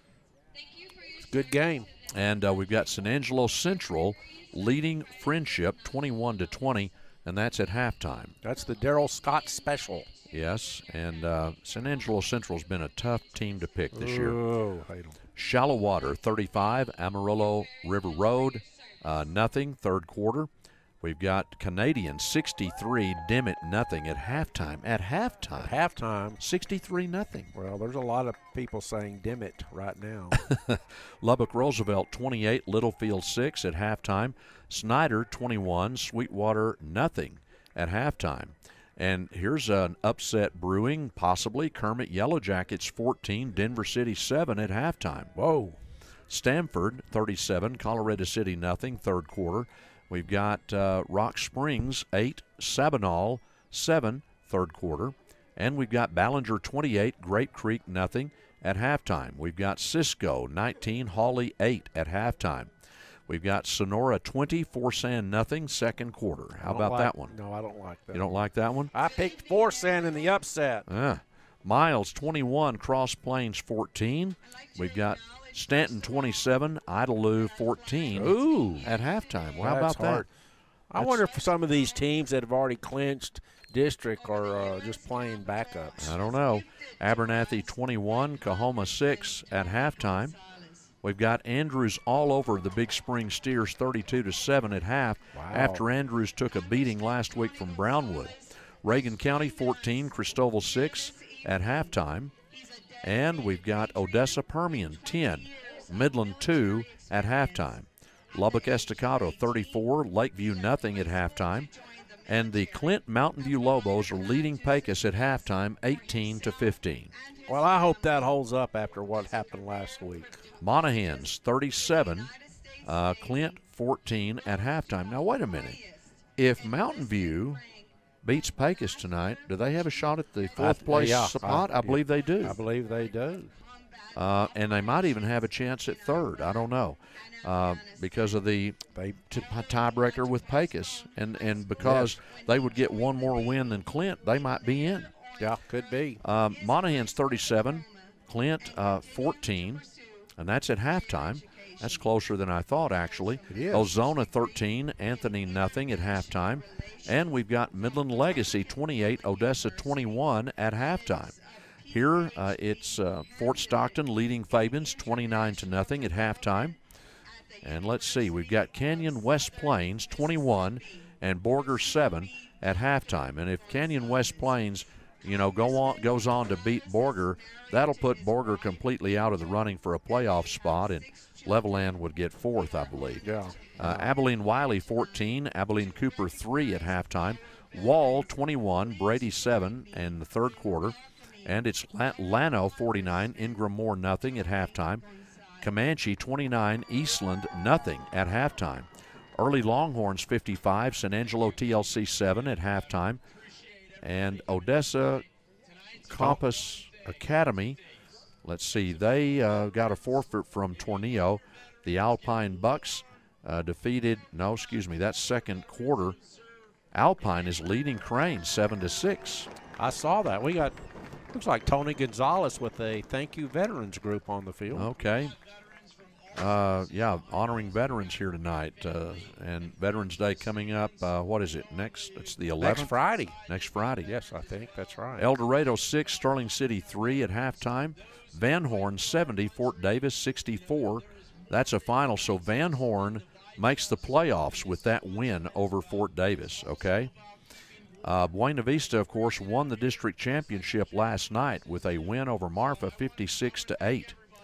It's a good game.
And we've got San Angelo Central leading Friendship 21-20, and that's at halftime.
That's the Darrell Scott special.
Yes, and San Angelo Central's been a tough team to pick this year.
Oh, hate them.
Shallow Water 35, Amarillo River Road nothing, third quarter. We've got Canadian 63, Dimmitt nothing at halftime. At halftime, 63-0.
Well, there's a lot of people saying Dimmitt right now.
Lubbock Roosevelt 28, Littlefield 6 at halftime. Snyder 21, Sweetwater nothing at halftime. And here's an upset brewing, possibly. Kermit Yellow Jackets 14, Denver City 7 at halftime.
Whoa.
Stamford 37, Colorado City nothing, third quarter. We've got Rock Springs 8, Sabinal 7, third quarter. And we've got Ballinger 28, Grape Creek nothing at halftime. We've got Cisco 19, Hawley 8 at halftime. We've got Sonora 20, Forsan nothing, second quarter. How about that one?
No, I don't like that.
You don't like that one?
I picked Forsan in the upset.
Miles 21, Cross Plains 14. We've got Stanton 27, Idalou 14.
Ooh,
at halftime. Well, how
that's
about
hard.
that?
I wonder if some of these teams that have already clinched district are just playing backups.
I don't know. Abernathy 21, Coahoma 6 at halftime. We've got Andrews all over the Big Spring Steers 32-7 at half after Andrews took a beating last week from Brownwood. Reagan County 14, Cristobal 6 at halftime. And we've got Odessa Permian 10, Midland 2 at halftime. Lubbock Estacado 34, Lakeview nothing at halftime. And the Clint Mountain View Lobos are leading Pecos at halftime 18-15.
Well, I hope that holds up after what happened last week.
Monahans 37, Clint 14 at halftime. Now, wait a minute. If Mountain View beats Pecos tonight, do they have a shot at the fourth place spot? I believe they do.
I believe they do.
And they might even have a chance at third. I don't know. Because of the tiebreaker with Pecos. And because they would get one more win than Clint, they might be in.
Yeah, could be.
Monahans 37, Clint 14, and that's at halftime. That's closer than I thought, actually.
It is.
Ozona 13, Anthony nothing at halftime. And we've got Midland Legacy 28, Odessa 21 at halftime. Here it's Fort Stockton leading Fabens 29-0 at halftime. And let's see, we've got Canyon West Plains 21 and Borger 7 at halftime. And if Canyon West Plains, goes on to beat Borger, that'll put Borger completely out of the running for a playoff spot, and Levelland would get fourth, I believe.
Yeah.
Abilene Wiley 14, Abilene Cooper 3 at halftime. Wall 21, Brady 7 in the third quarter. And it's Llano 49, Ingram Moore nothing at halftime. Comanche 29, Eastland nothing at halftime. Early Longhorns 55, San Angelo TLC 7 at halftime. And Odessa Campus Academy, let's see, they got a forfeit from Tornillo. The Alpine Bucks that's second quarter. Alpine is leading Crane 7-6.
I saw that. We got, looks like Tony Gonzalez with a thank you veterans group on the field.
Okay. Honoring veterans here tonight. And Veterans Day coming up, what is it, next? It's the 11th?
Next Friday. Yes, I think that's right.
El Dorado 6, Sterling City 3 at halftime. Van Horn 70, Fort Davis 64. That's a final, so Van Horn makes the playoffs with that win over Fort Davis, okay? Buena Vista, of course, won the district championship last night with a win over Marfa 56-8.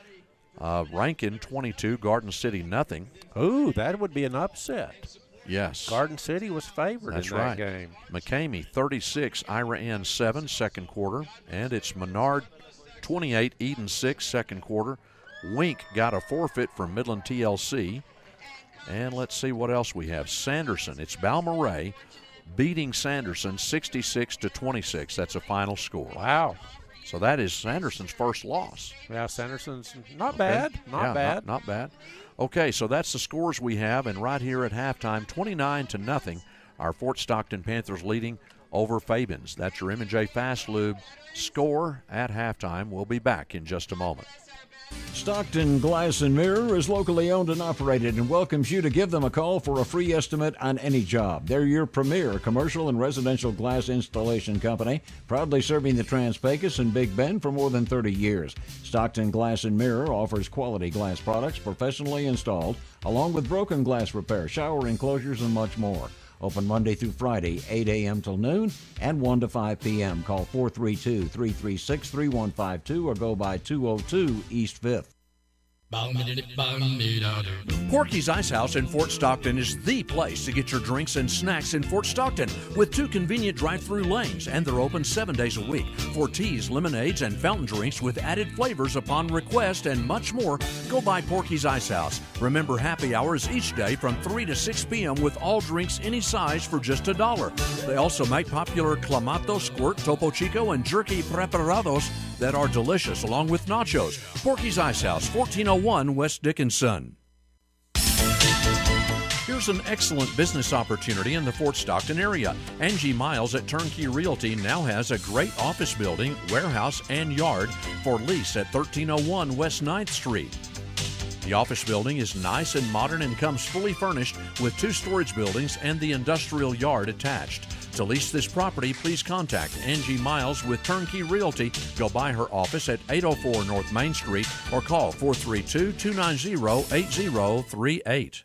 Rankin 22, Garden City nothing.
Ooh, that would be an upset.
Yes.
Garden City was favored in that game.
McCamey 36, Ira Ann 7, second quarter. And it's Menard 28, Eden 6, second quarter. Wink got a forfeit from Midland TLC. And let's see what else we have. Sanderson, it's Balmorhea beating Sanderson 66-26. That's a final score.
Wow.
So that is Sanderson's first loss.
Yeah, Sanderson's not bad. Not bad.
Not bad. Okay, so that's the scores we have. And right here at halftime, 29-0, our Fort Stockton Panthers leading over Fabens. That's your M&J Fast Lube score at halftime. We'll be back in just a moment.
Stockton Glass and Mirror is locally owned and operated and welcomes you to give them a call for a free estimate on any job. They're your premier commercial and residential glass installation company, proudly serving the Trans-Pecos and Big Bend for more than 30 years. Stockton Glass and Mirror offers quality glass products professionally installed, along with broken glass repair, shower enclosures, and much more. Open Monday through Friday, 8 a.m. till noon and 1 to 5 p.m. Call 432-336-3152 or go by 202 East 5th.
Porky's Ice House in Fort Stockton is the place to get your drinks and snacks in Fort Stockton with 2 convenient drive-through lanes, and they're open 7 days a week for teas, lemonades, and fountain drinks with added flavors upon request and much more. Go by Porky's Ice House. Remember, happy hours each day from 3 to 6 p.m. with all drinks any size for just $1. They also make popular Clamato, Squirt, Topo Chico, and Jerky Preparados that are delicious, along with nachos. Porky's Ice House, 1401 West Dickinson. Here's an excellent business opportunity in the Fort Stockton area. Angie Miles at Turnkey Realty now has a great office building, warehouse, and yard for lease at 1301 West 9th Street. The office building is nice and modern and comes fully furnished with 2 storage buildings and the industrial yard attached. To lease this property, please contact Angie Miles with Turnkey Realty. Go by her office at 804 North Main Street or call 432-290-8038.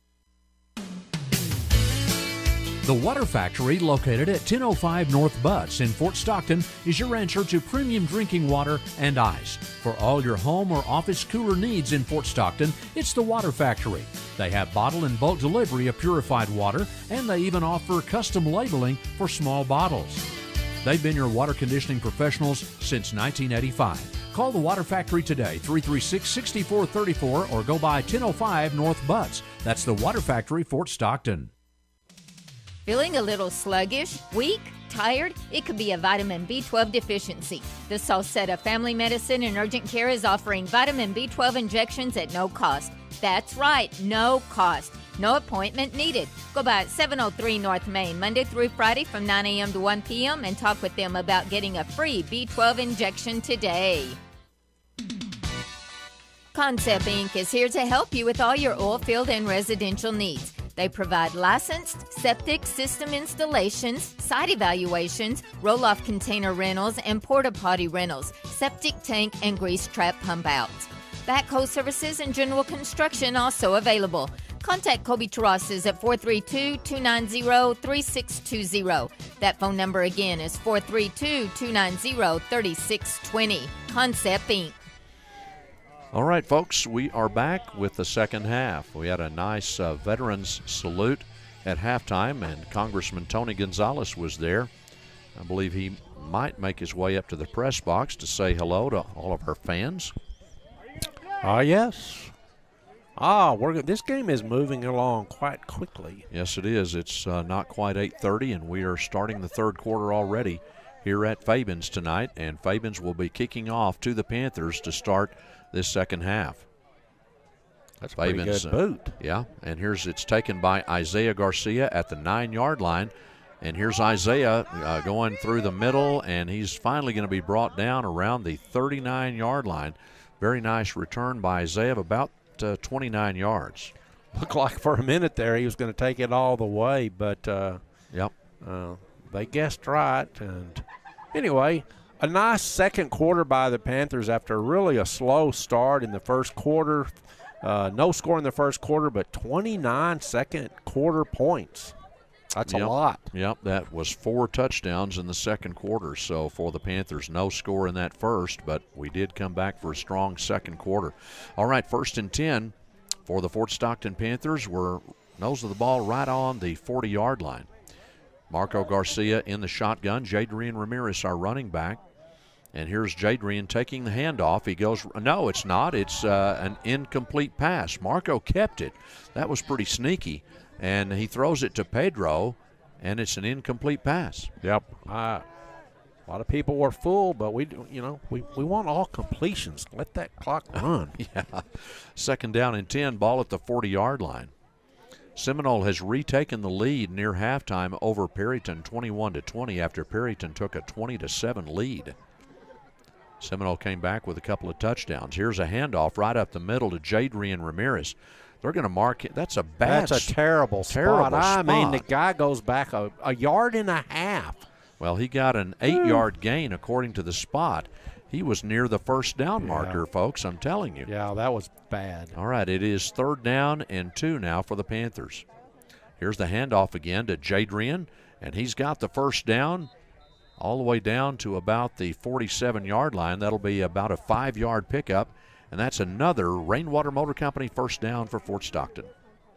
The Water Factory, located at 1005 North Butts in Fort Stockton, is your answer to premium drinking water and ice. For all your home or office cooler needs in Fort Stockton, it's the Water Factory. They have bottle and bulk delivery of purified water, and they even offer custom labeling for small bottles. They've been your water conditioning professionals since 1985. Call the Water Factory today, 336-6434, or go by 1005 North Butts. That's the Water Factory, Fort Stockton.
Feeling a little sluggish, weak, tired? It could be a vitamin B12 deficiency. The Salsetta Family Medicine and Urgent Care is offering vitamin B12 injections at no cost. That's right, no cost. No appointment needed. Go by at 703 North Main, Monday through Friday from 9 a.m. to 1 p.m. and talk with them about getting a free B12 injection today. Concept Inc. is here to help you with all your oil field and residential needs. They provide licensed septic system installations, site evaluations, roll-off container rentals, and porta-potty rentals, septic tank and grease trap pump outs. Backhoe services and general construction also available. Contact Kobe Terraces at 432-290-3620. That phone number again is 432-290-3620. Concept Inc.
All right, folks, we are back with the second half. We had a nice veterans salute at halftime, and Congressman Tony Gonzalez was there. I believe he might make his way up to the press box to say hello to all of our fans.
Yes. This game is moving along quite quickly.
Yes, it is. It's not quite 8:30, and we are starting the third quarter already here at Fabens tonight, and Fabens will be kicking off to the Panthers to start this second half.
That's a pretty good boot.
Yeah, and it's taken by Isaiah Garcia at the 9-yard line. And here's Isaiah going through the middle, and he's finally going to be brought down around the 39-yard line. Very nice return by Isaiah of about 29 yards.
Looked like for a minute there he was going to take it all the way, but they guessed right. And anyway, a nice second quarter by the Panthers after really a slow start in the first quarter. No score in the first quarter, but 29 second quarter points. That's a lot.
Yep, that was 4 touchdowns in the second quarter. So for the Panthers, no score in that first, but we did come back for a strong second quarter. All right, 1st and 10 for the Fort Stockton Panthers. We're nose of the ball right on the 40-yard line. Marco Garcia in the shotgun. Jadrian Ramirez, our running back. And here's Jadrian taking the handoff. He goes, no, it's not. It's an incomplete pass. Marco kept it. That was pretty sneaky. And he throws it to Pedro, and it's an incomplete pass.
Yep. A lot of people were fooled, but we want all completions. Let that clock run.
Yeah. 2nd down and 10, ball at the 40-yard line. Seminole has retaken the lead near halftime over Perryton, 21-20, after Perryton took a 20-7 lead. Seminole came back with a couple of touchdowns. Here's a handoff right up the middle to Jadrian Ramirez. They're going to mark it. That's a
terrible spot. I mean, the guy goes back a yard and a half.
Well, he got an 8-yard gain according to the spot. He was near the first down marker, folks, I'm telling you.
Yeah, that was bad.
All right, it is 3rd down and 2 now for the Panthers. Here's the handoff again to Jadrian, and he's got the first down all the way down to about the 47-yard line. That'll be about a 5-yard pickup, and that's another Rainwater Motor Company first down for Fort Stockton.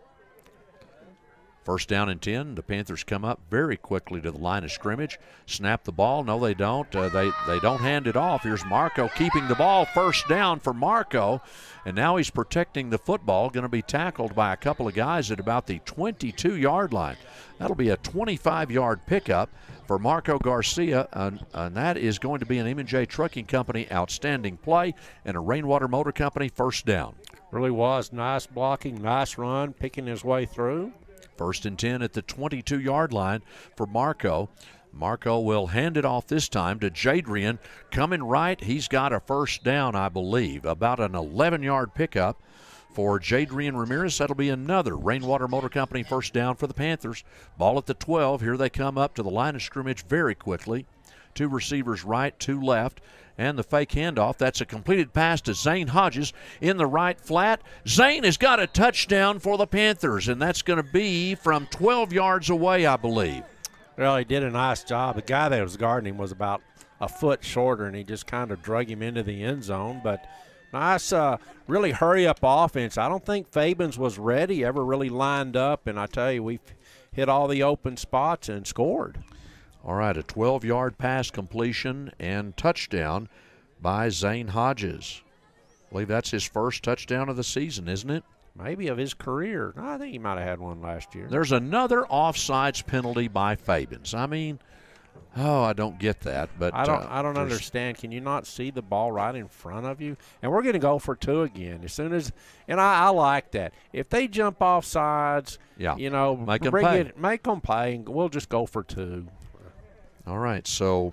First down and 10. The Panthers come up very quickly to the line of scrimmage. Snap the ball. No, they don't. They don't hand it off. Here's Marco keeping the ball. First down for Marco. And now he's protecting the football. Going to be tackled by a couple of guys at about the 22-yard line. That'll be a 25-yard pickup for Marco Garcia. And that is going to be an M&J Trucking Company outstanding play and a Rainwater Motor Company first down.
Really was. Nice blocking, nice run, picking his way through.
First and 10 at the 22-yard line for Marco. Marco will hand it off this time to Jadrian. Coming right, he's got a first down, I believe. About an 11-yard pickup for Jadrian Ramirez. That'll be another Rainwater Motor Company first down for the Panthers. Ball at the 12. Here they come up to the line of scrimmage very quickly. Two receivers right, two left. And the fake handoff. That's a completed pass to Zane Hodges in the right flat. Zane has got a touchdown for the Panthers, and that's going to be from 12 yards away, I believe.
Well, he did a nice job. The guy that was guarding him was about a foot shorter, and he just kind of drug him into the end zone. But nice, really hurry-up offense. I don't think Fabens was ready, ever really lined up, and I tell you, we hit all the open spots and scored.
All right, a 12-yard pass completion and touchdown by Zane Hodges. I believe that's his first touchdown of the season, isn't it?
Maybe of his career. No, I think he might have had one last year.
There's another offsides penalty by Fabens. I mean, I don't get that. But
I don't understand. Can you not see the ball right in front of you? And we're going to go for two again as soon as. And I like that. If they jump off sides, you know,
make them pay.
Make them pay, and we'll just go for two.
All right, so.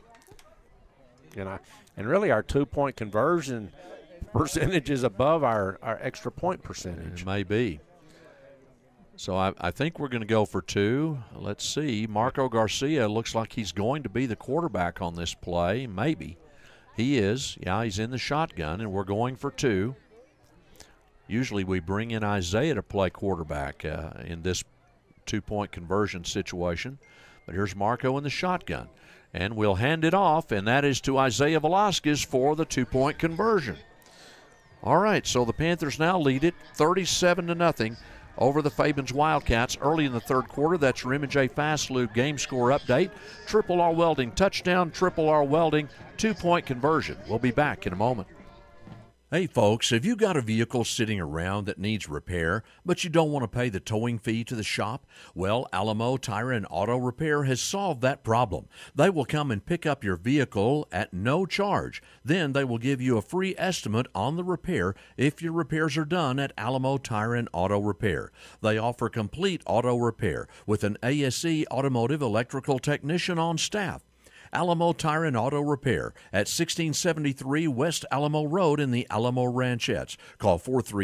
And really our 2-point conversion percentage is above our extra point percentage.
It may be. So I think we're going to go for two. Let's see. Marco Garcia looks like he's going to be the quarterback on this play. Maybe. He is. Yeah, he's in the shotgun, and we're going for two. Usually we bring in Isaiah to play quarterback in this 2-point conversion situation. But here's Marco in the shotgun. And we'll hand it off, and that is to Isaiah Velasquez for the 2-point conversion. All right, so the Panthers now lead it 37-0 over the Fabens Wildcats early in the third quarter. That's your M&J Fast Lube game score update. Triple R Welding touchdown, Triple R Welding 2-point conversion. We'll be back in a moment.
Hey folks, have you got a vehicle sitting around that needs repair, but you don't want to pay the towing fee to the shop? Well, Alamo Tire and Auto Repair has solved that problem. They will come and pick up your vehicle at no charge. Then they will give you a free estimate on the repair if your repairs are done at Alamo Tire and Auto Repair. They offer complete auto repair with an ASE automotive electrical technician on staff. Alamo Tire and Auto Repair at 1673 West Alamo Road in the Alamo Ranchettes. Call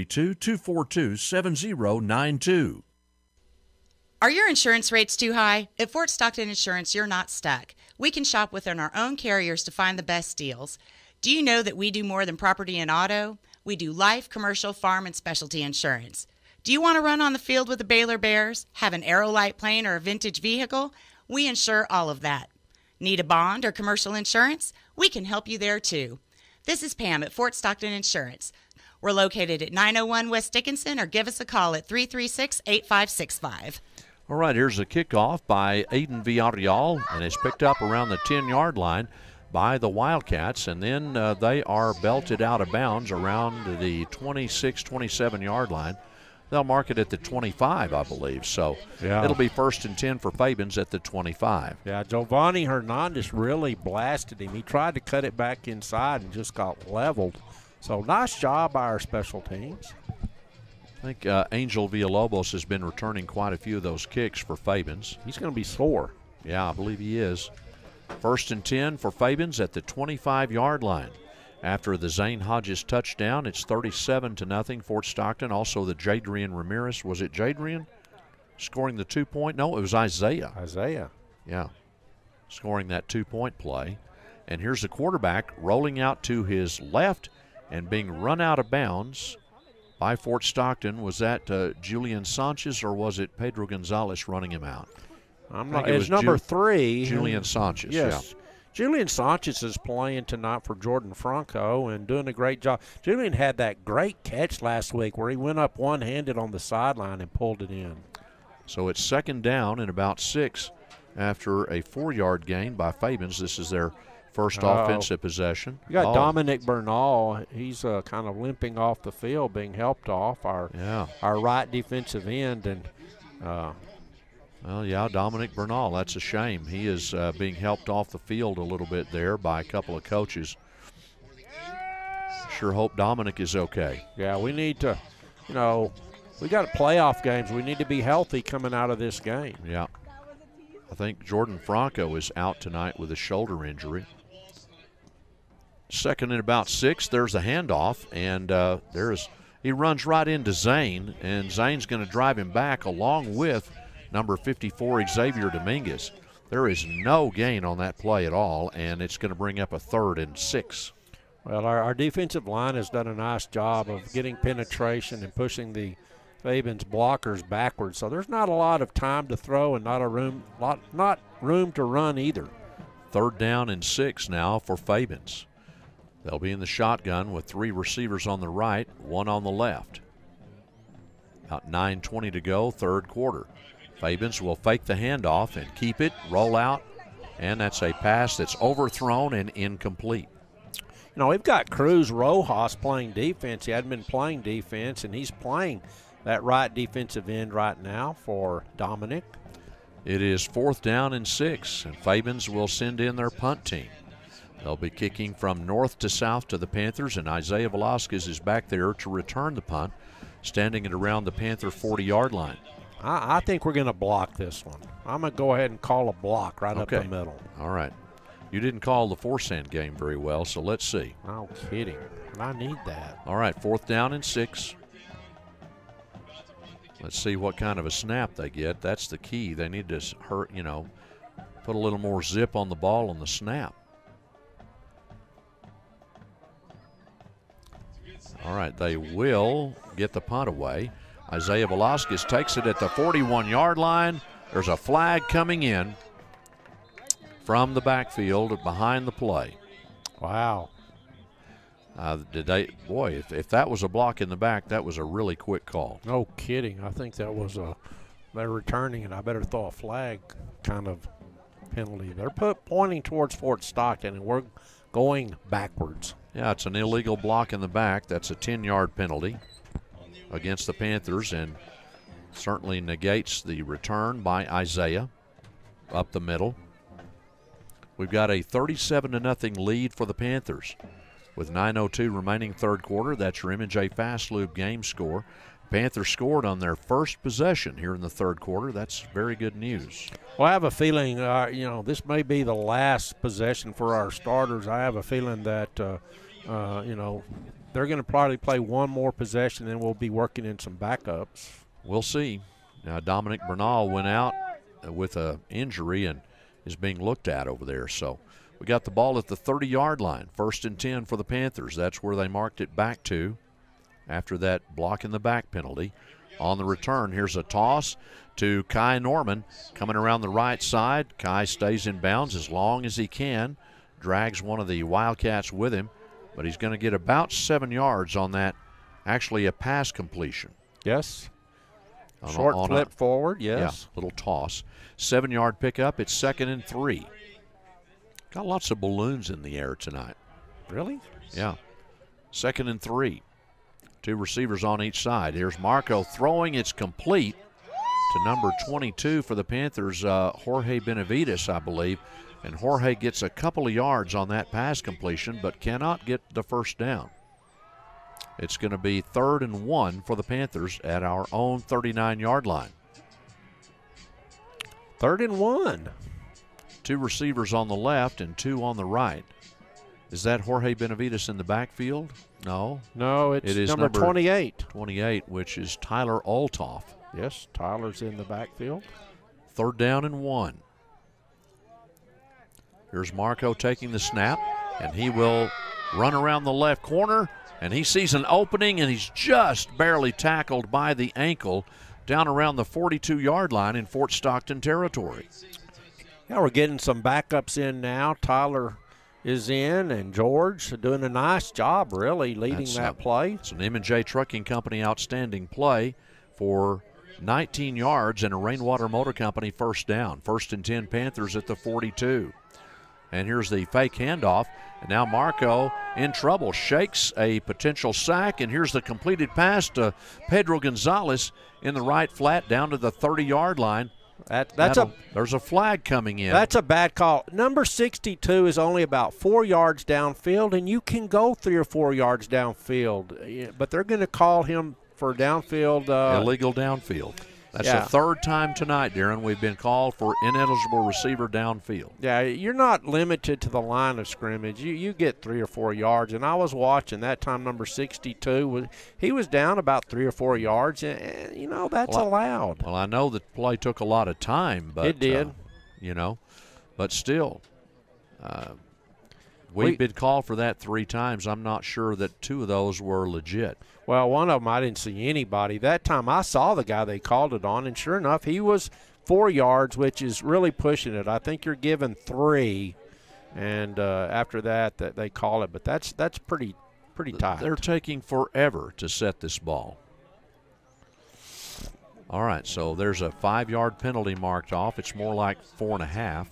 432-242-7092.
Are your insurance rates too high? At Fort Stockton Insurance, you're not stuck. We can shop within our own carriers to find the best deals. Do you know that we do more than property and auto? We do life, commercial, farm, and specialty insurance. Do you want to run on the field with the Baylor Bears? Have an Aerolite plane or a vintage vehicle? We insure all of that. Need a bond or commercial insurance? We can help you there too. This is Pam at Fort Stockton Insurance. We're located at 901 West Dickinson, or give us a call at 336-8565.
All right, here's a kickoff by Aiden Villarreal, and it's picked up around the 10-yard line by the Wildcats, and then they are belted out of bounds around the 26, 27-yard line. They'll mark it at the 25, I believe. So it'll be 1st and 10 for Fabens at the 25.
Yeah, Giovanni Hernandez really blasted him. He tried to cut it back inside and just got leveled. So nice job by our special teams.
I think Angel Villalobos has been returning quite a few of those kicks for Fabens.
He's going to be sore.
Yeah, I believe he is. 1st and 10 for Fabens at the 25-yard line. After the Zane Hodges touchdown, it's 37-0 Fort Stockton. Also the Jadrian Ramirez. Was it Jadrian scoring the 2-point? No, it was Isaiah. Yeah, scoring that 2-point play. And here's the quarterback rolling out to his left and being run out of bounds by Fort Stockton. Was that Julian Sanchez, or was it Pedro Gonzalez running him out?
I'm not. It's number 3.
Julian Sanchez.
Yes. Julian Sanchez is playing tonight for Jordan Franco and doing a great job. Julian had that great catch last week where he went up one-handed on the sideline and pulled it in.
So it's second down and about 6 after a 4-yard gain by Fabens. This is their first offensive possession.
You got Dominic Bernal. He's kind of limping off the field, being helped off, our right defensive end. And
well, yeah, Dominic Bernal, that's a shame. He is being helped off the field a little bit there by a couple of coaches. Sure hope Dominic is okay.
Yeah, we need to, we got playoff games. We need to be healthy coming out of this game.
Yeah. I think Jordan Franco is out tonight with a shoulder injury. Second and about 6, there's a handoff, and he runs right into Zane, and Zane's going to drive him back along with number 54, Xavier Dominguez. There is no gain on that play at all, and it's going to bring up a 3rd and 6.
Well, our defensive line has done a nice job of getting penetration and pushing the Fabens blockers backwards. So there's not a lot of time to throw and not room to run either.
3rd down and 6 now for Fabens. They'll be in the shotgun with 3 receivers on the right, 1 on the left. About 9:20 to go, 3rd quarter. Fabens will fake the handoff and keep it, roll out, and that's a pass that's overthrown and incomplete.
We've got Cruz Rojas playing defense. He hadn't been playing defense, and he's playing that right defensive end right now for Dominic.
It is 4th down and 6, and Fabens will send in their punt team. They'll be kicking from north to south to the Panthers, and Isaiah Velasquez is back there to return the punt, standing at around the Panther 40-yard line.
I think we're going to block this one. I'm going to go ahead and call a block right up the middle.
All right. You didn't call the force-end game very well, so let's see.
No kidding. I need that.
All right, 4th down and 6. Let's see what kind of a snap they get. That's the key. They need to put a little more zip on the ball on the snap. All right, they will get the punt away. Isaiah Velasquez takes it at the 41-yard line. There's a flag coming in from the backfield behind the play.
Wow.
If that was a block in the back, that was a really quick call.
No kidding. I think that was they're returning, and I better throw a flag kind of penalty. They're pointing towards Fort Stockton, and we're going backwards.
Yeah, it's an illegal block in the back. That's a 10-yard penalty against the Panthers, and certainly negates the return by Isaiah up the middle. We've got a 37-0 lead for the Panthers with 9:02 remaining 3rd quarter. That's your MJ Fast Lube game score. Panthers scored on their first possession here in the 3rd quarter. That's very good news.
Well, I have a feeling, this may be the last possession for our starters. I have a feeling that, they're going to probably play one more possession, then we'll be working in some backups.
We'll see. Now, Dominic Bernal went out with an injury and is being looked at over there. So we got the ball at the 30-yard line. 1st and 10 for the Panthers. That's where they marked it back to after that block in the back penalty. On the return, here's a toss to Kai Norman coming around the right side. Kai stays in bounds as long as he can, drags one of the Wildcats with him, but he's going to get about 7 yards on that, actually a pass completion.
Yes. Short flip forward, yes.
Yeah, little toss. 7-yard pickup. It's 2nd and 3. Got lots of balloons in the air tonight.
Really?
Yeah. 2nd and 3. 2 receivers on each side. Here's Marco throwing. It's complete to number 22 for the Panthers, Jorge Benavides, I believe. And Jorge gets a couple of yards on that pass completion, but cannot get the first down. It's going to be 3rd and 1 for the Panthers at our own 39-yard line.
3rd and 1.
2 receivers on the left and 2 on the right. Is that Jorge Benavides in the backfield? No.
No, it is number 28.
28, which is Tyler Olthoff.
Yes, Tyler's in the backfield.
3rd down and 1. Here's Marco taking the snap, and he will run around the left corner, and he sees an opening, and he's just barely tackled by the ankle down around the 42-yard line in Fort Stockton territory.
Yeah, we're getting some backups in now. Tyler is in, and George doing a nice job, really, leading that play.
It's an M&J Trucking Company outstanding play for 19 yards and a Rainwater Motor Company first down. 1st and 10 Panthers at the 42. And here's the fake handoff. And now Marco in trouble, shakes a potential sack, and here's the completed pass to Pedro Gonzalez in the right flat down to the 30-yard line. There's a flag coming in.
That's a bad call. Number 62 is only about 4 yards downfield, and you can go 3 or 4 yards downfield. But they're going to call him for downfield.
Illegal downfield. That's the third time tonight, Darren, we've been called for ineligible receiver downfield.
Yeah, you're not limited to the line of scrimmage. You get 3 or 4 yards. And I was watching that time, number 62, he was down about 3 or 4 yards, and that's allowed.
Well, I know the play took a lot of time, but
it did.
But still, we've been called for that 3 times. I'm not sure that 2 of those were legit.
Well, one of them I didn't see anybody. That time I saw the guy they called it on, and sure enough, he was 4 yards, which is really pushing it. I think you're given 3, and after that they call it. But that's pretty tight.
They're taking forever to set this ball. All right, so there's a 5-yard penalty marked off. It's more like 4.5.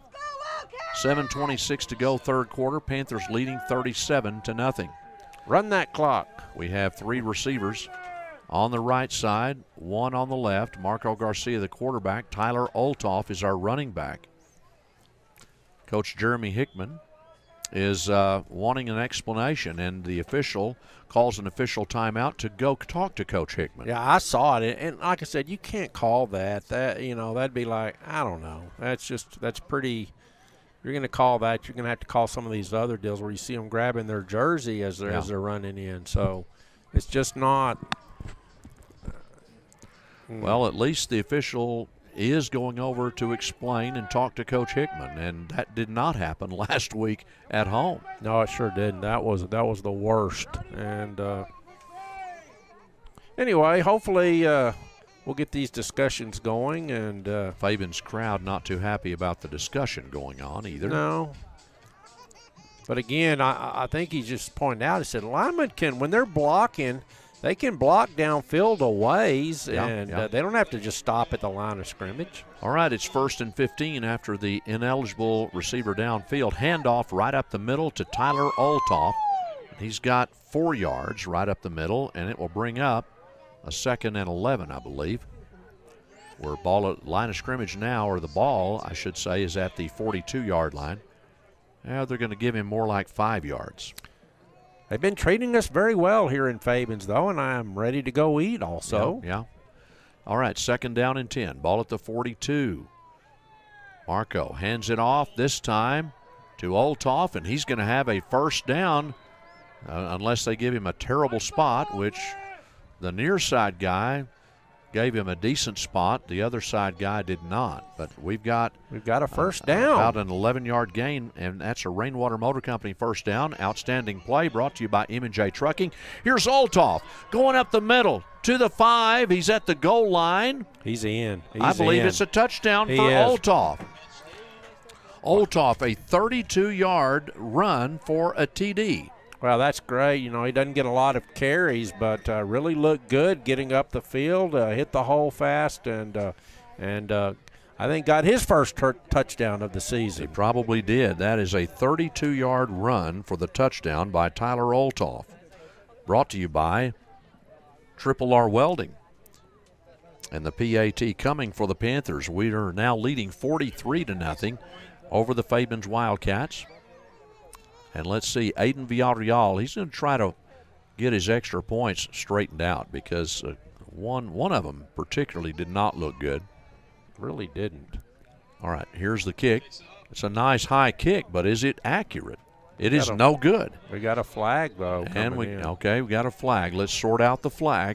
7:26 to go, third quarter. Panthers leading 37-0.
Run that clock.
We have 3 receivers on the right side, 1 on the left. Marco Garcia, the quarterback. Tyler Olthoff is our running back. Coach Jeremy Hickman is wanting an explanation, and the official calls an official timeout to go talk to Coach Hickman.
Yeah, I saw it, and like I said, you can't call that. That'd be like, I don't know. That's pretty. You're going to call that. You're going to have to call some of these other deals where you see them grabbing their jersey as they're running in. So it's just not.
Well, at least the official is going over to explain and talk to Coach Hickman, and that did not happen last week at home.
No, it sure didn't. That was the worst. And anyway, hopefully we'll get these discussions going. And
Fabens crowd not too happy about the discussion going on either.
No. But again, I think he just pointed out, he said linemen when they're blocking, they can block downfield a ways, and they don't have to just stop at the line of scrimmage.
All right, it's 1st and 15 after the ineligible receiver downfield. Handoff right up the middle to Tyler Olthoff. He's got 4 yards right up the middle, and it will bring up a 2nd and 11, I believe. We're ball at line of scrimmage now, or the ball, I should say, is at the 42-yard line. Now they're going to give him more like 5 yards.
They've been treating us very well here in Fabens, though, and I'm ready to go eat also.
Yeah. All right, 2nd down and 10. Ball at the 42. Marco hands it off this time to Olthoff, and he's going to have a first down unless they give him a terrible spot, which the near side guy gave him a decent spot. The other side guy did not. But we've got
a first down.
About an 11-yard gain, and that's a Rainwater Motor Company first down. Outstanding play brought to you by M&J Trucking. Here's Olthoff going up the middle to the 5. He's at the goal line.
He's in.
I believe it's a touchdown for Olthoff. Olthoff, a 32-yard run for a TD.
Well, that's great. He doesn't get a lot of carries, but really looked good getting up the field, hit the hole fast, and I think got his first touchdown of the season.
He probably did. That is a 32-yard run for the touchdown by Tyler Olthoff. Brought to you by Triple R Welding. And the PAT coming for the Panthers. We are now leading 43-0 over the Fabens Wildcats. And let's see, Aiden Villarreal, he's going to try to get his extra points straightened out because one of them particularly did not look good.
Really didn't.
All right, here's the kick. It's a nice high kick, but is it accurate? It is no good.
We got a flag, though.
And we got a flag. Let's sort out the flag.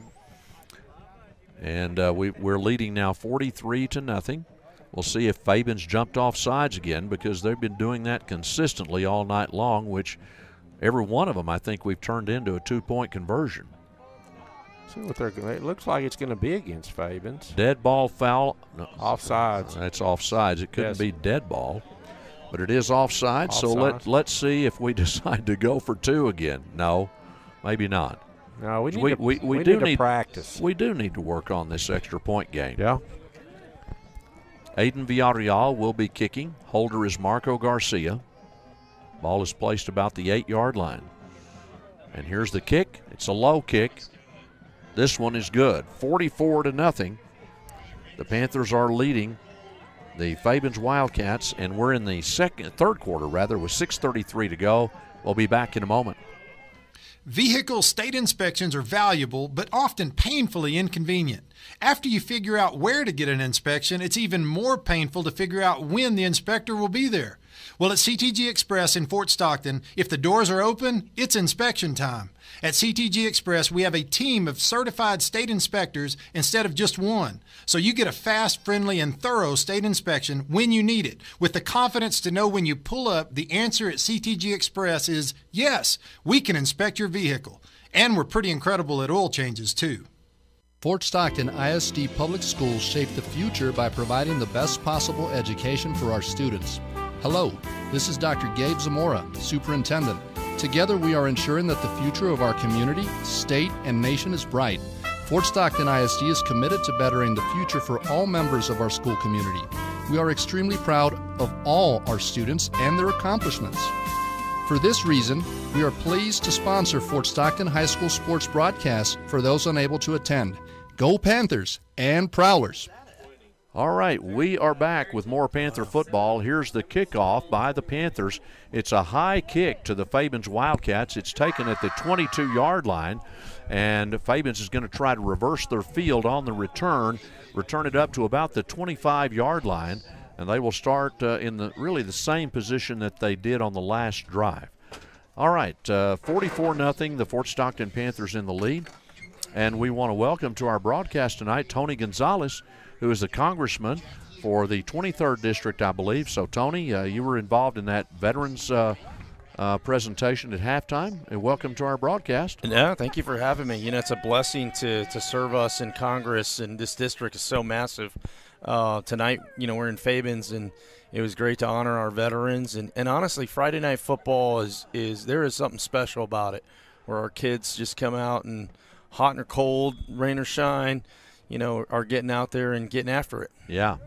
And we're leading now 43-0. We'll see if Fabens jumped off sides again because they've been doing that consistently all night long, which every one of them I think we've turned into a 2-point conversion.
See what it looks like it's going to be against Fabens.
Dead ball foul. No,
offsides.
That's offsides. It couldn't be dead ball, but it is offside. So let's see if we decide to go for 2 again. No, maybe not.
No, we need to practice.
We do need to work on this extra point game.
Yeah.
Aiden Villarreal will be kicking. Holder is Marco Garcia. Ball is placed about the 8-yard line. And here's the kick. It's a low kick. This one is good. 44-0. The Panthers are leading the Fabens Wildcats, and we're in the third quarter with 6:33 to go. We'll be back in a moment.
Vehicle state inspections are valuable, but often painfully inconvenient. After you figure out where to get an inspection, it's even more painful to figure out when the inspector will be there. Well, at CTG Express in Fort Stockton, if the doors are open, it's inspection time. At CTG Express, we have a team of certified state inspectors instead of just one. So you get a fast, friendly, and thorough state inspection when you need it, with the confidence to know when you pull up, the answer at CTG Express is yes, we can inspect your vehicle. And we're pretty incredible at oil changes, too.
Fort Stockton ISD Public Schools shape the future by providing the best possible education for our students. Hello, this is Dr. Gabe Zamora, Superintendent. Together we are ensuring that the future of our community, state, and nation is bright. Fort Stockton ISD is committed to bettering the future for all members of our school community. We are extremely proud of all our students and their accomplishments. For this reason, we are pleased to sponsor Fort Stockton High School sports broadcasts for those unable to attend. Go Panthers and Prowlers!
All right, we are back with more Panther football. Here's the kickoff by the Panthers. It's a high kick to the Fabens Wildcats. It's taken at the 22-yard line, and Fabens is going to try to reverse their field on the return it up to about the 25-yard line, and they will start in the same position that they did on the last drive. All right, 44-0, the Fort Stockton Panthers in the lead, and we want to welcome to our broadcast tonight Tony Gonzalez, who is the congressman for the 23rd District, I believe. So, Tony, you were involved in that veterans presentation at halftime, and welcome to our broadcast.
No, thank you for having me. You know, it's a blessing to serve us in Congress, and this district is so massive. Tonight, you know, we're in Fabens, and it was great to honor our veterans. And honestly, Friday night football there is something special about it, where our kids just come out and hot or cold, rain or shine, you know, are getting out there and getting after it.
Yeah.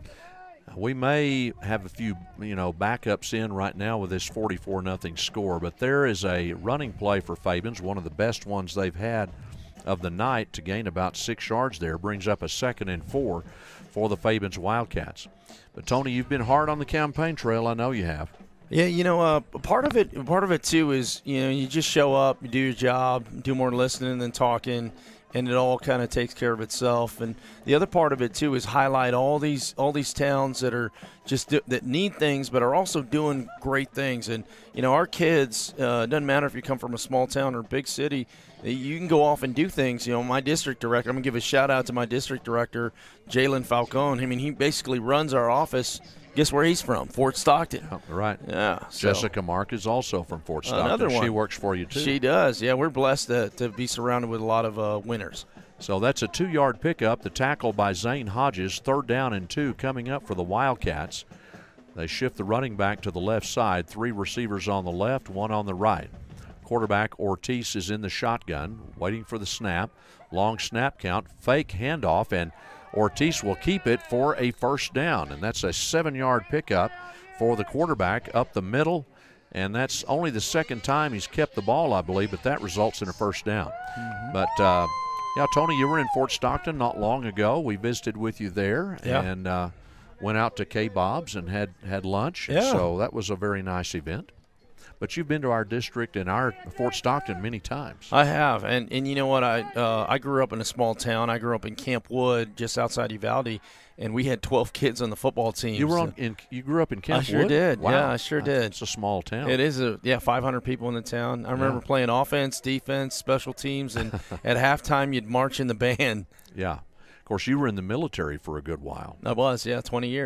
We may have a few, backups in right now with this 44-0 score, but there is a running play for Fabens, one of the best ones they've had of the night, to gain about 6 yards there. Brings up a 2nd and 4 for the Fabens Wildcats. But, Tony, you've been hard on the campaign trail. I know you have.
Yeah, part of it too is, you just show up, you do your job, do more listening than talking, and it all kind of takes care of itself. And the other part of it too is highlight all these towns that are that need things but are also doing great things. And our kids, doesn't matter if you come from a small town or big city, you can go off and do things. My district director, I'm gonna give a shout out to my district director, Jalen Falcone. I mean, he basically runs our office. Guess where he's from? Fort Stockton.
Oh, right.
Yeah.
Jessica Mark is also from Fort Stockton.
Another one.
She works for you, too.
She does. Yeah, we're blessed to be surrounded with a lot of winners.
So that's a 2-yard pickup. The tackle by Zane Hodges. 3rd down and 2 coming up for the Wildcats. They shift the running back to the left side. 3 receivers on the left, 1 on the right. Quarterback Ortiz is in the shotgun, waiting for the snap. Long snap count, fake handoff, and Ortiz will keep it for a 1st down, and that's a 7-yard pickup for the quarterback up the middle, and that's only the 2nd time he's kept the ball, I believe, but that results in a 1st down. Mm-hmm. But, Tony, you were in Fort Stockton not long ago. We visited with you there and went out to K-Bob's and had lunch, so that was a very nice event. But you've been to our district and our Fort Stockton many times.
I have, and you know what? I grew up in a small town. I grew up in Camp Wood, just outside Uvalde, and we had 12 kids on the football team.
You grew up in Camp Wood?
I sure did.
Wow.
Yeah, I sure did.
It's a small town.
It is 500 people in the town. I remember playing offense, defense, special teams, and at halftime you'd march in the band.
Yeah. Of course, you were in the military for a good while.
I was, 20 years.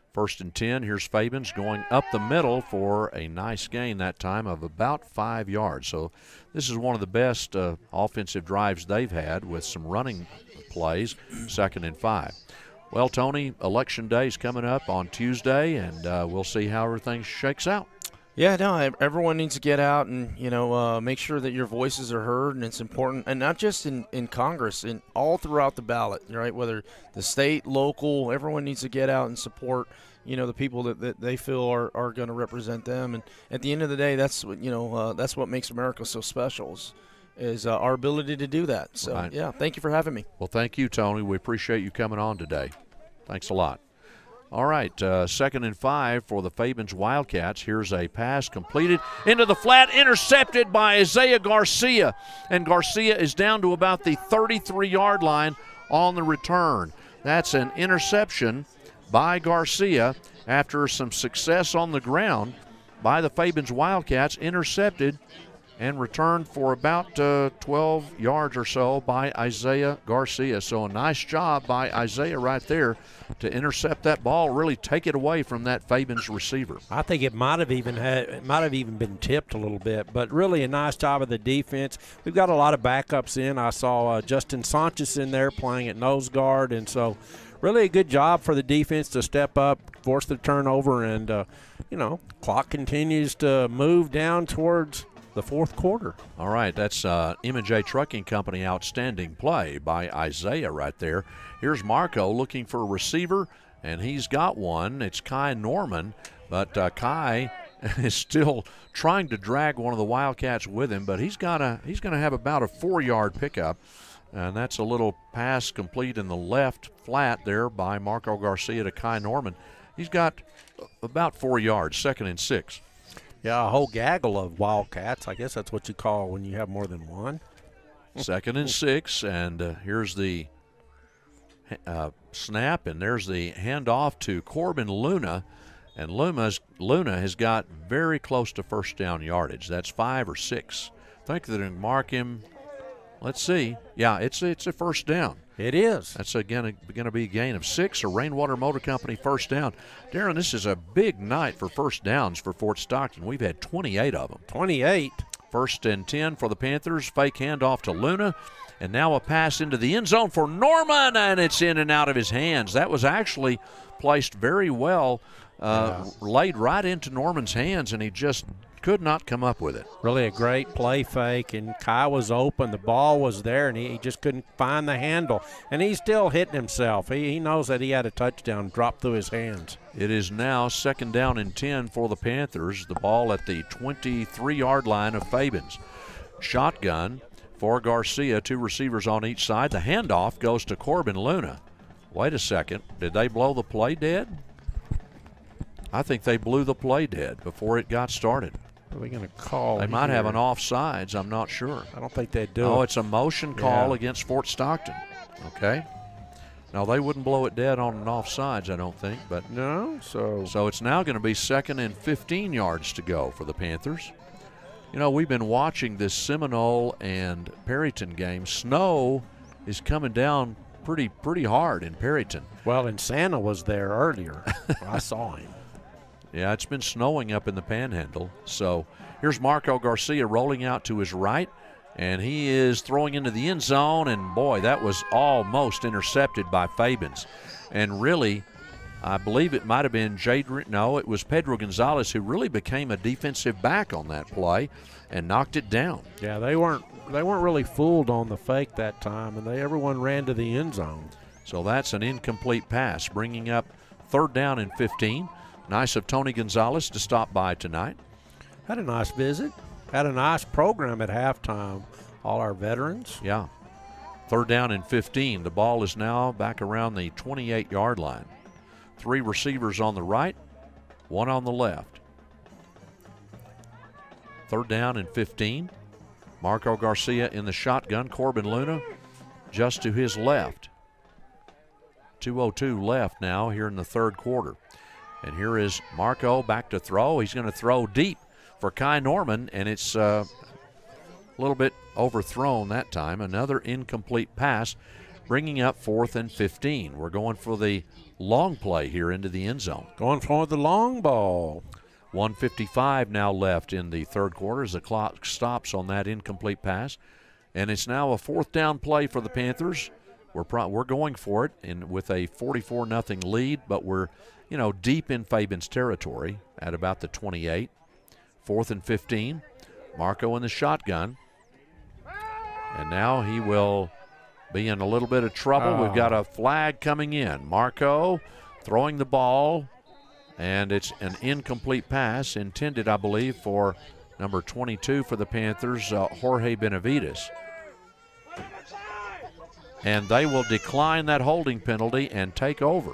First and 10. Here's Fabens going up the middle for a nice gain that time of about 5 yards. So this is one of the best offensive drives they've had with some running plays, 2nd and 5. Well, Tony, Election Day is coming up on Tuesday, and we'll see how everything shakes out.
Yeah, no, everyone needs to get out and, make sure that your voices are heard, and it's important, and not just in Congress, and all throughout the ballot, right? Whether the state, local, everyone needs to get out and support, the people that they feel are going to represent them. And at the end of the day, that's what makes America so special is our ability to do that. So,
right.
Yeah, thank you for having me.
Well, thank you, Tony. We appreciate you coming on today. Thanks a lot. All right, 2nd and 5 for the Fabens Wildcats. Here's a pass completed into the flat, intercepted by Isaiah Garcia. And Garcia is down to about the 33-yard line on the return. That's an interception by Garcia after some success on the ground by the Fabens Wildcats, intercepted and returned for about 12 yards or so by Isaiah Garcia. So a nice job by Isaiah right there to intercept that ball, really take it away from that Fabens receiver.
I think it might have even been tipped a little bit, but really a nice job of the defense. We've got a lot of backups in. I saw Justin Sanchez in there playing at nose guard, and so really a good job for the defense to step up, force the turnover, and clock continues to move down towards the fourth quarter.
All right, that's M&J Trucking Company outstanding play by Isaiah right there. Here's Marco looking for a receiver, and he's got one. It's Kai Norman, but Kai is still trying to drag one of the Wildcats with him, but he's going to have about a 4-yard pickup, and that's a little pass complete in the left flat there by Marco Garcia to Kai Norman. He's got about 4 yards, 2nd and 6.
Yeah, a whole gaggle of Wildcats. I guess that's what you call when you have more than one.
2nd and 6, and here's the snap, and there's the handoff to Corbin Luna. And Luna has got very close to first down yardage. That's 5 or 6. I think they're going to mark him. Let's see. Yeah, it's a first down.
It is.
That's going to be a gain of 6. A Rainwater Motor Company first down. Darren, this is a big night for first downs for Fort Stockton. We've had 28 of them.
28.
1st and 10 for the Panthers. Fake handoff to Luna. And now a pass into the end zone for Norman, and it's in and out of his hands. That was actually placed very well, laid right into Norman's hands, and he just could not come up with it.
Really a great play fake, and Kai was open. The ball was there, and he just couldn't find the handle. And he's still hitting himself. He knows that he had a touchdown drop through his hands.
It is now 2nd down and 10 for the Panthers. The ball at the 23-yard line of Fabens. Shotgun for Garcia, 2 receivers on each side. The handoff goes to Corbin Luna. Wait a second. Did they blow the play dead? I think they blew the play dead before it got started.
What are we going to call?
They might have an offsides. I'm not sure.
I don't think they do.
Oh, it's a motion call against Fort Stockton. Okay. No, they wouldn't blow it dead on an offsides, I don't think. But
no.
So it's now going to be 2nd and 15 yards to go for the Panthers. We've been watching this Seminole and Perryton game. Snow is coming down pretty hard in Perryton.
Well, and Santa was there earlier. I saw him.
Yeah, it's been snowing up in the Panhandle. So here's Marco Garcia rolling out to his right, and he is throwing into the end zone, and boy, that was almost intercepted by Fabens. And really, I believe it might have been it was Pedro Gonzalez who really became a defensive back on that play and knocked it down.
Yeah, they weren't really fooled on the fake that time, and everyone ran to the end zone.
So that's an incomplete pass, bringing up 3rd down and 15. Nice of Tony Gonzalez to stop by tonight.
Had a nice visit. Had a nice program at halftime. All our veterans.
Yeah. 3rd down and 15. The ball is now back around the 28-yard line. 3 receivers on the right, 1 on the left. 3rd down and 15. Marco Garcia in the shotgun. Corbin Luna just to his left. 2:02 left now here in the 3rd quarter. And here is Marco back to throw. He's going to throw deep for Kai Norman, and it's a little bit overthrown that time. Another incomplete pass. bringing up 4th and 15. We're going for the long play here into the end zone.
Going for the long ball.
1:55 now left in the third quarter as the clock stops on that incomplete pass. And it's now a 4th down play for the Panthers. We're going for it with a 44-0 lead, but we're, deep in Fabens territory at about the 28. 4th and 15. Marco in the shotgun. And now he will be in a little bit of trouble. We've got a flag coming in. Marco throwing the ball, and it's an incomplete pass intended, I believe, for number 22 for the Panthers, Jorge Benavides. And they will decline that holding penalty and take over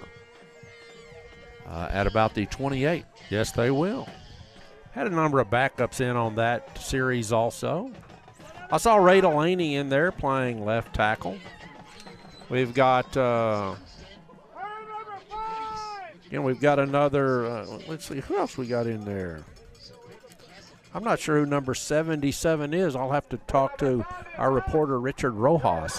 at about the 28.
Yes, they will. Had a number of backups in on that series also. I saw Ray Delaney in there playing left tackle. We've got, we've got another, let's see, who else we got in there? I'm not sure who number 77 is. I'll have to talk to our reporter, Richard Rojas.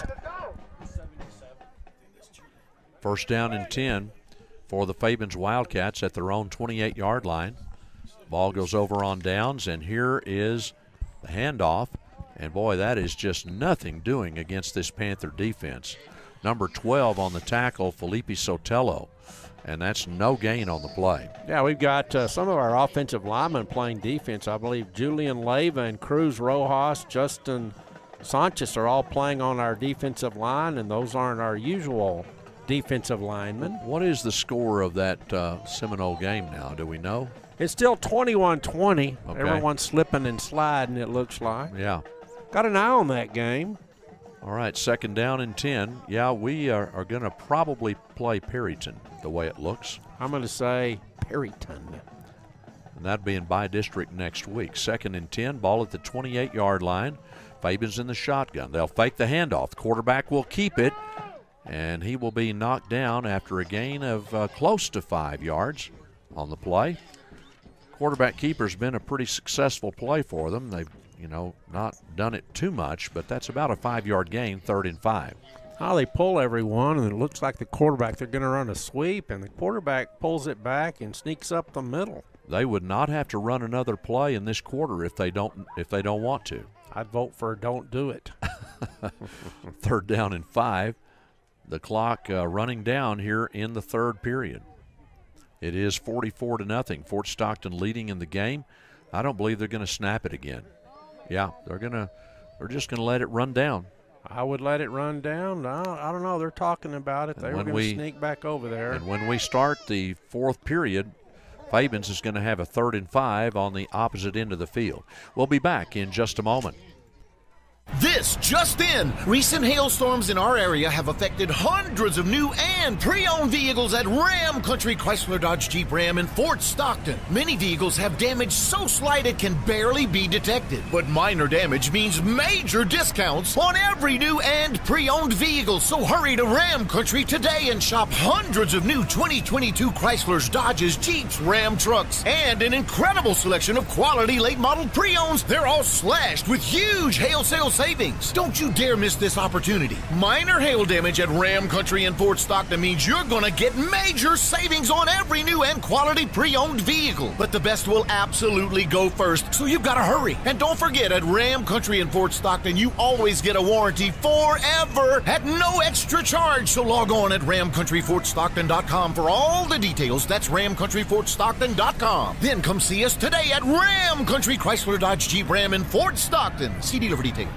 1st down and 10 for the Fabens Wildcats at their own 28-yard line. Ball goes over on downs, and here is the handoff. And, boy, that is just nothing doing against this Panther defense. Number 12 on the tackle, Felipe Sotelo, and that's no gain on the play.
Yeah, we've got some of our offensive linemen playing defense. I believe Julian Leyva and Cruz Rojas, Justin Sanchez are all playing on our defensive line, and those aren't our usual defensive linemen.
What is the score of that Seminole game now? Do we know?
It's still 21-20.
Okay.
Everyone's slipping and sliding, it looks like.
Yeah.
Got an eye on that game.
All right, 2nd down and 10. Yeah, we are going to probably play Perryton the way it looks.
I'm going to say Perryton.
And that being by district next week. 2nd and 10, ball at the 28-yard line. Fabens in the shotgun. They'll fake the handoff. The quarterback will keep it, and he will be knocked down after a gain of close to 5 yards on the play. Quarterback keeper's been a pretty successful play for them. They've not done it too much, but that's about a 5-yard gain, 3rd and 5.
They pull everyone, and it looks like the quarterback, they're going to run a sweep, and the quarterback pulls it back and sneaks up the middle.
They would not have to run another play in this quarter if they don't want to.
I'd vote for don't do it.
3rd down and 5. The clock running down here in the third period. It is 44-0. Fort Stockton leading in the game. I don't believe they're going to snap it again. Yeah, they're just going to let it run down.
I would let it run down. I don't know. They're talking about it. They were going to sneak back over there.
And when we start the fourth period, Fabens is going to have a 3rd and 5 on the opposite end of the field. We'll be back in just a moment.
This just in. Recent hailstorms in our area have affected hundreds of new and pre-owned vehicles at Ram Country Chrysler Dodge Jeep Ram in Fort Stockton. Many vehicles have damage so slight it can barely be detected. But minor damage means major discounts on every new and pre-owned vehicle. So hurry to Ram Country today and shop hundreds of new 2022 Chryslers, Dodges, Jeeps, Ram trucks, and an incredible selection of quality late model pre-owns. They're all slashed with huge hail sale savings. Don't you dare miss this opportunity. Minor hail damage at Ram Country in Fort Stockton means you're going to get major savings on every new and quality pre-owned vehicle. But the best will absolutely go first, so you've got to hurry. And don't forget, at Ram Country in Fort Stockton, you always get a warranty forever at no extra charge. So log on at ramcountryfortstockton.com for all the details. That's ramcountryfortstockton.com. Then come see us today at Ram Country Chrysler Dodge Jeep Ram in Fort Stockton. See dealer for details.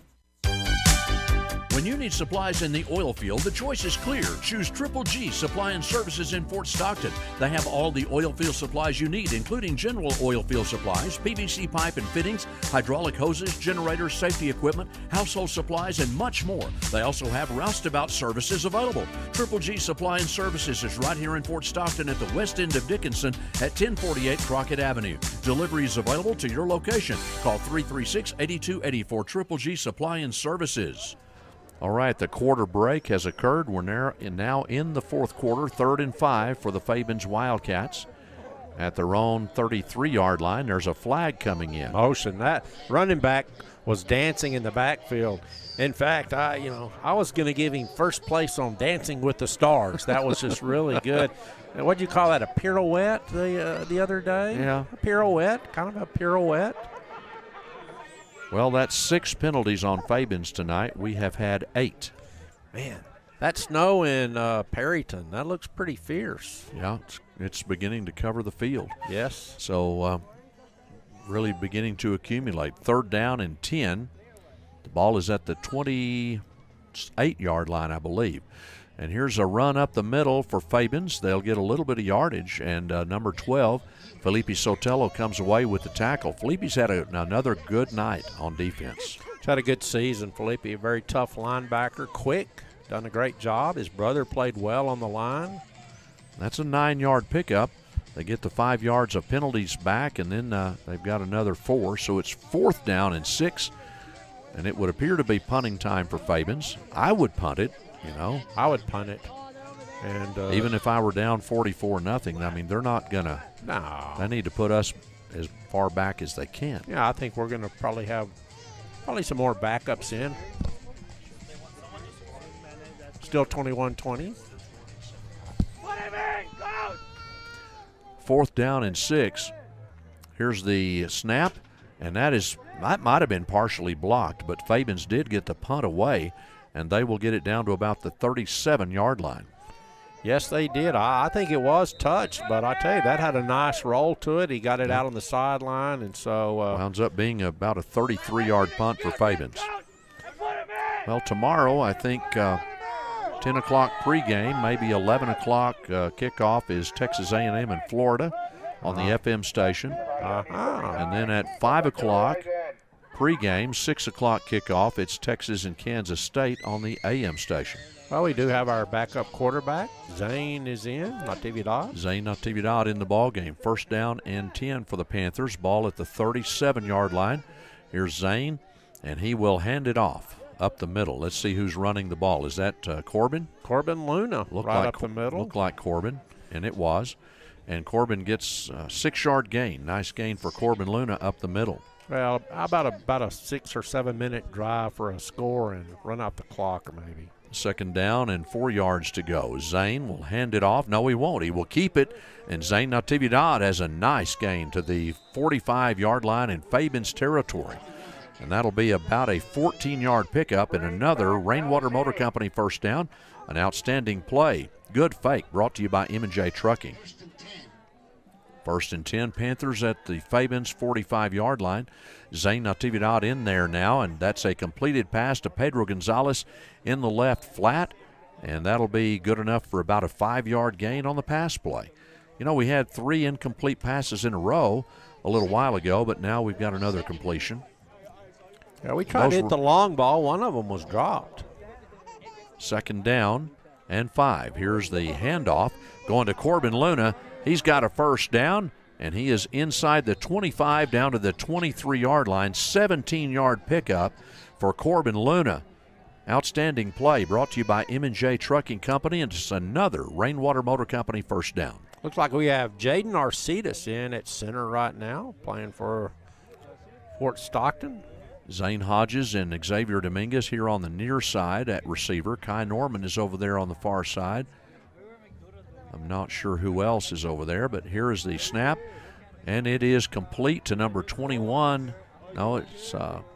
When you need supplies in the oil field, the choice is clear. Choose Triple G Supply and Services in Fort Stockton. They have all the oil field supplies you need, including general oil field supplies, PVC pipe and fittings, hydraulic hoses, generators, safety equipment, household supplies, and much more. They also have roustabout services available. Triple G Supply and Services is right here in Fort Stockton at the west end of Dickinson at 1048 Crockett Avenue. Delivery is available to your location. Call 336-8280 Triple G Supply and Services.
All right, the quarter break has occurred. We're now in the fourth quarter, 3rd and 5 for the Fabens Wildcats. at their own 33-yard line. There's a flag coming in.
Motion. That running back was dancing in the backfield. In fact, I was going to give him first place on Dancing with the Stars. That was just really good. And what do you call that, a pirouette the other day?
Yeah.
A pirouette, kind of a pirouette.
Well, that's 6 penalties on Fabens tonight. We have had 8.
Man, that snow in Perryton, that looks pretty fierce.
Yeah, it's beginning to cover the field.
Yes.
So really beginning to accumulate. 3rd down and 10. The ball is at the 28-yard line, I believe. And here's a run up the middle for Fabens. They'll get a little bit of yardage. And number 12, Felipe Sotelo, comes away with the tackle. Felipe's had another good night on defense.
He's had a good season, Felipe. A very tough linebacker, quick, done a great job. His brother played well on the line.
That's a 9-yard pickup. They get the 5 yards of penalties back, and then they've got another 4. So it's 4th down and 6. And it would appear to be punting time for Fabens. I would punt it,
I would punt it. And
even if I were down 44-0, I mean, they're not going to.
No.
They need to put us as far back as they can.
Yeah, I think we're going to probably have some more backups in. Still 21-20.
4th down and 6. Here's the snap, and that might have been partially blocked, but Fabens did get the punt away, and they will get it down to about the 37-yard line.
Yes, they did. I think it was touched, but I tell you, that had a nice roll to it. He got it out on the sideline, and so
wound up being about a 33-yard punt for Fabens. Well, tomorrow, I think 10 o'clock pregame, maybe 11 o'clock kickoff is Texas A&M in Florida on the FM station. And then at 5 o'clock pregame, 6 o'clock kickoff, it's Texas and Kansas State on the AM station.
Well, we do have our backup quarterback. Zane is in, Natividad.
Zane Natividad in the ball game. 1st down and 10 for the Panthers. Ball at the 37-yard line. Here's Zane, and he will hand it off up the middle. Let's see who's running the ball. Is that Corbin?
Corbin Luna, up the middle.
Looked like Corbin, and it was. And Corbin gets a 6-yard gain. Nice gain for Corbin Luna up the middle.
Well, about a 6 or 7 minute drive for a score and run out the clock, or maybe.
2nd down and 4 yards to go. Zane will hand it off. No, he won't. He will keep it. And Zane Natividad has a nice gain to the 45-yard line in Fabens territory. And that'll be about a 14-yard pickup and another Rainwater Motor Company 1st down. An outstanding play. Good fake brought to you by M&J Trucking. 1st and 10, Panthers at the Fabens 45-yard line. Zane Natividad in there now, and that's a completed pass to Pedro Gonzalez in the left flat, and that'll be good enough for about a 5-yard gain on the pass play. We had 3 incomplete passes in a row a little while ago, but now we've got another completion.
Yeah, we tried to hit the long ball. One of them was dropped.
2nd down and 5. Here's the handoff going to Corbin Luna. He's got a 1st down, and he is inside the 25 down to the 23-yard line. 17-yard pickup for Corbin Luna. Outstanding play brought to you by M&J Trucking Company, and just another Rainwater Motor Company 1st down.
Looks like we have Jaden Arcidas in at center right now, playing for Fort Stockton.
Zane Hodges and Xavier Dominguez here on the near side at receiver. Kai Norman is over there on the far side. I'm not sure who else is over there, but here is the snap, and it is complete to number 21. No, it's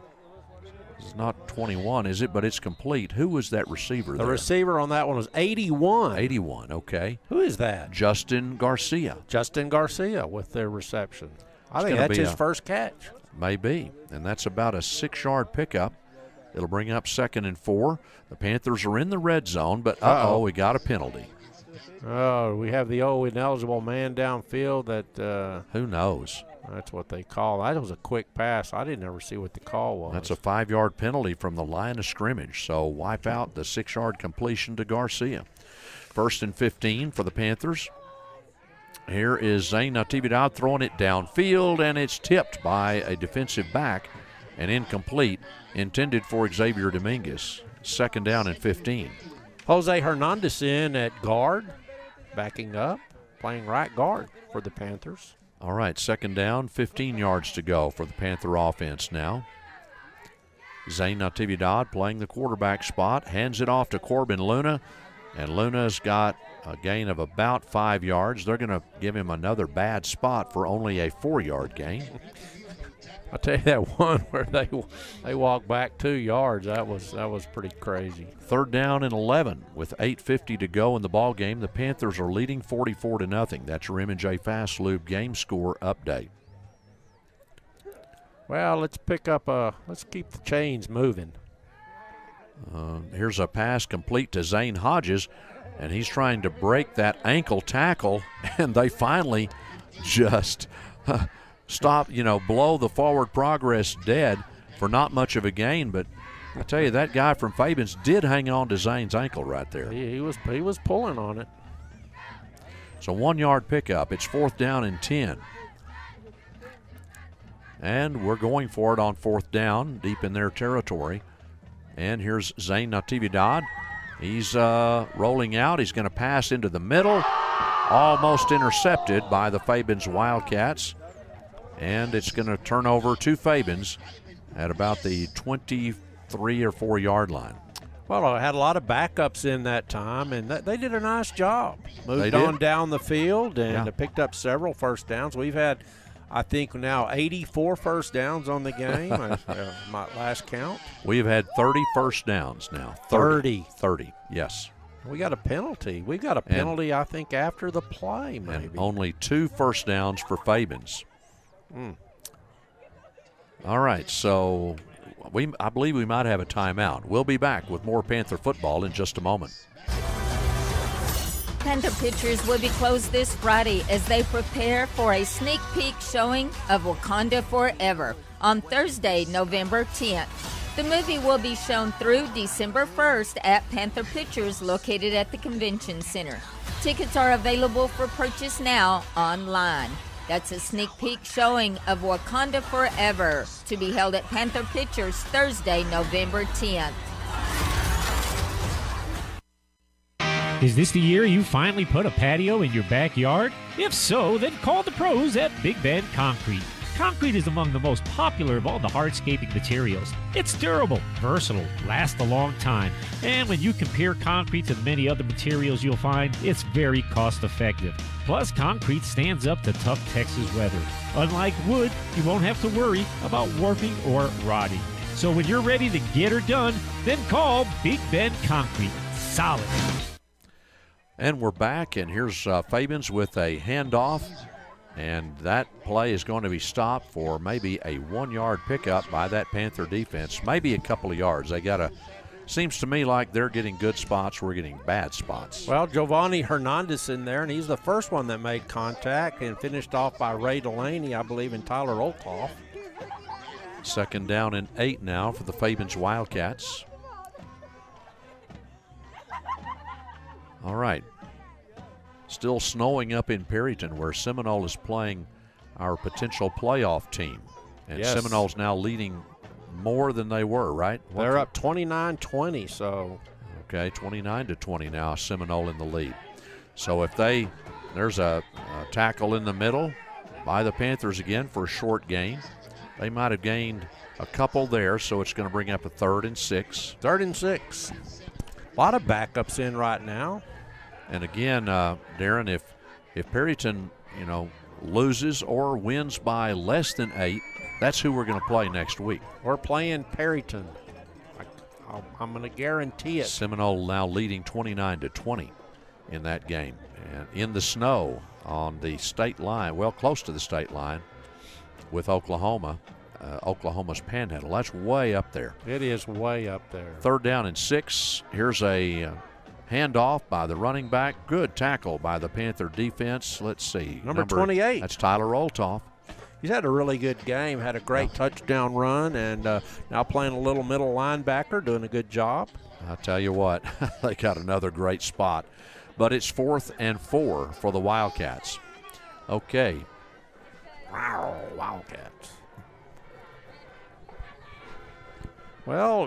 not 21, is it? But it's complete. Who was that receiver there?
The receiver on that one was 81.
81, okay.
Who is that?
Justin Garcia.
Justin Garcia with their reception. I think that's his first catch.
Maybe, and that's about a 6-yard pickup. It'll bring up 2nd and 4. The Panthers are in the red zone, but we got a penalty.
Oh, we have the ineligible man downfield that
who knows?
That's what they call. That was a quick pass. I didn't ever see what the call was.
That's a 5-yard penalty from the line of scrimmage, so wipe out the 6-yard completion to Garcia. 1st and 15 for the Panthers. Here is Zane Natividad throwing it downfield, and it's tipped by a defensive back and incomplete, intended for Xavier Dominguez. 2nd down and 15.
Jose Hernandez in at guard, backing up. playing right guard for the Panthers.
All right, second down, 15 yards to go for the Panther offense now. Zane Natividad playing the quarterback spot, hands it off to Corbin Luna, and Luna's got a gain of about 5 yards. They're going to give him another bad spot for only a 4-yard gain.
I'll tell you that one where they walked back 2 yards. That was pretty crazy.
Third down and 11 with 8:50 to go in the ball game. The Panthers are leading 44-0. That's your M&J Fast Lube game score update.
Well, let's keep the chains moving.
Here's a pass complete to Zane Hodges, and he's trying to break that ankle tackle, and they finally just stop, blow the forward progress dead for not much of a gain. But I tell you, that guy from Fabens did hang on to Zane's ankle right there.
He was pulling on it.
So 1-yard pickup. It's fourth down and 10. And we're going for it on fourth down, deep in their territory. And here's Zane Natividad. He's rolling out. He's going to pass into the middle. Almost intercepted by the Fabens Wildcats. And it's going to turn over to Fabens at about the 23 or 4-yard line.
Well, I had a lot of backups in that time, and they did a nice job. Moved on down the field and picked up several first downs. We've had, I think, now 84 first downs on the game, my last count.
We've had 30 first downs now. 30, yes.
We got a penalty. We got a penalty, I think, after the play, maybe.
And only 2 first downs for Fabens. All right, so I believe we might have a timeout. We'll be back with more Panther football in just a moment.
Panther Pictures will be closed this Friday as they prepare for a sneak peek showing of Wakanda Forever on Thursday, November 10th. The movie will be shown through December 1st at Panther Pictures located at the Convention Center. Tickets are available for purchase now online. That's a sneak peek showing of Wakanda Forever to be held at Panther Pictures Thursday, November 10th.
Is this the year you finally put a patio in your backyard? If so, then call the pros at Big Bend Concrete. Concrete is among the most popular of all the hardscaping materials. It's durable, versatile, lasts a long time, and when you compare concrete to the many other materials you'll find, it's very cost-effective. Plus, concrete stands up to tough Texas weather. Unlike wood, you won't have to worry about warping or rotting. So when you're ready to get her done, then call Big Bend Concrete. Solid.
And we're back, and here's Fabens with a handoff. And that play is going to be stopped for maybe a 1-yard pickup by that Panther defense, maybe a couple of yards. Seems to me like they're getting good spots, we're getting bad spots.
Well, Giovanni Hernandez in there, and he's the first one that made contact and finished off by Ray Delaney, I believe, and Tyler Olkoff.
Second down and 8 now for the Fabens Wildcats. All right. Still snowing up in Perryton, where Seminole is playing our potential playoff team. And
yes.
Seminole's now leading more than they were, right?
They're up 29-20, so.
Okay, 29-20 now, Seminole in the lead. So if there's a tackle in the middle by the Panthers again for a short gain. They might have gained a couple there, so it's going to bring up a 3rd and 6.
3rd and 6. A lot of backups in right now.
And again, Darren, if Perryton, loses or wins by less than 8, that's who we're going to play next week.
We're playing Perryton. I'm going to guarantee it.
Seminole now leading 29-20 in that game. And in the snow on the state line, well, close to the state line with Oklahoma, Oklahoma's Panhandle. That's way up there.
It is way up there.
3rd down and 6. Here's a handoff by the running back. Good tackle by the Panther defense. Let's see.
Number 28.
That's Tyler Oltoff.
He's had a really good game, had a great touchdown run, and now playing a little middle linebacker, doing a good job.
I'll tell you what, they got another great spot. But it's 4th and 4 for the Wildcats. Okay.
Wow, Wildcats. Well,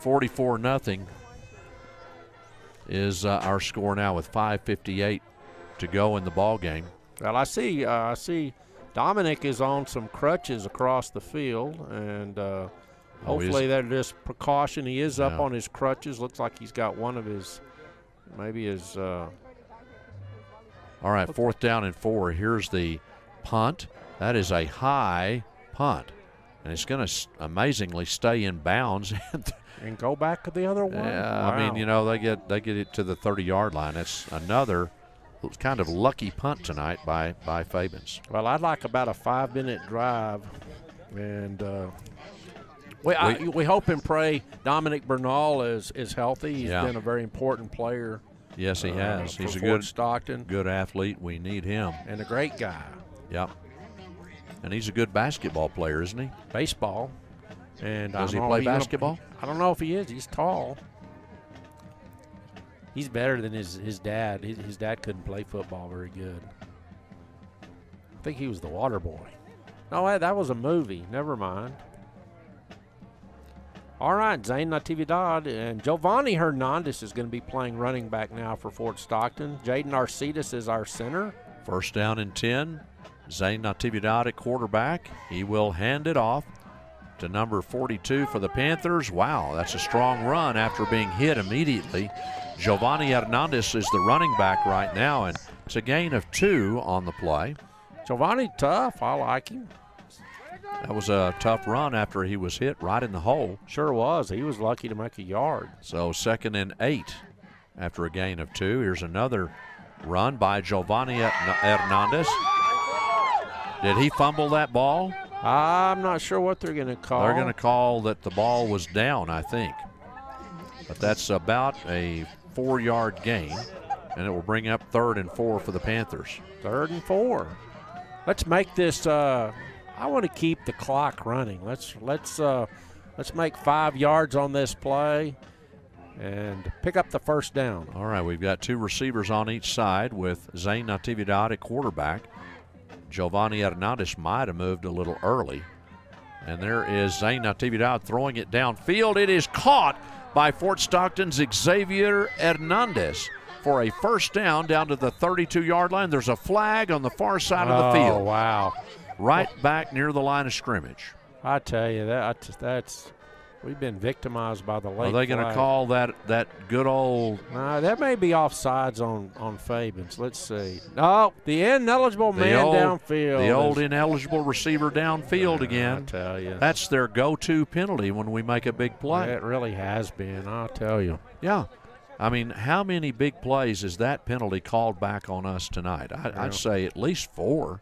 44-0 is our score now with 5:58 to go in the ball game.
Well, I see Dominic is on some crutches across the field, and hopefully they're just precaution. He is up on his crutches. Looks like he's got one of his, maybe his.
All right, 4th down and 4. Here's the punt. That is a high punt, and it's going to amazingly stay in bounds.
And go back to the other one?
Yeah,
wow.
I mean, you know, they get it to the 30-yard line. That's another kind of lucky punt tonight by Fabens.
Well, I'd like about a 5-minute drive, and we hope and pray Dominic Bernal is healthy. He's been a very important player.
Yes, he has. He's a
good Stockton,
good athlete. We need him,
and a great guy.
Yep. And he's a good basketball player, isn't he?
Baseball. And
does he play basketball?
I don't know if he is. He's tall. He's better than his dad. His dad couldn't play football very good. I think he was the water boy. No, that was a movie. Never mind. All right, Zane Natividad and Giovanni Hernandez is going to be playing running back now for Fort Stockton. Jaden Arcides is our center.
1st down and 10. Zane Natividad at quarterback. He will hand it off to number 42 for the Panthers. Wow, that's a strong run after being hit immediately. Giovanni Hernandez is the running back right now, and it's a gain of 2 on the play.
Giovanni tough. I like him.
That was a tough run after he was hit right in the hole.
Sure was. He was lucky to make a yard.
So 2nd and 8 after a gain of 2. Here's another run by Giovanni Hernandez. Did he fumble that ball?
I'm not sure what they're going to call.
They're going to call that the ball was down, I think. But that's about a 4-yard gain, and it will bring up 3rd and 4 for the Panthers.
3rd and 4. Let's make this. I want to keep the clock running. Let's make 5 yards on this play and pick up the 1st down.
All right, we've got 2 receivers on each side with Zane Natividad at quarterback. Giovanni Hernandez might have moved a little early. And there is Zane Natividad throwing it downfield. It is caught by Fort Stockton's Xavier Hernandez for a 1st down to the 32-yard line. There's a flag on the far side of the field.
Oh, wow.
Right back near the line of scrimmage.
I tell you, that's we've been victimized by the late.
Are they going to call that good old?
That may be offsides on Fabens. Let's see. No, the ineligible man downfield.
The old ineligible receiver downfield again.
I tell you,
that's their go-to penalty when we make a big play.
It really has been. I'll tell you.
Yeah. I mean, how many big plays is that penalty called back on us tonight? I'd say at least 4.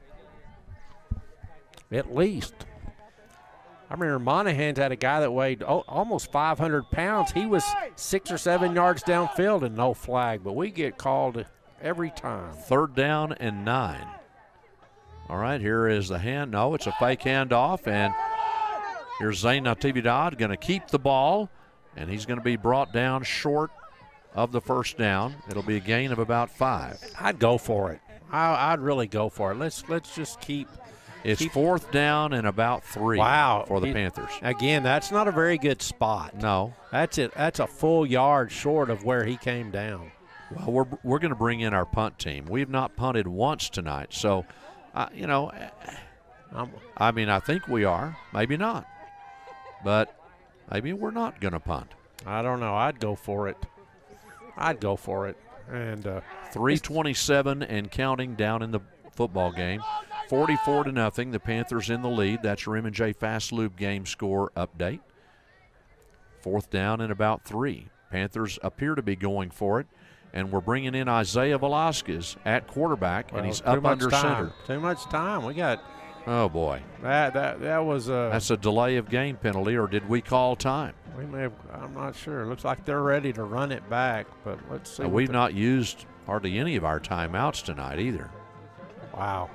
At least. I remember Monahan's had a guy that weighed almost 500 pounds. He was 6 or 7 yards downfield and no flag, but we get called every time.
3rd down and 9. All right, here is the hand. No, it's a fake handoff, and here's Zane Natividad going to keep the ball, and he's going to be brought down short of the 1st down. It'll be a gain of about 5.
I'd go for it. I'd really go for it. Let's just keep.
It's 4th down and about 3 for the Panthers.
Again, that's not a very good spot.
No.
That's it. That's a full yard short of where he came down.
Well, we're going to bring in our punt team. We've not punted once tonight. So, I mean, I think we are. Maybe not. But maybe we're not going to punt.
I don't know. I'd go for it. And
3:27 and counting down in the football game. 44-0, the Panthers in the lead. That's your M&J Fast Lube game score update. 4th down and about 3. Panthers appear to be going for it, and we're bringing in Isaiah Velasquez at quarterback, and he's up under center.
Too much time. We got.
Oh boy.
That was a.
That's a delay of game penalty, or did we call time?
We may have. I'm not sure. It looks like they're ready to run it back, but let's see.
We've not used hardly any of our timeouts tonight either.
Wow.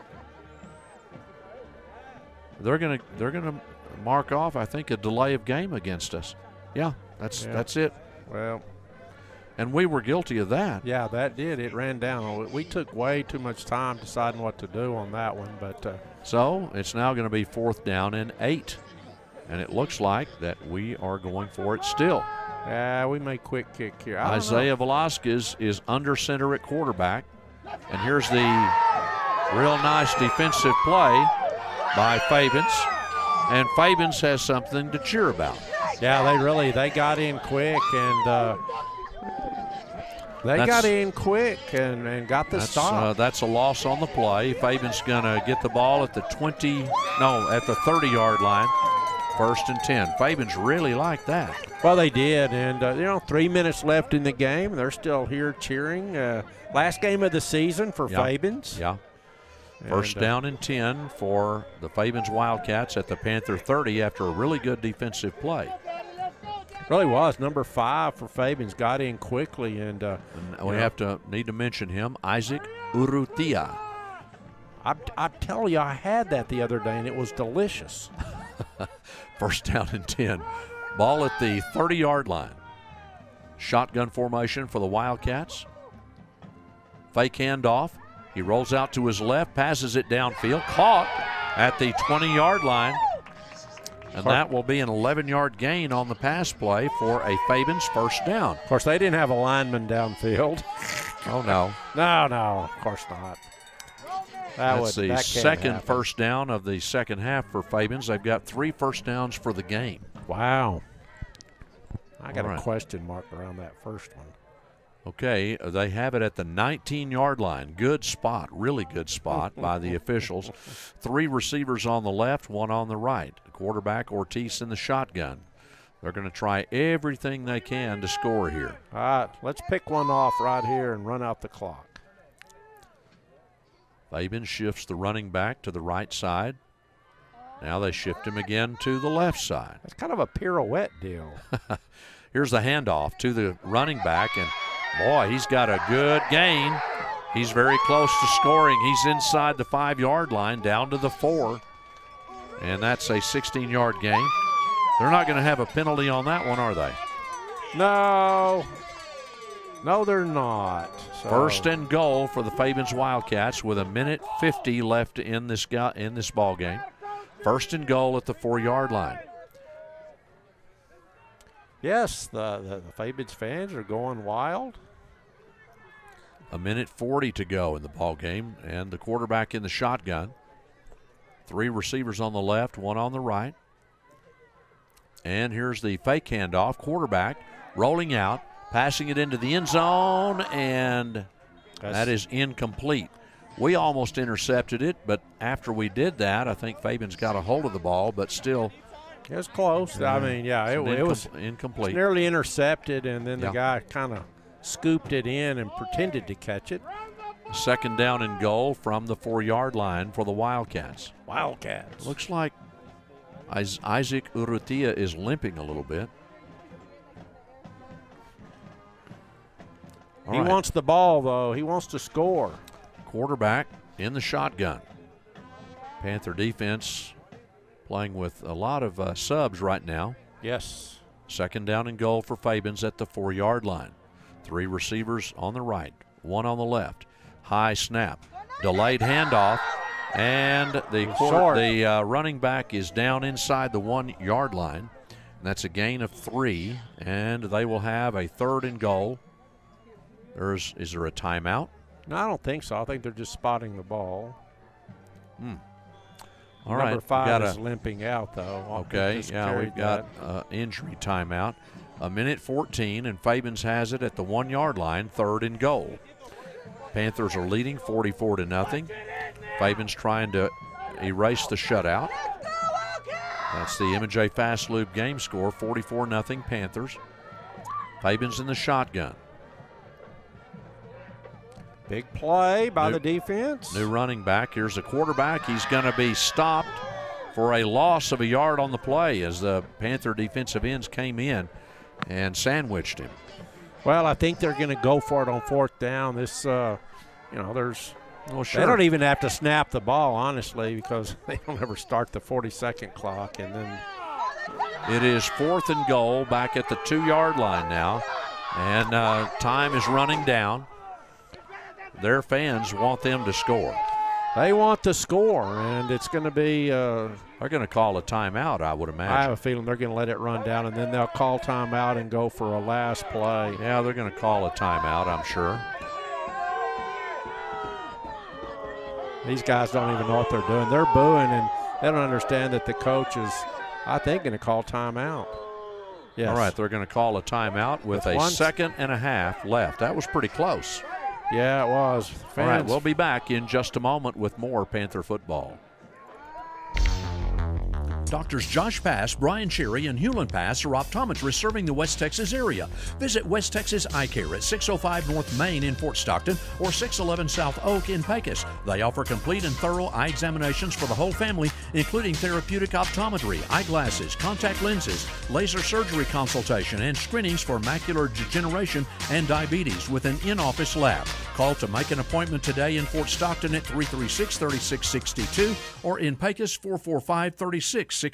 They're gonna mark off, I think, a delay of game against us. Yeah, that's it.
Well,
and we were guilty of that.
Yeah, that did. It ran down. We took way too much time deciding what to do on that one. But
so it's now going to be 4th down and 8, and it looks like that we are going for it still.
Yeah, we may quick kick here.
Isaiah Velasquez is under center at quarterback. And here's the real nice defensive play by Fabens. And Fabens has something to cheer about.
Yeah, they got in quick and got the stop.
That's a loss on the play. Fabens going to get the ball at the 30-yard line. 1st and 10. Fabens really liked that.
Well, they did, and 3 minutes left in the game. They're still here cheering. Last game of the season for Fabens.
Yeah. First down and 10 for the Fabens Wildcats at the Panther 30 after a really good defensive play.
Really was. Number 5 for Fabens got in quickly. And
we need to mention him, Isaac Urrutia.
I tell you, I had that the other day, and it was delicious.
First down and 10. Ball at the 30-yard line. Shotgun formation for the Wildcats. Fake handoff. He rolls out to his left, passes it downfield, caught at the 20-yard line. And that will be an 11-yard gain on the pass play for a Fabens first down.
Of course, they didn't have a lineman downfield.
Oh, no.
No, of course not.
That's the second first down of the second half for Fabens. They've got 3 first downs for the game.
Wow. I got a question mark around that first one.
Okay, they have it at the 19-yard line. Good spot, really good spot by the officials. 3 receivers on the left, 1 on the right. Quarterback Ortiz in the shotgun. They're going to try everything they can to score here.
All right, let's pick one off right here and run out the clock.
Fabens shifts the running back to the right side. Now they shift him again to the left side.
That's kind of a pirouette deal.
Here's the handoff to the running back, and boy, he's got a good gain. He's very close to scoring. He's inside the 5-yard line, down to the 4. And that's a 16-yard gain. They're not going to have a penalty on that one, are they?
No, they're not. So.
First and goal for the Fabens Wildcats with 1:50 left in this ball game. First and goal at the 4-yard line.
Yes, the Fabens fans are going wild.
1:40 to go in the ball game, and the quarterback in the shotgun. 3 receivers on the left, 1 on the right. And here's the fake handoff. Quarterback rolling out, passing it into the end zone, and that is incomplete. We almost intercepted it, but after we did that, I think Fabens got a hold of the ball, but still.
It was close. I mean, yeah, it was
incomplete.
It was nearly intercepted, and then the guy kind of scooped it in and pretended to catch it.
Second down and goal from the 4-yard line for the Wildcats. Looks like Isaac Urrutia is limping a little bit.
He wants the ball, though. He wants to score.
Quarterback in the shotgun. Panther defense playing with a lot of subs right now.
Yes.
Second down and goal for Fabens at the 4-yard line. 3 receivers on the right, 1 on the left. High snap, delayed handoff, and the running back is down inside the 1-yard line. And that's a gain of 3, and they will have a 3rd and goal. Is there a timeout?
No, I don't think so. I think they're just spotting the ball.
All right.
Number 5 is limping out, though.
Okay, we've got injury timeout. 1:14, and Fabens has it at the 1-yard line, 3rd and goal. Panthers are leading 44-0. Fabens trying to erase the shutout. That's the M&J Fast Loop game score, 44-0 Panthers. Fabens in the shotgun.
Big play by the defense.
New running back. Here's the quarterback. He's going to be stopped for a loss of a yard on the play as the Panther defensive ends came in and sandwiched him.
Well, I think they're going to go for it on 4th down. This, there's
Well, sure.
They don't even have to snap the ball, honestly, because they don't ever start the 40-second clock. And then
it is 4th and goal back at the 2-yard line now. And time is running down. Their fans want them to score.
They want to score, and it's going to be
they're going to call a timeout, I would imagine.
I have a feeling they're going to let it run down, and then they'll call timeout and go for a last play.
Yeah, they're going to call a timeout, I'm sure.
These guys don't even know what they're doing. They're booing, and they don't understand that the coach is, I think, going to call timeout. Yes.
All right, they're going to call a timeout with a second and a half left. That was pretty close.
Yeah, it was.
All right, we'll be back in just a moment with more Panther football.
Doctors Josh Pass, Brian Cherry, and Hewlin Pass are optometrists serving the West Texas area. Visit West Texas Eye Care at 605 North Main in Fort Stockton or 611 South Oak in Pecos. They offer complete and thorough eye examinations for the whole family, including therapeutic optometry, eyeglasses, contact lenses, laser surgery consultation, and screenings for macular degeneration and diabetes with an in-office lab. Call to make an appointment today in Fort Stockton at 336-3662 or in Pecos 445-3662.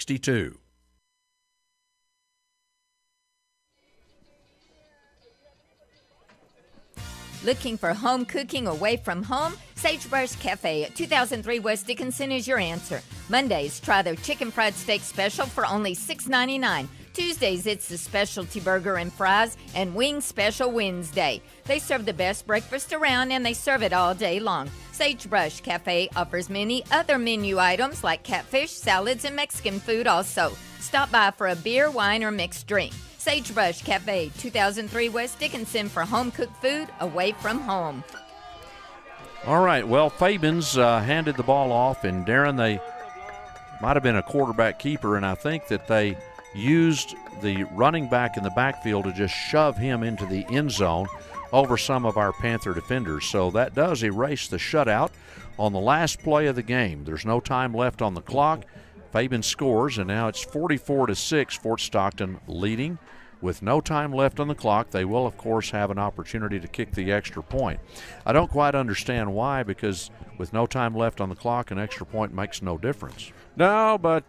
Looking for home cooking away from home? Sagebrush Cafe at 2003 West Dickinson is your answer. Mondays, try their chicken fried steak special for only $6.99. Tuesdays, it's the specialty burger and fries and wing special Wednesday. They serve the best breakfast around, and they serve it all day long. Sagebrush Cafe offers many other menu items like catfish, salads, and Mexican food also. Stop by for a beer, wine, or mixed drink. Sagebrush Cafe, 2003 West Dickinson for home-cooked food away from home.
All right, well, Fabens handed the ball off, and Darren, they might have been a quarterback keeper, and I think that they used the running back in the backfield to just shove him into the end zone over some of our Panther defenders. So that does erase the shutout on the last play of the game. There's no time left on the clock. Fabens scores, and now it's 44-6, Fort Stockton leading. With no time left on the clock, they will, of course, have an opportunity to kick the extra point. I don't quite understand why, because with no time left on the clock, an extra point makes no difference.
No, but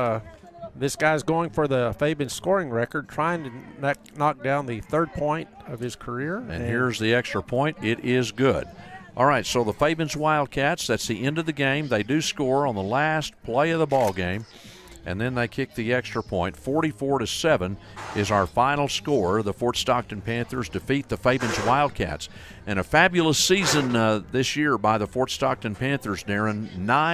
this guy's going for the Fabens scoring record, trying to knock down the third point of his career.
And here's the extra point. It is good. All right, so the Fabens Wildcats, that's the end of the game. They do score on the last play of the ball game, and then they kick the extra point. 44-7 is our final score. The Fort Stockton Panthers defeat the Fabens Wildcats. And a fabulous season this year by the Fort Stockton Panthers, Darren.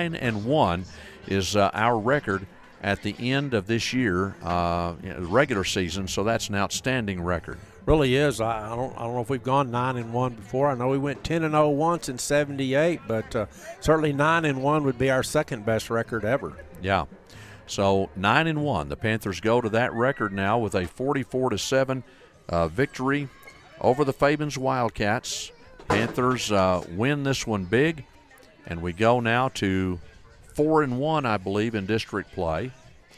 9-1 is our record at the end of this year, regular season, so that's an outstanding record.
Really is. I don't know if we've gone 9-1 before. I know we went 10-0 once in '78, but certainly 9-1 would be our second best record ever.
Yeah. So 9-1. The Panthers go to that record now with a 44-7 victory over the Fabens Wildcats. Panthers win this one big, and we go now to 4-1, I believe, in district play,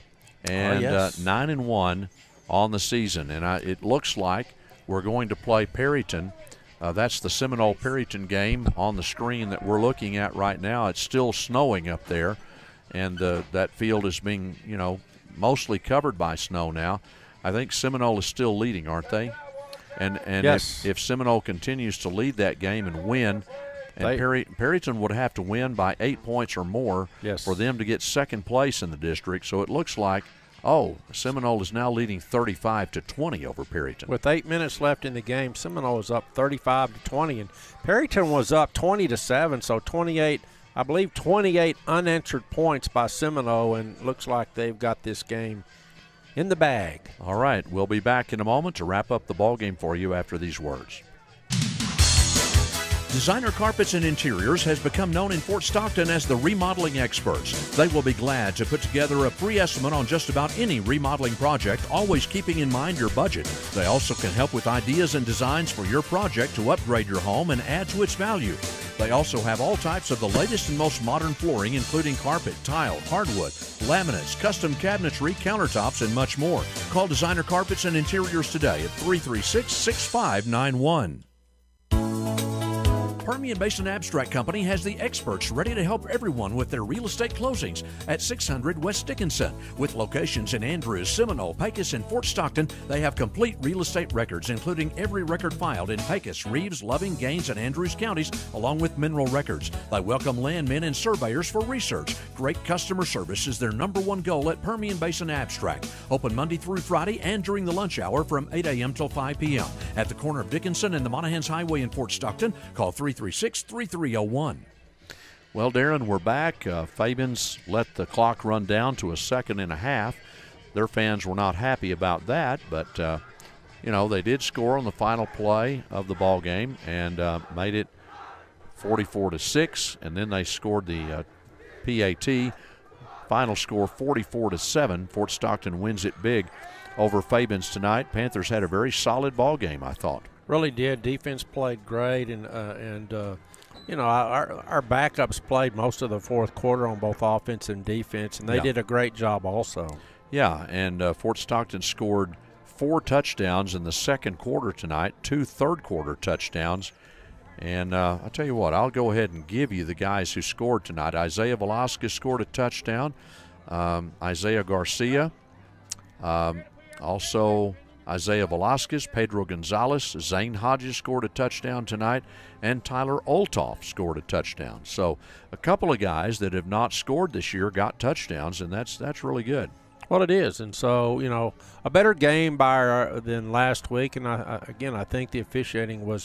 and 9-1 on the season. And it looks like we're going to play Perryton. That's the Seminole-Perryton game on the screen that we're looking at right now. It's still snowing up there, and that field is being, mostly covered by snow now. I think Seminole is still leading, aren't they? And
yes.
if Seminole continues to lead that game and win, and Perryton would have to win by 8 points or more for them to get second place in the district. So it looks like, Seminole is now leading 35-20 over Perryton.
With 8 minutes left in the game, Seminole is up 35-20, and Perryton was up 20-7. So 28 unanswered points by Seminole, and looks like they've got this game in the bag.
All right, we'll be back in a moment to wrap up the ball game for you after these words.
Designer Carpets and Interiors has become known in Fort Stockton as the remodeling experts. They will be glad to put together a free estimate on just about any remodeling project, always keeping in mind your budget. They also can help with ideas and designs for your project to upgrade your home and add to its value. They also have all types of the latest and most modern flooring, including carpet, tile, hardwood, laminates, custom cabinetry, countertops, and much more. Call Designer Carpets and Interiors today at 336-6591. Permian Basin Abstract Company has the experts ready to help everyone with their real estate closings at 600 West Dickinson. With locations in Andrews, Seminole, Pecos, and Fort Stockton, they have complete real estate records, including every record filed in Pecos, Reeves, Loving, Gaines, and Andrews counties, along with mineral records. They welcome landmen and surveyors for research. Great customer service is their #1 goal at Permian Basin Abstract. Open Monday through Friday and during the lunch hour from 8 a.m. till 5 p.m. At the corner of Dickinson and the Monahans Highway in Fort Stockton, call 336-3301.
Well, Darren, we're back. Fabens let the clock run down to a second and a half. Their fans were not happy about that, but, they did score on the final play of the ball game and made it 44-6, and then they scored the PAT. Final score 44-7. Fort Stockton wins it big over Fabens tonight. Panthers had a very solid ball game, I thought.
Really did. Defense played great, and our backups played most of the fourth quarter on both offense and defense, and they did a great job also.
Yeah, and Fort Stockton scored 4 touchdowns in the second quarter tonight, 2 third-quarter touchdowns. And I'll tell you what, I'll go ahead and give you the guys who scored tonight. Isaiah Velasquez scored a touchdown. Isaiah Garcia. Also Isaiah Velasquez, Pedro Gonzalez, Zane Hodges scored a touchdown tonight, and Tyler Olthoff scored a touchdown. So a couple of guys that have not scored this year got touchdowns, and that's really good.
Well, it is, and so, a better game than last week, and I think the officiating was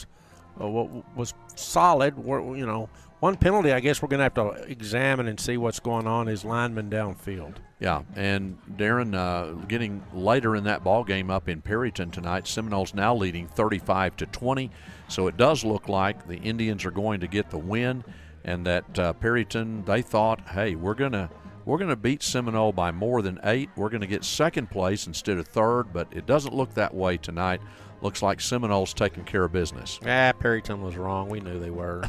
solid. One penalty I guess we're going to have to examine and see what's going on is linemen downfield.
Yeah, and Darren, getting later in that ball game up in Perryton tonight, Seminoles now leading 35-20. So it does look like the Indians are going to get the win, and that Perryton, they thought, hey, we're gonna beat Seminole by more than 8. We're going to get second place instead of third, but it doesn't look that way tonight. Looks like Seminoles taking care of business.
Perryton was wrong. We knew they were.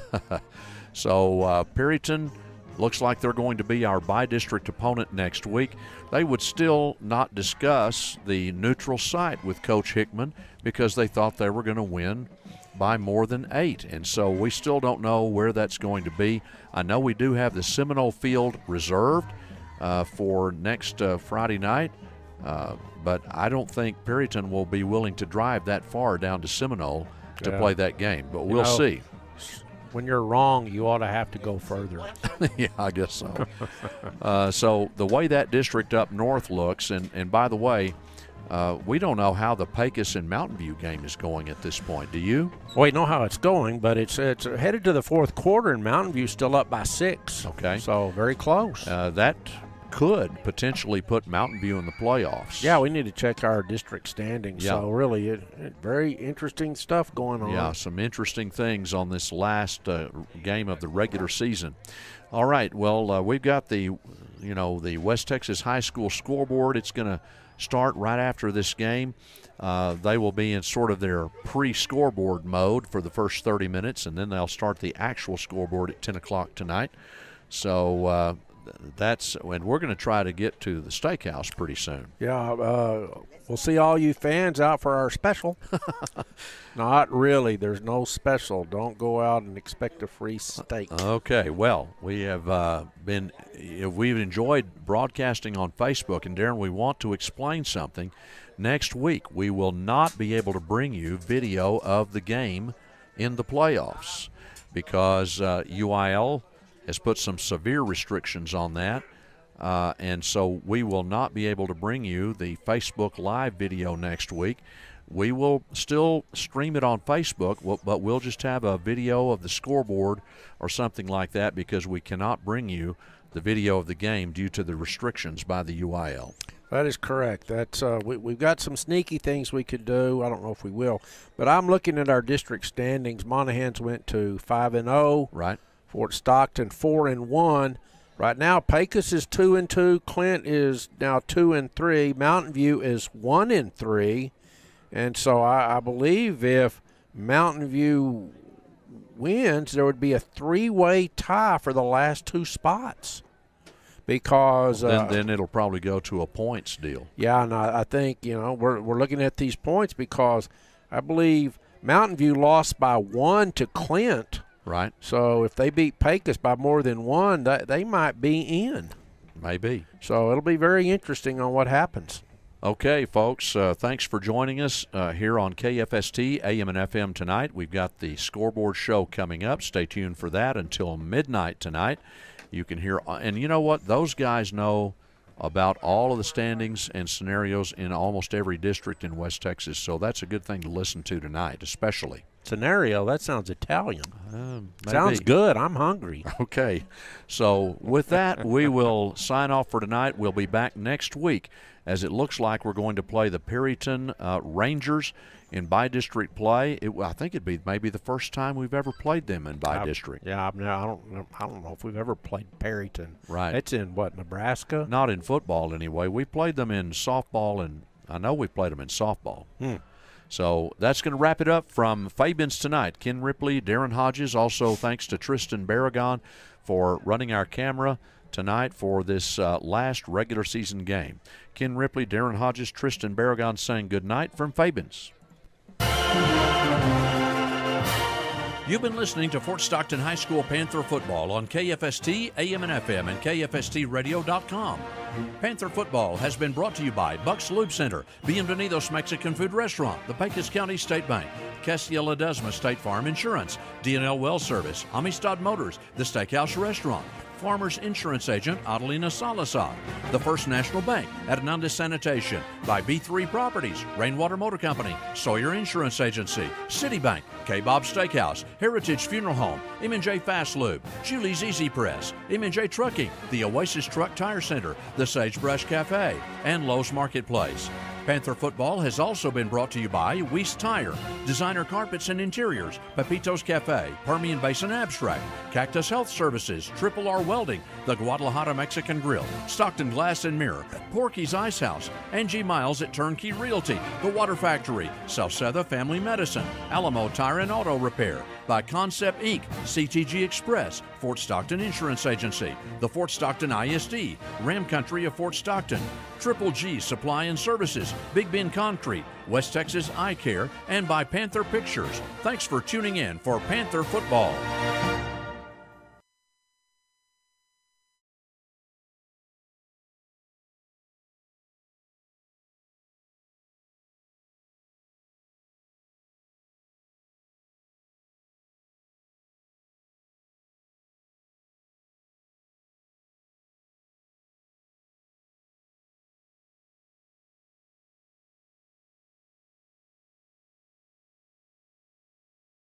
So Perryton looks like they're going to be our by-district opponent next week. They would still not discuss the neutral site with Coach Hickman because they thought they were going to win by more than 8. And so we still don't know where that's going to be. I know we do have the Seminole Field reserved for next Friday night, but I don't think Perryton will be willing to drive that far down to Seminole to play that game. But we'll see.
When you're wrong, you ought to have to go further.
Yeah, I guess so. So the way that district up north looks, and by the way, we don't know how the Pecos and Mountain View game is going at this point. Do you?
We know how it's going, but it's headed to the fourth quarter, and Mountain View's still up by 6.
Okay.
So very close.
That could potentially put Mountain View in the playoffs.
Yeah, we need to check our district standings.
Yeah.
So really, very interesting stuff going on.
Yeah, some interesting things on this last game of the regular season. All right, well, we've got the West Texas High School scoreboard. It's going to start right after this game. They will be in sort of their pre-scoreboard mode for the first 30 minutes, and then they'll start the actual scoreboard at 10 o'clock tonight. So and we're going to try to get to the steakhouse pretty soon.
Yeah, we'll see all you fans out for our special. Not really. There's no special. Don't go out and expect a free steak.
Okay. Well, we've enjoyed broadcasting on Facebook, and Darren, we want to explain something. Next week, we will not be able to bring you video of the game in the playoffs because UIL has put some severe restrictions on that, and so we will not be able to bring you the Facebook Live video next week. We will still stream it on Facebook, but we'll just have a video of the scoreboard or something like that because we cannot bring you the video of the game due to the restrictions by the UIL.
That is correct. That's we've got some sneaky things we could do. I don't know if we will, but I'm looking at our district standings. Monahans went to 5-0.
Right.
Fort Stockton 4-1. Right now, Pecos is 2-2. Clint is now 2-3. Mountain View is 1-3. And so I believe if Mountain View wins, there would be a 3-way tie for the last 2 spots. Because
then it'll probably go to a points deal.
Yeah, and I think we're looking at these points because I believe Mountain View lost by 1 to Clint.
Right.
So if they beat Pecos by more than 1, they might be in.
Maybe.
So it'll be very interesting on what happens.
Okay, folks, thanks for joining us here on KFST AM and FM tonight. We've got the scoreboard show coming up. Stay tuned for that until midnight tonight. You can hear, and you know what? Those guys know about all of the standings and scenarios in almost every district in West Texas, so that's a good thing to listen to tonight, especially.
scenario, that sounds Italian.
Maybe.
Sounds good. I'm hungry.
Okay. So with that, we will sign off for tonight. We'll be back next week, as it looks like we're going to play the Perryton Rangers in bi-district play. I think it'd be maybe the first time we've ever played them in bi-district.
I don't know if we've ever played Perryton.
Right.
It's in what, Nebraska?
Not in football anyway. We played them in softball, and I know we played them in softball. So that's going to wrap it up from Fabens tonight. Ken Ripley, Darren Hodges. Also thanks to Tristan Barragon for running our camera tonight for this last regular season game. Ken Ripley, Darren Hodges, Tristan Barragon saying good night from Fabens.
You've been listening to Fort Stockton High School Panther football on KFST, AM and FM, and KFSTradio.com. Panther football has been brought to you by Buck's Lube Center, Bienvenidos Mexican Food Restaurant, the Pecos County State Bank, Cassia Ledesma State Farm Insurance, D&L Well Service, Amistad Motors, the Steakhouse Restaurant, Farmers Insurance Agent Adelina Salazar, the First National Bank, Hernandez Sanitation, by B3 Properties, Rainwater Motor Company, Sawyer Insurance Agency, Citibank, K-Bob Steakhouse, Heritage Funeral Home, M&J Fast Lube, Julie's Easy Press, M&J Trucking, the Oasis Truck Tire Center, the Sagebrush Cafe, and Lowe's Marketplace. Panther football has also been brought to you by Weiss Tire, Designer Carpets and Interiors, Pepito's Cafe, Permian Basin Abstract, Cactus Health Services, Triple R Welding, the Guadalajara Mexican Grill, Stockton Glass and Mirror, Porky's Ice House, Angie Miles at Turnkey Realty, The Water Factory, Salceda Family Medicine, Alamo Tire and Auto Repair, by Concept Inc., CTG Express, Fort Stockton Insurance Agency, the Fort Stockton ISD, Ram Country of Fort Stockton, Triple G Supply and Services, Big Bend Concrete, West Texas Eye Care, and by Panther Pictures. Thanks for tuning in for Panther Football.